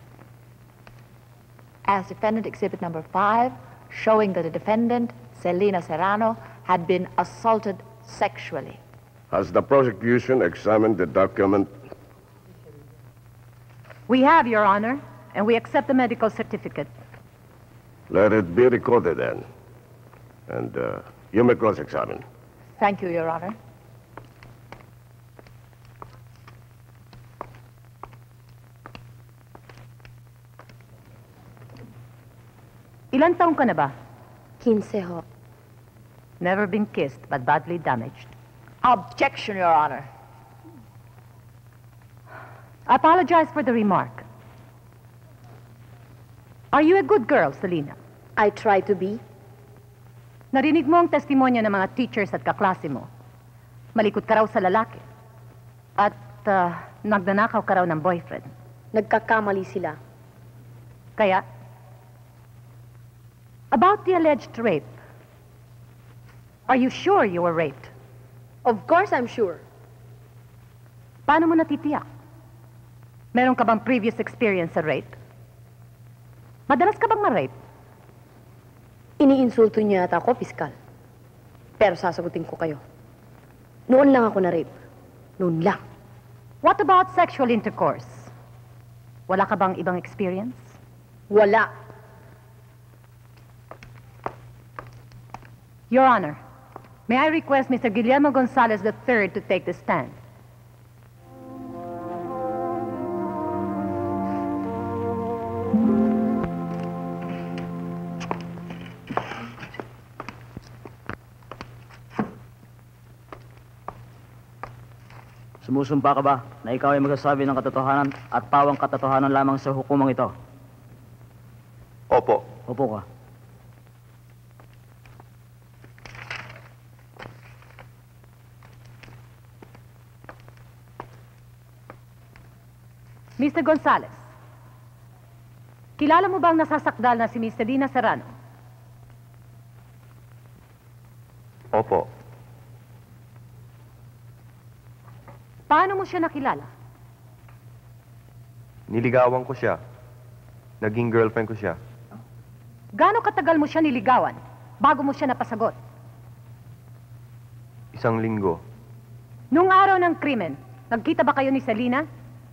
as defendant exhibit number five, showing that the defendant, Selena Serrano, had been assaulted sexually.
Has the prosecution examined the document?
We have, Your Honor, and we accept the medical certificate.
Let it be recorded then. And uh, you may cross-examine.
Thank you, Your Honor.
Ilan taong ka na ba?
Kinse ho.
Never been kissed, but badly damaged.
Objection, Your Honor.
I apologize for the remark. Are you a good girl, Selena?
I try to be.
Narinig mo ang testimonya ng mga teachers at kaklase mo. Malikot ka raw sa lalaki. At uh, nagnanakaw ka raw ng boyfriend.
Nagkakamali sila.
Kaya? About the alleged rape, are you sure you were raped?
Of course I'm sure.
Paano mo natitiyak? Meron ka bang previous experience sa rape? Madalas ka bang ma-rape?
Iniinsulto niyo yata ako, Piskal. Pero sasagutin ko kayo. Noon lang ako na-rape. Noon lang.
What about sexual intercourse? Wala ka bang ibang experience?
Wala.
Your Honor, may I request Mister Guillermo Gonzalez the third to take the stand?
Sumusumpa ka ba na ikaw ay magsasabi ng katotohanan at pawang katotohanan lamang sa hukumang ito?
Opo.
Opo ka.
Mister Gonzalez, kilala mo ba ang nasasakdal na si Miss Selena Serrano?
Opo.
Paano mo siya nakilala?
Niligawan ko siya. Naging girlfriend ko siya.
Gaano katagal mo siya niligawan bago mo siya napasagot?
Isang linggo.
Nung araw ng krimen, nagkita ba kayo ni Selena?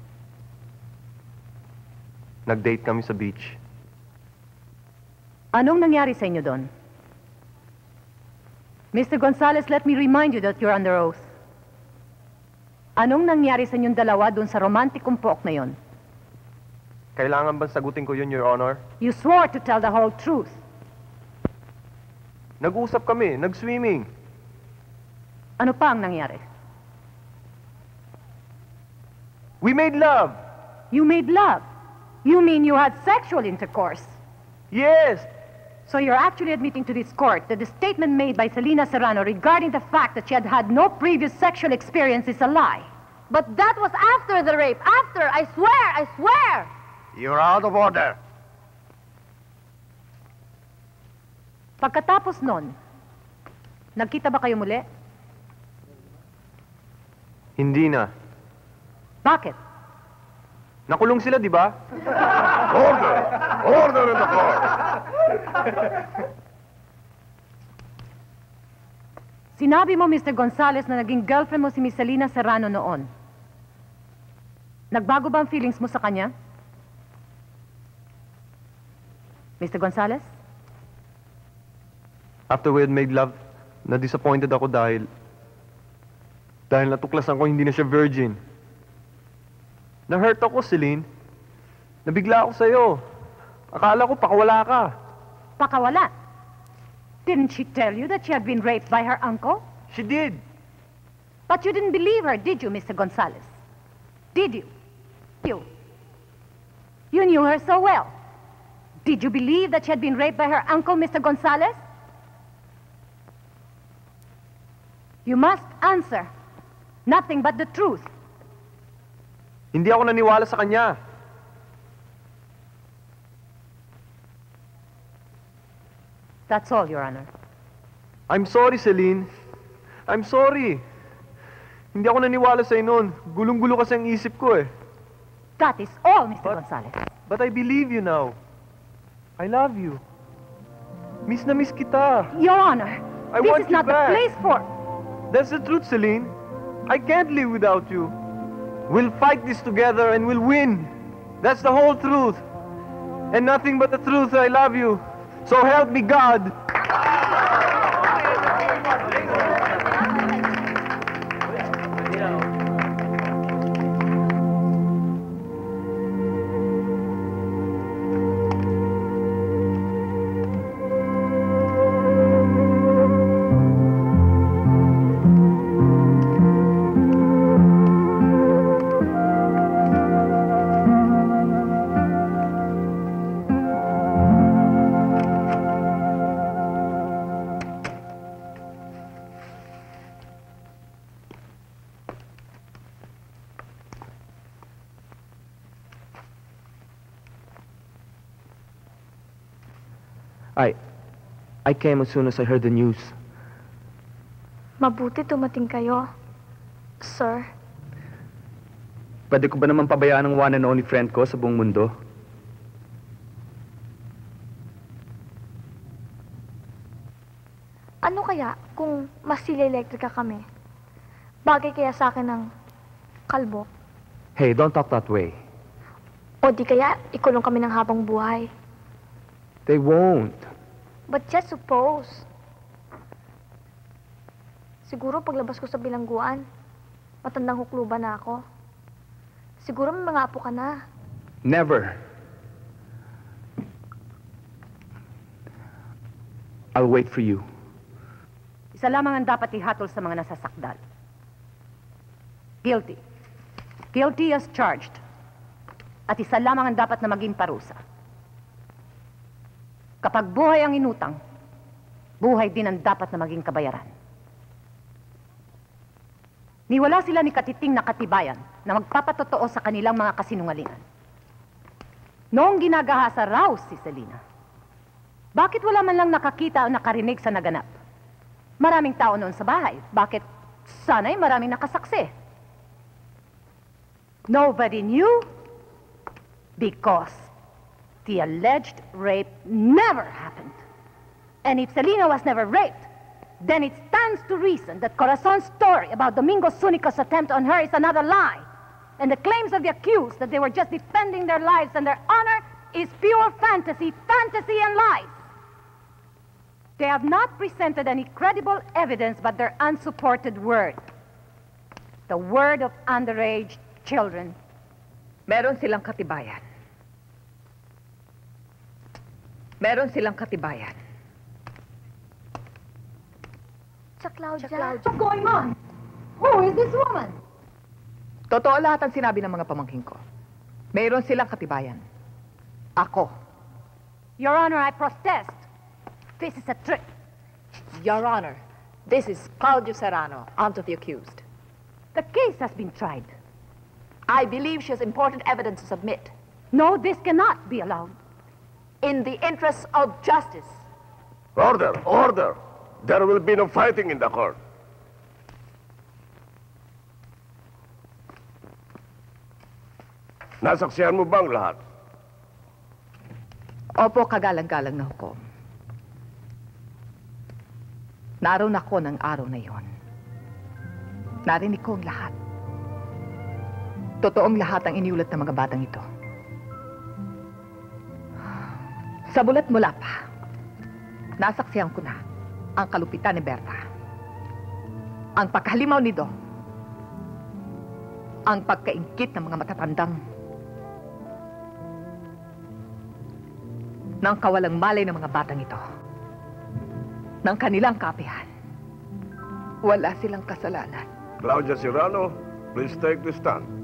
Nag-date kami sa beach.
Anong nangyari sa inyo doon? Mister Gonzalez, let me remind you that you're under oath. Anong nangyari sa inyong dalawa doon sa romantikong pook na yon?
Kailangan bang sagutin ko yun, Your Honor?
You swore to tell the whole truth.
Nag-usap kami, nag-swimming.
Ano pa ang nangyari?
We made love.
You made love? You mean you had sexual intercourse?
Yes.
So you're actually admitting to this court that the statement made by Selena Serrano regarding the fact that she had had no previous sexual experience is a lie.
But that was after the rape. After, I swear, I swear.
You're out of order.
Pagkatapos nun, nagkita ba kayo muli?
Hindi na.
Bakit?
Nakulong sila, di ba?
Order! Order in the court!
Sinabi mo, Mister Gonzales, na naging girlfriend mo si Miss Selina Serrano noon. Nagbago ba ang feelings mo sa kanya? Mister Gonzales?
After we had made love, na-disappointed ako dahil... Dahil natuklasan ko hindi na siya virgin. Na-hurt ako, Celine. Nabigla ako sa'yo. Akala ko pakawala ka.
Pakawala? Didn't she tell you that she had been raped by her uncle?
She did.
But you didn't believe her, did you, Mister Gonzales? Did you? You. You knew her so well. Did you believe that she had been raped by her uncle, Mister Gonzales? You must answer. Nothing but the truth.
Hindi ako naniwala sa kanya.
That's all, Your Honor.
I'm sorry, Celine. I'm sorry. Hindi ako naniwala sa'yo noon. Gulong-gulo kasi ang isip ko eh.
That is all, Mister Gonzales.
But I believe you now. I love you. Miss na miss kita.
Your Honor,
I
this
want
is
you
not
back.
the place for...
That's the truth, Celine. I can't live without you. We'll fight this together and we'll win. That's the whole truth. And nothing but the truth. I love you. So help me God. I... I came as soon as I heard the news.
Mabuti tumating kayo, sir.
Pwede ko ba naman pabayaan ang one and only friend ko sa buong mundo?
Ano kaya kung masila-elektrika kami? Bagay kaya sa akin ng kalbo?
Hey, don't talk that way.
O di kaya ikulong kami ng habang buhay?
They won't.
But just suppose. Siguro paglabas ko sa bilangguan, matandang hukluban na ako. Siguro may mga apo ka na.
Never. I'll wait for you.
Isa lamang ang dapat ihatol sa mga nasasakdal. Guilty. Guilty as charged. At isa lamang ang dapat na maging parusa. Kapag buhay ang inutang, buhay din ang dapat na maging kabayaran. Niwala sila ni Katiting na katibayan na magpapatotoo sa kanilang mga kasinungalingan. Noong ginagahasa raw si Selina, bakit wala man lang nakakita o nakarinig sa naganap? Maraming tao noon sa bahay. Bakit sana'y maraming nakasaksi? Nobody knew because the alleged rape never happened. And if Selina was never raped, then it stands to reason that Corazon's story about Domingo Zunica's attempt on her is another lie. And the claims of the accused that they were just defending their lives and their honor is pure fantasy, fantasy and lies. They have not presented any credible evidence but their unsupported word. The word of underage children.
Meron silang katibayan. Meron silang katibayan.
Sa Claudia.
Claudia.
What's going on? Who is this woman?
Totoo lahat ang sinabi ng mga pamangkin ko. Meron silang katibayan. Ako.
Your Honor, I protest. This is a trick.
Your Honor, this is Claudia Serrano, aunt of the accused.
The case has been tried.
I believe she has important evidence to submit.
No, this cannot be allowed.
In the interests of justice.
Order! Order! There will be no fighting in the court. Nasaksihan mo ba ang lahat?
Opo, kagalang-galang na hukom. Naroon ako ng araw na yon. Narinig ko ang lahat. Totoong lahat ang iniulat ng mga batang ito. Sa bulat mula pa, nasaksihan ko na ang kalupitan ni Berta, ang pagkahalimaw ni Do, ang pagkaingkit ng mga matatandang, ng kawalang malay ng mga batang ito, ng kanilang kapihan. Wala silang kasalanan.
Claudia Serrano, please take the stand.